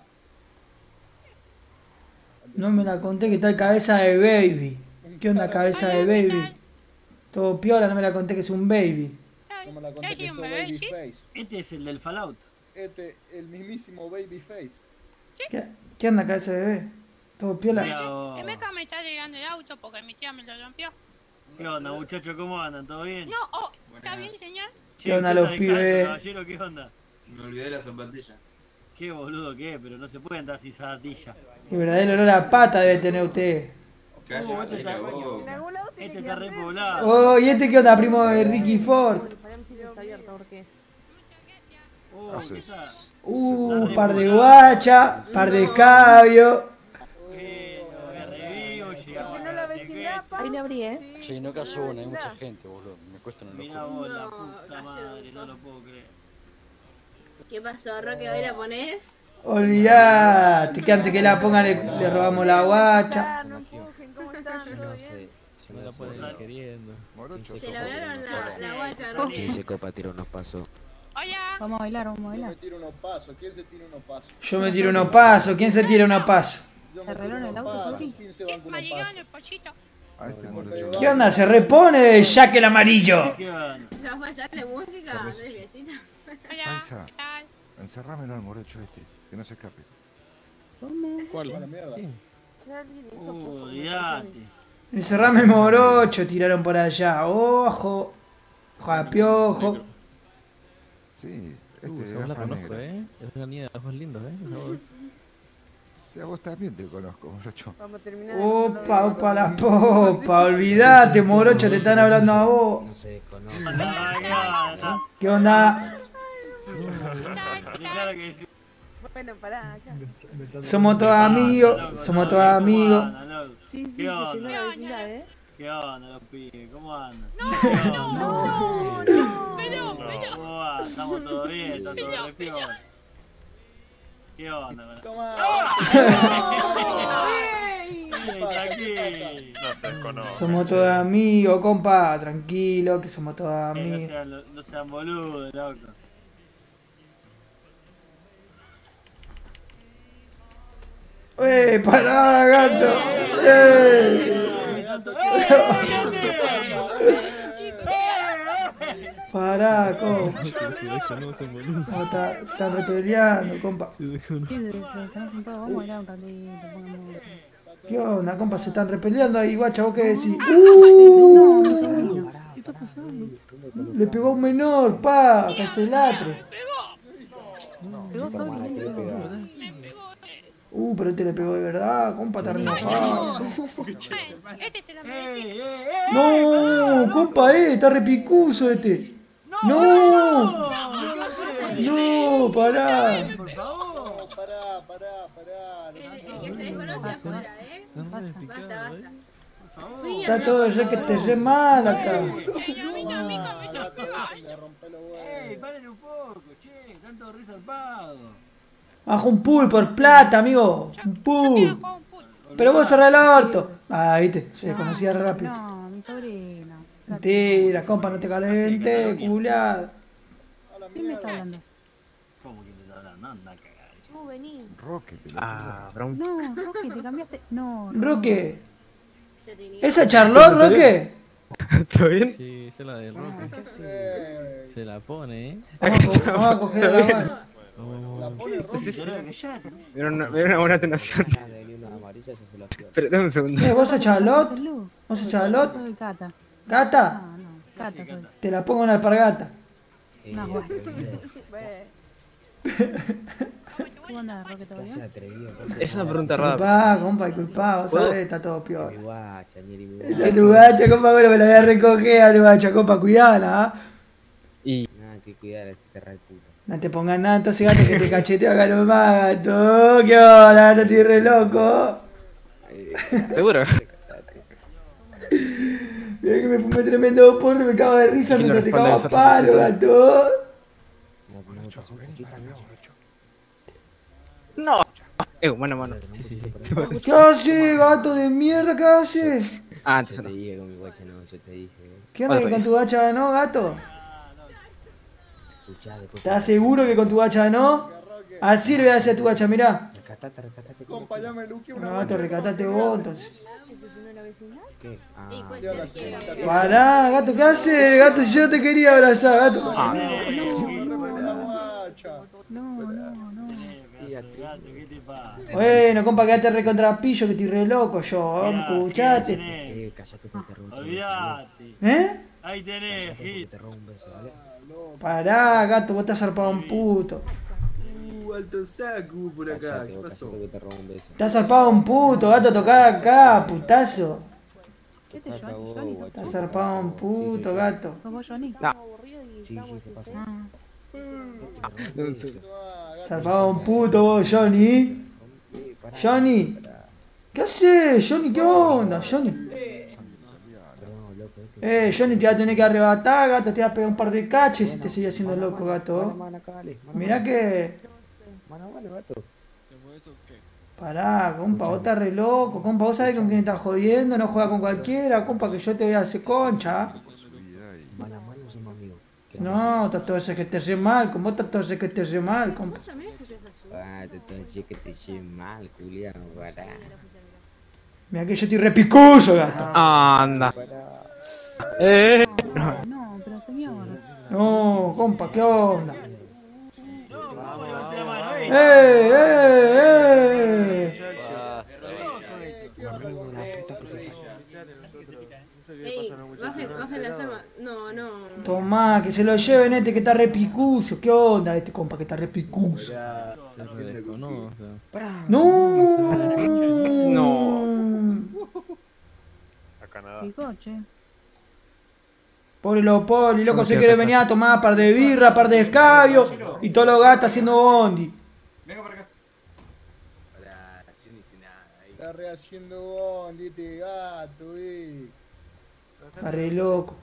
No me la conté que está el cabeza de baby. ¿Qué onda cabeza de baby? Todo piola, no me la conté que es un baby. ¿Cómo la conté que sos Babyface? Este es el del Fallout. El mismísimo Babyface. ¿Qué onda cabeza de bebé? Todo piola. MK me está llegando el auto porque mi tía me lo rompió. ¿Qué onda, muchachos? ¿Cómo andan? ¿Todo bien? No, ¿está bien, señor? ¿Qué onda los pibes? Caballero, ¿qué onda? Me olvidé la zapatilla. Qué boludo que es, pero no se puede andar sin zapatilla. El verdadero olor a pata debe tener usted. Este está repoblado. Oh, ¿y este qué onda, primo de Ricky Ford? Par de guacha, par de cabio. Ahí le abrí, ¿eh? Che, no cayó una, hay mucha gente, boludo. Me cuesta no Mira vos, la puta madre, no lo puedo creer. ¿Qué pasó, Roque? ¿Hoy la ponés? Olvidate, que antes que la ponga le robamos la guacha. No la pueden ir queriendo. Se lograron la guacha, Roque. ¿Quién se copa tira unos pasos? Vamos a bailar, vamos a Yo bailar. me tiro unos pasos. ¿Quién se tira unos pasos? Yo me tiro unos pasos. ¿Quién se tira unos pasos? Yo me tiro unos pasos. ¿Quién se banca unos pasos? ¿Qué onda? ¿Se repone Jack el amarillo? ¿Ya fue allá la música? ¿No es fiestita? Aiza, encerrámelo al morocho este, que no se escape. Tome. ¿Cuál? A la mierda. Olvídate. Encerrame el morocho, tiraron por allá. Ojo. Ojo a piojo. Sí, Esa voz de la gafas conozco, negras. Es una niña de ojos lindos, Esa voz. Sí, a vos también te conozco, morocho. Opa, opa, la popa. Olvídate, morocho, te están hablando a vos. No se conoce. ¿Qué onda? Bueno, pará, acá. Somos todos amigos. Somos todos amigos. Sí, sí, ¿Qué se onda? llenó la vecindad, ¿eh? ¿Qué onda los pibes? ¿Cómo andan? No, pero. ¿Cómo andan? Estamos todos bien, estamos todos re piola. ¿Qué onda? Toma. Tranquilo. No se conoce. Somos todos amigos, compa. Tranquilo, que somos todos amigos. No sean boludos, loco. Pará, gato. Pará, compa. Se están repeleando, compa. ¿Qué onda, compa? Se están repeleando ahí, guacha, ¿vos qué decís? ¿Qué está pasando? Le pegó a un menor, pa, cancelatre. ¿Pegó solo? Pero este le pegó de verdad, compa, está re enojado. Este se la merecía. No, compa, está repicuso este. No, no, pará. Por favor. Pará. El que se desconoce afuera, ¿eh? Basta. Está todo que te re mal acá. Paren un poco, che, están todos re zarpados. Bajo un pool por plata, amigo. Un pool. Pero vos cerrá el orto. Ah, viste, se desconocía rápido. No, mi sobrina. Mentira, compa, no te calentes, culiado. ¿Quién me está hablando? ¿Cómo que te está hablando? Anda a cagar. No, vení. Roque, No, Roque, te cambiaste. No. Roque. ¿Esa Charlotte, Roque? ¿Todo bien? Sí, esa es la de Roque. Se la pone, Vamos a coger la mano. La pone Roque. Era una buena atenuación. Pero dame un segundo. ¿Vos sos Charlotte? ¿Vos sos Charlotte? Soy Cata. ¿Cata? Cata soy. Te la pongo en la alpargata. No, bueno. ¿Cómo andás, Roque? ¿Todo bien? Es una pregunta rara. Disculpá, vos ¿Puedo? sabés, está todo peor. A tu guacha, compa, bueno, me la voy a recoger a tu guacha, compa, cuidala, ¿ah? Y... Nada que cuidar a este perra de puta. No te pongas nada, entonces gato que te cacheteo acá nomás, gato. ¿Qué onda, gato? Estoy re loco. ¿Seguro? Mira que me fumé tremendo porro y me cago de risa ¿Quién mientras te responde cago eso? a palo, gato. No. Bueno. Sí. ¿Qué haces, gato de mierda? ¿Qué haces? Ah, entonces Yo no. te dije con mi guacha, no, yo te dije. ¿Qué onda que con tu bacha no, gato? Escuchá, después. ¿Estás seguro que con tu bacha no? Así le voy a decir a tu bacha, mirá. Recatate. Compa, ya me luqué una No, gato, recatate vos, entonces. ¿Qué? Ah, Pará, gato, ¿qué haces? Gato, yo te quería abrazar, gato. ¿Qué te pasa? Bueno, compa, quedate recontra pillo que estoy re loco yo, ¿me escuchaste? Cállate porque te robo un beso. Olvídate. ¿Eh? Ahí tenés, Gil. Te robo un beso, ¿vale? Pará, gato, vos estás zarpado un puto. Alto saco por acá, ¿qué pasó? Que te robo un beso. Estás zarpado un puto, gato, tocá acá, putazo. Este es Johnny, sos Estás zarpado un puto, gato. ¿Sos vos, Johnny? No. Sí, ¿qué pasa? Zarpado un puto vos, Johnny. Johnny. ¿Qué haces, Johnny? ¿Qué onda, Johnny? Johnny, te va a tener que arrebatar, gato, te va a pegar un par de caches si te sigue haciendo loco, gato. Mirá que... Pará, compa, vos estás re loco, compa, vos sabés con quién estás jodiendo, no juega con cualquiera, compa, que yo te voy a hacer concha. Mano a mano somos amigos. No, está todo ese que te hace mal, con vos está todo ese que te hace mal, compa. Ah, te tengo que te eché mal, culiao, pará. Mira que yo estoy repicuso, gato. Anda. No, pero señor. No, compa, ¿qué onda? Ey, bajen las armas. No, no. Tomá, que se lo lleven este que está re picuso. ¿Qué onda este compa que está re picuso? ¡No! A Canadá. Picoche. Pobre lo poli, loco, Yo se me quiere quedo venir a tomar par de birra, par de escabio y todos los gatos haciendo bondi. Venga para acá. Hola, yo no hice nada. Está rehaciendo bondi este gato, Está re loco.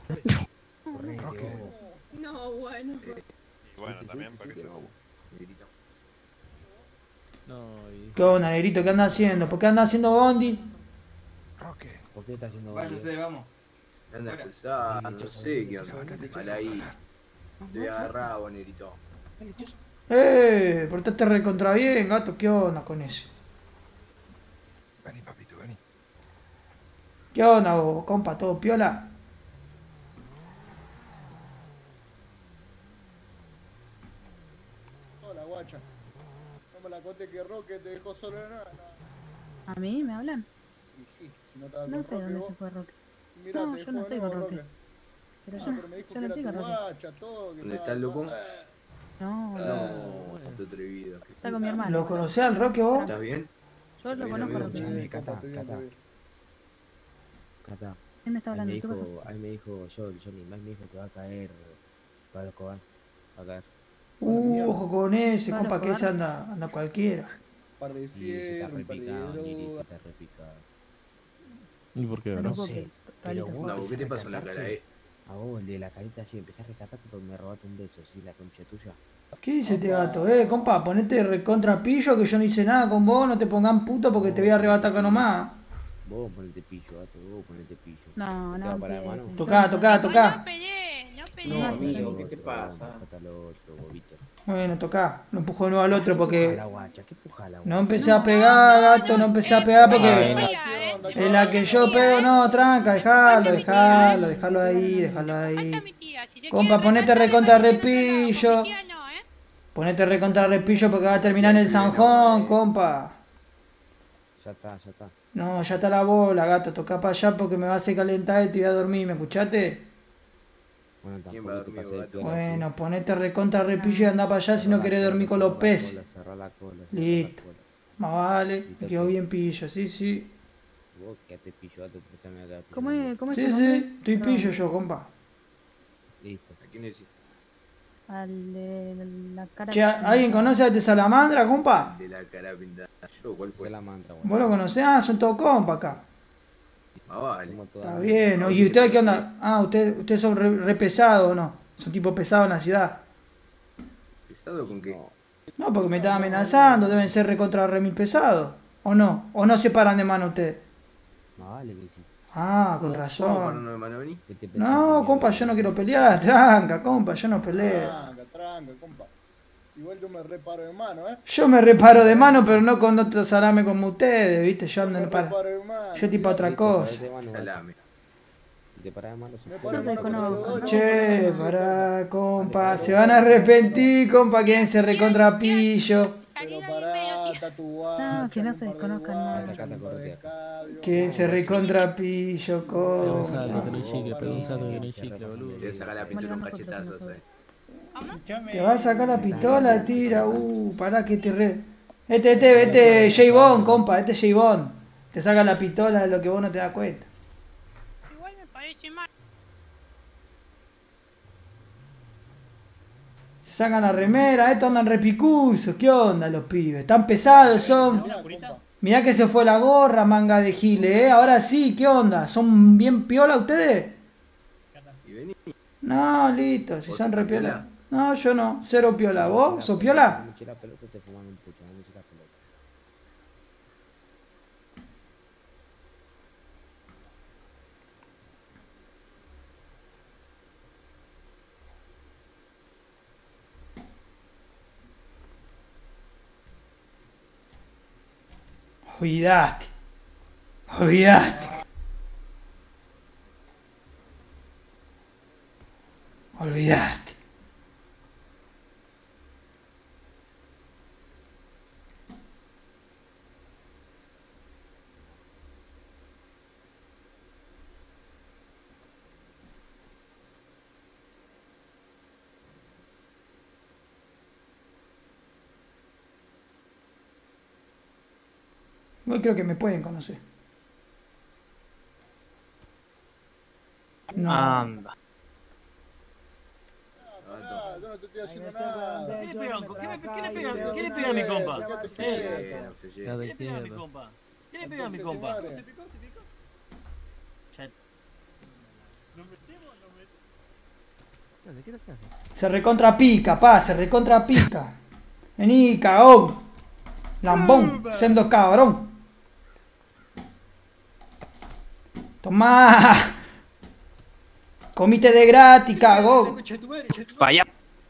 No, bueno. Y bueno, también para que se vamos. ¿Qué onda, negrito? ¿Qué anda haciendo? ¿Por qué anda haciendo bondi? ¿Por qué está haciendo Váyase, vamos. Anda expulsado, no sé qué onda. Mal ahí. Te voy a agarrar, bonerito. Portate recontra bien, gato. ¿Qué onda con ese? Vení, papito, vení. ¿Qué onda vos, compa? ¿Todo piola? Hola, guacha. No me la conté que Roque te dejó solo en nada. ¿A mí me hablan? Y sí, si no estaba No con sé Roque dónde vos. se fue Roque. Mirá, No, te yo no dejó estoy de con nuevo, Roque. Pero Ah, yo, pero me dijo yo que no era estoy tu con Roque. guacha, todo. Que ¿Dónde está estaba el loco? No, No, está atrevido. está con mi hermano. ¿Lo conocés al Roque vos? ¿Estás bien? Yo lo Bien, conozco a amigo. Roque. Escuchame, Cata, Cata. Él me está hablando, ¿qué pasó? Ahí me dijo Johnny, me dijo que va a caer Pablo Escobar. Va a caer. Ojo con ese, Pablo compa, que ese Escobar. anda cualquiera. Un par de Y se está fierro, un par de repicado, Niri, se droga. está repicado. ¿Y por qué, No bro? lo puedo sé, creer. pero Pablito. vos No, empezás ¿qué te a pasó en la cara, recatarte. A vos, el de la carita, así, empecé a recatarte porque me robaste un beso, sí, la concha tuya. ¿Qué dice este gato? Compa, ponete recontra pillo que yo no hice nada con vos, no te pongan puto porque te voy a arrebatar acá nomás. Vos ponete pillo, gato, vos ponete pillo. No, ¿Te no va para la empieces. mano? Tocá, tocá, tocá. No peleé, no No, peleé. amigo, ¿qué te pasa? Bájate al otro, bobito. Bueno, tocá. Lo empujo de nuevo al otro ¿Qué porque puja la guacha? ¿Qué puja la guacha? no empecé a pegar, gato, no empecé a pegar porque en la que yo pego, no, tranca, dejalo ahí, déjalo ahí. Compa, ponete recontra repillo. Ponete recontra repillo porque va a terminar en el Sanjón, compa. Ya está, ya está. No, ya está la bola, gato, tocá para allá porque me va a hacer calentar y te voy a dormir, ¿me escuchaste? Bueno, ¿Quién va a tampoco te dormir, pases de gato? piola, Bueno, ponete recontra repillo y anda para allá si no querés dormir con los peces. Cerrá la cola. Listo. Más vale, me quedó bien pillo, sí, sí. Vos quedate pillo, gato, te empezás a quedar pillo. ¿Cómo es Sí, tu sí, nombre? estoy Perdón. pillo yo, compa. Listo. ¿A quién decís? Al de la cara. Che, ¿alguien conoce a este salamandra, compa? De la cara pintada. ¿Yo? ¿Cuál fue? La mantra, ¿Vos lo conocés? Ah, son todos compa acá. Ah, vale. Está bien. ¿Y ustedes qué onda? Ah, ustedes son re pesados, ¿o no? Son tipo pesados en la ciudad. ¿Pesado con qué? No, porque me estaban amenazando, deben ser recontra remil pesados. ¿O no? ¿O no se paran de mano ustedes? No, vale que sí. Ah, con ¿Cómo para razón. no de mano vení? ¿Qué te pensás No, que compa, yo no quiero pelear, tranca, compa, yo no peleo. Tranca, compa. Igual yo me reparo de mano, Yo me reparo de mano, pero no con otro salame como ustedes, ¿viste? Yo ando para. reparo de mano. Yo tipo otra cosa. Salame. Si te parás de mano, Me paro de mano contra los dos. Che, pará, compa, se van a arrepentir, compa, quédense recontra pillo. Pero pará, está tu guacha. No, que no se desconozcan nada. Quédense recontra pillo, Preguntale compa. que no es chicle, preguntale que no es chicle, Te boludo. voy a sacar la pintura un cachetazo, ¿sabes? Te va a sacar la pistola, tira, pará que te re. Este J-Bone, compa, este es J-Bone. Te saca la pistola de lo que vos no te das cuenta. Igual me parece mal. Se sacan la remera, estos andan repicusos, ¿qué onda los pibes? Tan pesados son. Mirá que se fue la gorra, manga de giles, Ahora sí, ¿qué onda? ¿Son bien piola ustedes? Y vení. No, listo, si ¿Vos son sos re piola. piola? No, yo no, cero piola. ¿Vos sos piola? Me eché la pelota y te fuman un pucho, me eché la pelota. Olvidate. Olvidate. Olvidate. Igual creo que me pueden conocer. No. Anda. Yo no te estoy haciendo nada. ¿Quién le pega a mi compa? Ya te ¿Quién le pega a mi quiero. compa? ¿Quién le pega a mi compa? Se picó. Chat. Se recontra pica, pa, se recontra pica. Vení, cagón. Lambón, siendo cabrón. Tomá. Comiste de gratis, cagón. Vaya.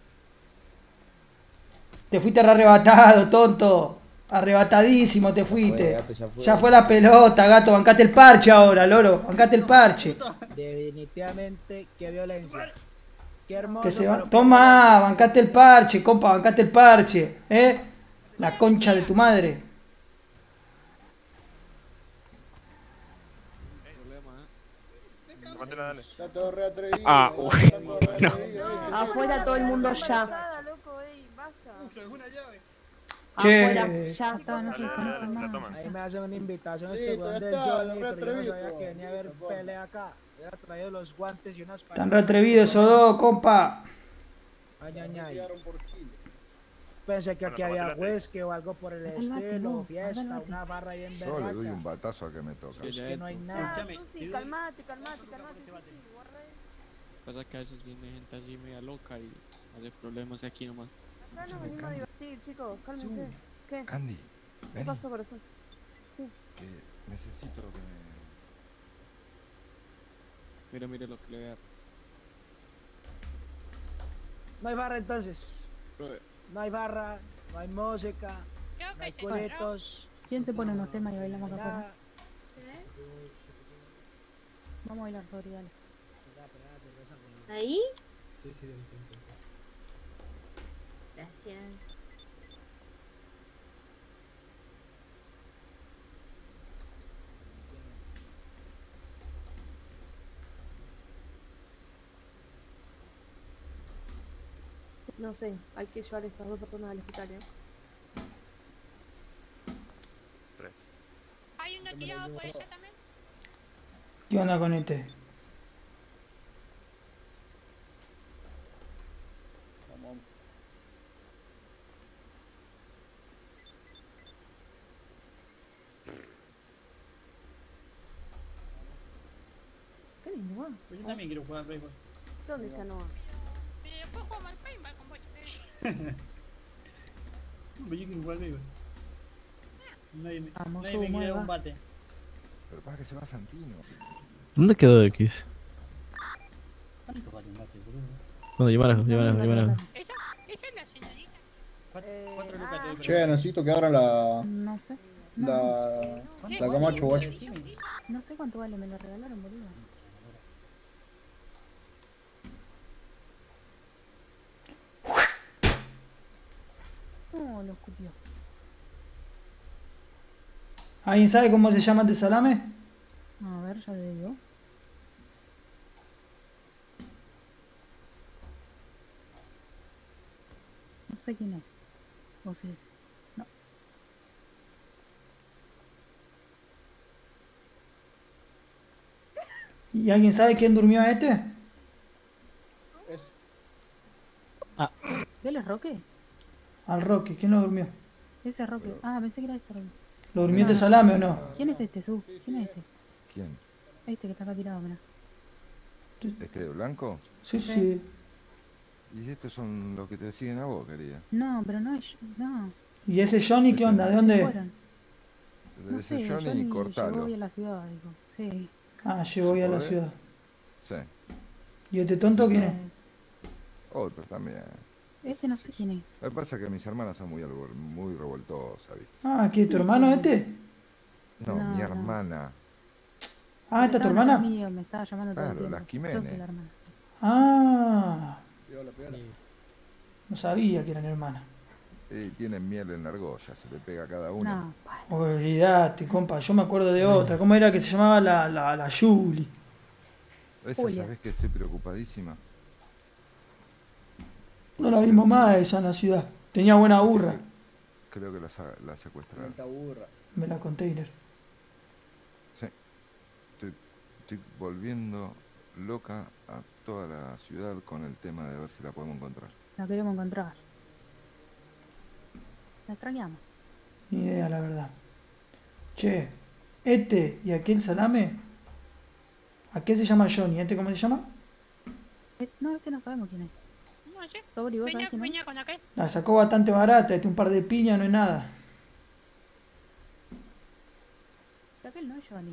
Te fuiste arrebatado, tonto. Arrebatadísimo te fuiste. gato, ya fue. Ya fue la pelota, gato. Bancate el parche ahora, loro. Bancate el parche. Definitivamente, qué violencia. Qué hermoso. Que se va. pero qué Toma, bancate el parche, compa, bancate el parche. La concha de tu madre. Está todo re atrevido. Ah, Está todo re no. atrevido, Afuera todo el mundo ya. Che. Afuera, ya. No se desconecta más. Ahí me hacen una invitación este Listo, weón ya del está, Johnny, lo pero yo no reatrevido. sabía que venía a ver pelea acá. Hubiera traído los guantes y unas Tan retrevidos esos dos, compa. Ay. Pensé que aquí había whisky o algo por el estilo, fiesta, una barra bien Yo le doy berraca. un batazo a que me toca. Es que no hay nada. Sí, calmate. Pasa que a veces viene gente así media loca y hace problemas aquí nomás. Acá nos venimos a divertir, chicos, cálmense. ¿Qué? Candy, ¿Qué vení, pasó, corazón? Sí. que necesito que me... Mire lo que le voy a dar. No hay barra entonces. No hay barra, no hay música, no hay culitos. ¿Quién se pone unos temas y bailamos acá nada. afuera? Vamos a bailar, Rodri, dale. ¿Ahí? Sí, Gracias. No sé, hay que llevar a estas dos personas al hospital, ¿eh? Hay uno tirado por ella también. ¿Qué onda con este? ¿Qué lindo, va? Yo también quiero jugar al béisbol. ¿Dónde está Noah? Pero después jugamos al paintball con vos. Yo quiero jugar al béisbol. Nadie me Vamos, quiere dar mueva. un bate. Pero pasa que se va Santino. ¿Dónde quedó X? ¿Cuánto vale un bate, boludo? Bueno, llévalo. Esa es la señorita. 4 lucas te doy. Che, necesito que abran la... No sé. La Camacho, guacho. No sé cuánto vale, me lo regalaron, boludo. No, lo escupió. ¿Alguien sabe cómo se llama este salame? A ver, ya le digo. No sé quién es. O sí. No. ¿Y alguien sabe quién durmió a este? ¿Él es Roque? Al Roque, ¿quién lo durmió? Ese es Roque. Ah, pensé que era este Roque. ¿Lo durmió este salame o no? ¿Quién es este, Su? ¿Quién es este? ¿Quién? Este que está acá tirado, mirá. ¿Este de blanco? Sí. Y estos son los que te siguen a vos, querida. No, pero no es. No. ¿Y ese Johnny qué onda? ¿De dónde? Fueron. No Ese sé, Johnny y llegó cortalo. hoy a la ciudad, dijo. Sí. Ah, llegó hoy a la podés? ciudad. Sí. ¿Y este tonto quién es? Otro también. Este no sé quién es. Lo que pasa es que mis hermanas son muy revoltosas, ¿viste? Ah, ¿qué? ¿Tu hermano este? No, No, mi no. hermana. Ah, ¿esta es tu Estaban hermana? atrás mío, me estaba llamando todo el Claro, tiempo. las Jiménez. Yo soy la hermana. Ah, Piola. no sabía que eran hermanas. Tienen miel en la argolla, se le pega a cada una. No, Olvídate, compa, yo me acuerdo de otra. ¿Cómo era que se llamaba la Julie? Esa Julia. sabés que estoy preocupadísima. No la vimos más ella en la ciudad. Tenía buena burra. creo que la secuestraron. Esta burra. Me la container. Sí. Estoy volviendo loca a toda la ciudad con el tema de ver si la podemos encontrar. La queremos encontrar. La extrañamos. Ni idea, la verdad. Che, este y aquel salame. Aquel se llama Johnny. ¿Este cómo se llama? No, este no sabemos quién es. No sé. Sobri, ¿vos Venía, sabés quién es? venía con aquel. La sacó bastante barata. Este un par de piñas no es nada. Aquel no es Johnny.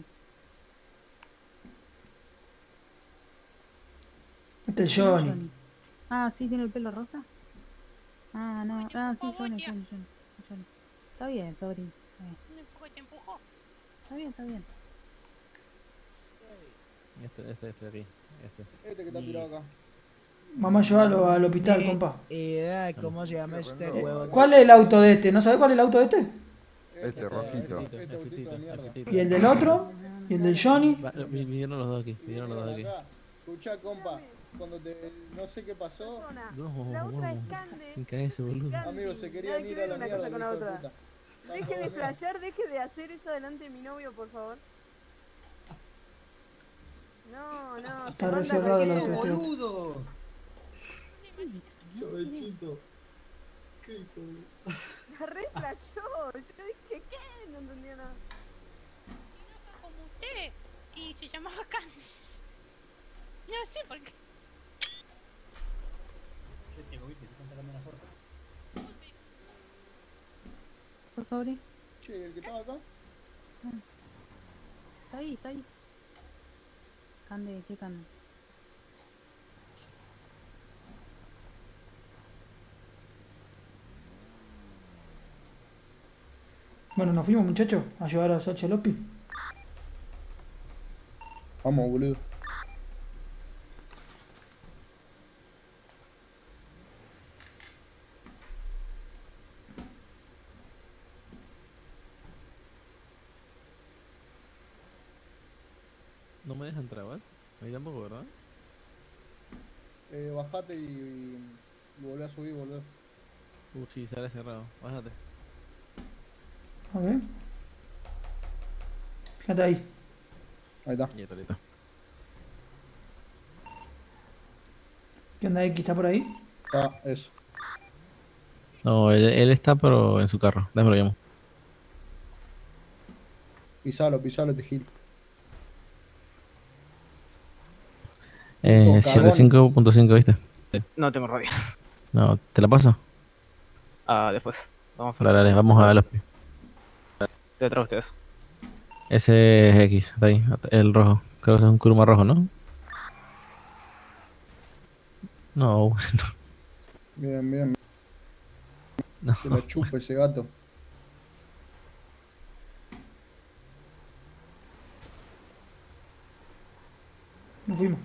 Este es No es Johnny. Ah, sí, tiene el pelo rosa. Ah, no. Ah, sí, Johnny. Está bien, Sobri. Un empujó y te empujó. Está bien, está bien. Este de aquí. Este que está tirado acá. Vamos a llevarlo al hospital, compa. idea de cómo se llama este huevo. ¿Cuál es el auto de este? ¿No sabes cuál es el auto de este? Este rojito. Este autito de mierda. ¿Y el del otro? ¿Y el del Johnny? Vinieron los dos aquí. Vinieron los dos aquí. Escucha, compa. Cuando no sé qué pasó. No, sin caerse, boludo. Amigo, se querían ir a la mierda. con la hijo de otra. puta. Deje de flashear, deje de hacer eso delante de mi novio, por favor. No, no. Está reservado el auto. boludo! Chovechito. ¿Qué hijo de... La re flasheó. Yo dije, ¿qué? No entendía nada. Como usted. Y se llamaba Candy. No sé por qué. Este güey que se están sacando una foto. ¿Sos Sobri? Che, ¿el que estaba acá? Está ahí, está ahí. Cande, ¿qué Cande? Bueno, nos fuimos, muchachos, a llevar a Sacha Lopi. Vamos, boludo. No me dejan entrar, ¿vale? A mí tampoco, ¿verdad? Bajate y volvé a subir, boludo. Sí, sale cerrado. Bájate. A ver. Fíjate ahí. Ahí está. Ya está, listo. ¿Qué onda, X? ¿Está por ahí? Ah, eso. No, él está, pero en su carro. Déjame lo llamo. Pisalo, te gil. 75.5, ¿viste? No tengo radio. No, ¿te la paso? Ah, después. Vamos a Dale, vamos a ver los... Estoy detrás de ustedes. Ese es X, está ahí, el rojo. Creo que es un Kuruma rojo, ¿no? No, bueno. Bien. No. Se la chupa ese gato. Nos fuimos.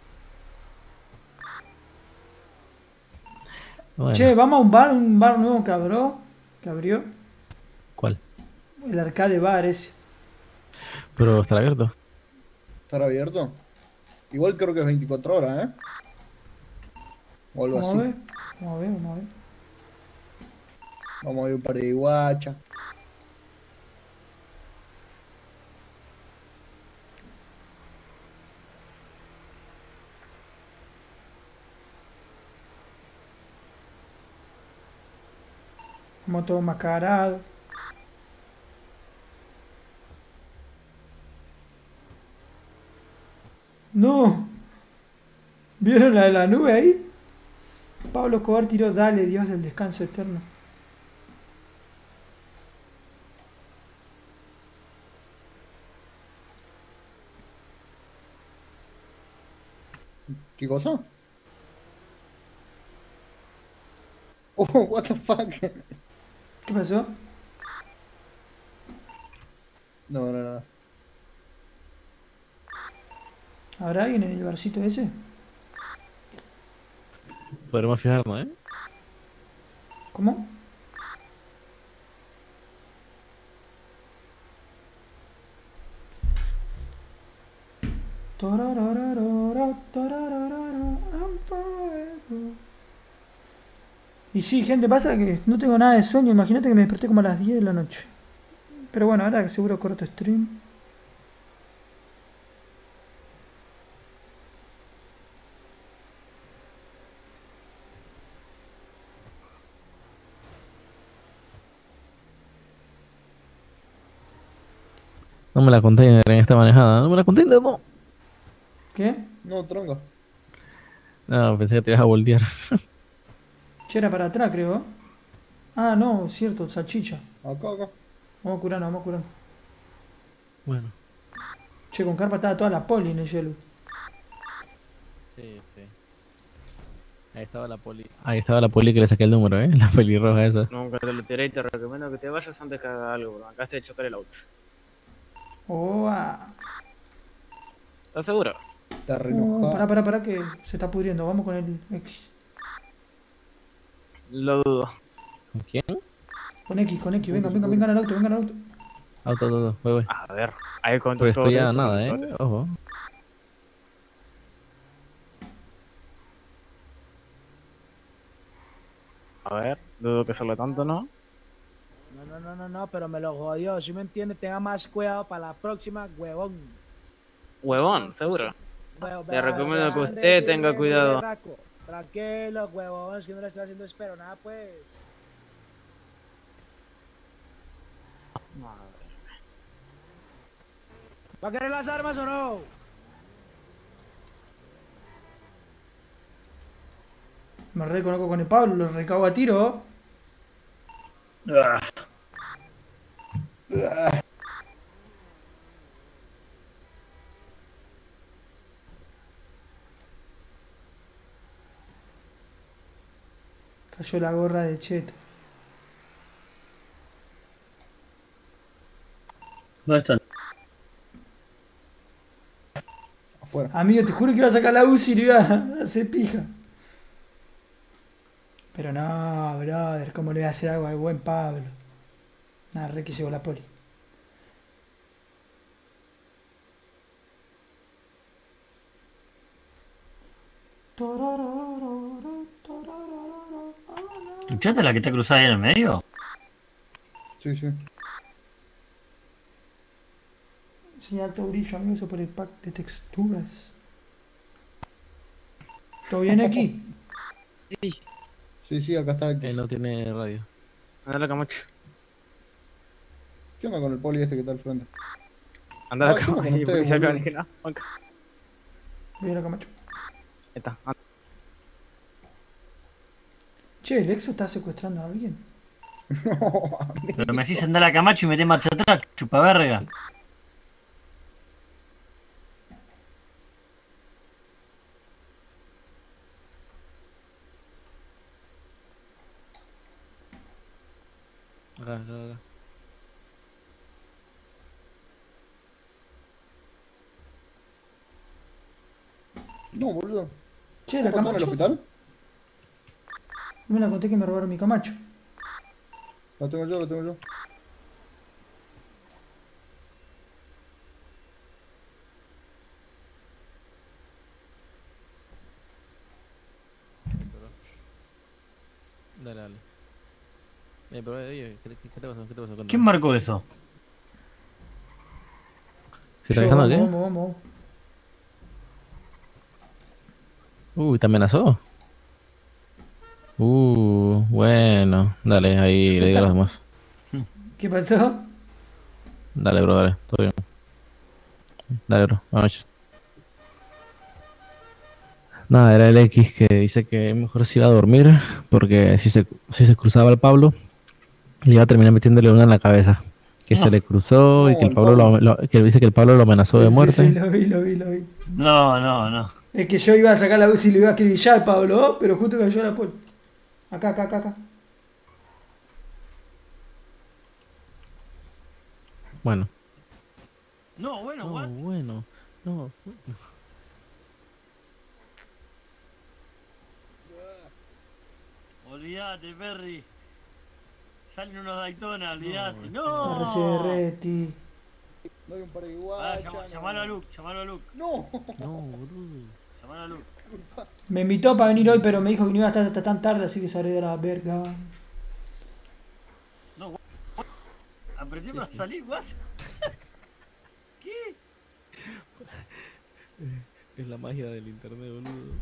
Bueno. Che, vamos a un bar nuevo que abrió. ¿Cuál? El Arcade Bar ese. Pero estará abierto. ¿Estará abierto? Igual creo que es 24 horas, ¿eh? O algo así. Vamos a ver. Vamos a ver un par de guachas. Como todo mascarado. No. ¿Vieron la de la nube ahí? Pablo Escobar tiró dale, Dios del descanso eterno. ¿Qué cosa? Oh, what the fuck. ¿Qué pasó? No. ¿Habrá alguien en el barcito ese? Podremos fijarnos, ¿eh? ¿Cómo? I'm forever Y sí, gente, pasa que no tengo nada de sueño. Imagínate que me desperté como a las 10 de la noche. Pero bueno, ahora seguro corto stream. No me la conté en esta manejada. No me la conté, no. ¿Qué? No, tronco. No, pensé que te ibas a voltear. Che, era para atrás, creo. Ah, no, cierto, salchicha. Acá. Vamos curando, vamos curando. Bueno. Che, con carpa estaba toda la poli en el hielo. Sí, sí. Ahí estaba la poli. Ahí estaba la poli que le saqué el número, La pelirroja esa. Nunca te lo tiré y te recomiendo que te vayas antes que haga algo, bro. Acá te de chocar el auto. ¿Estás seguro? Está re enojado. Pará, que se está pudriendo. Vamos con el X. Lo dudo. ¿Con quién? Con X, vengan al auto, Auto, voy. A ver, ahí con Pero esto ya nada, Ojo. A ver, dudo que solo tanto, ¿no? No, pero me lo jodió. Si me entiende, tenga más cuidado para la próxima, huevón. Huevón, seguro. Huevón, Te recomiendo que usted tenga cuidado. Tranquilo, huevón, es que no le estoy haciendo espero, nada pues. ¿Va a querer las armas o no? Me reconozco con el Pablo, lo recago a tiro. Cayó la gorra de Cheto. ¿Dónde están? Afuera. Amigo, te juro que iba a sacar la UCI y lo iba a hacer pija. Pero no, brother, ¿cómo le voy a hacer algo al buen Pablo? Nada, re que llegó la poli. ¿Escuchaste la que está cruzada ahí en el medio? Sí. Señal alto brillo, amigo, eso por el pack de texturas. ¿Todo bien aquí? Sí, acá está. Él no tiene radio. Andale, Camacho. ¿Qué onda con el poli este que está al frente? Andale, ¿qué onda Camacho. con ustedes, Acá, boludo? no, acá. Voy a la Camacho. Ahí está. Che, el Exo está secuestrando a alguien. Pero me decís andar a Camacho y meté marcha atrás, chupa verga. Acá. No, boludo. Che, la ¿Cómo están en el Camacho. hospital? Me la conté que me robaron mi Camacho. Lo tengo yo. Dale. Pero oye, ¿qué te pasó? ¿Quién marcó eso? ¿Se está dejando qué? Vamos. Uy, ¿te amenazó? Bueno. Dale, ahí le digo a los demás. ¿Qué pasó? Dale, bro, dale. Todo bien. Dale, bro. Buenas noches. Nada, era el X que dice que mejor se iba a dormir porque si se cruzaba al Pablo le iba a terminar metiéndole una en la cabeza. Que se le cruzó y que el Pablo que dice que el Pablo lo amenazó de muerte. Sí, lo vi. No. Es que yo iba a sacar la UCI y lo iba a acribillar, Pablo, pero justo cayó la poli. Acá. Bueno. Bueno. Olvídate, Perry. Salen unos Daytona, olvídate. ¡No! No hay un par de guachas. Llamalo a Luke. No. No, boludo. Llamá a la luz. Me invitó para venir hoy, pero me dijo que no iba a estar hasta tan tarde, así que salí de la verga. No, aprendí a salir, what? ¿Qué? Es la magia del internet, boludo.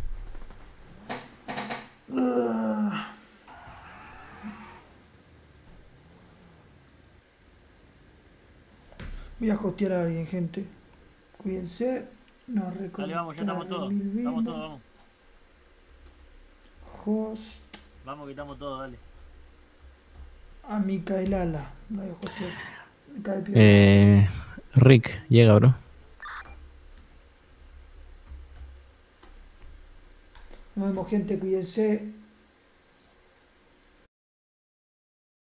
Voy a hostear a alguien, gente. Cuídense. Nos reconectamos. Dale, vamos, ya estamos todos. Estamos todos, vamos. Host Vamos, que estamos todos, dale. a Micaelala. No voy a hostear. Me cae piola. Rick, llega, bro. Nos vemos, gente. Cuídense.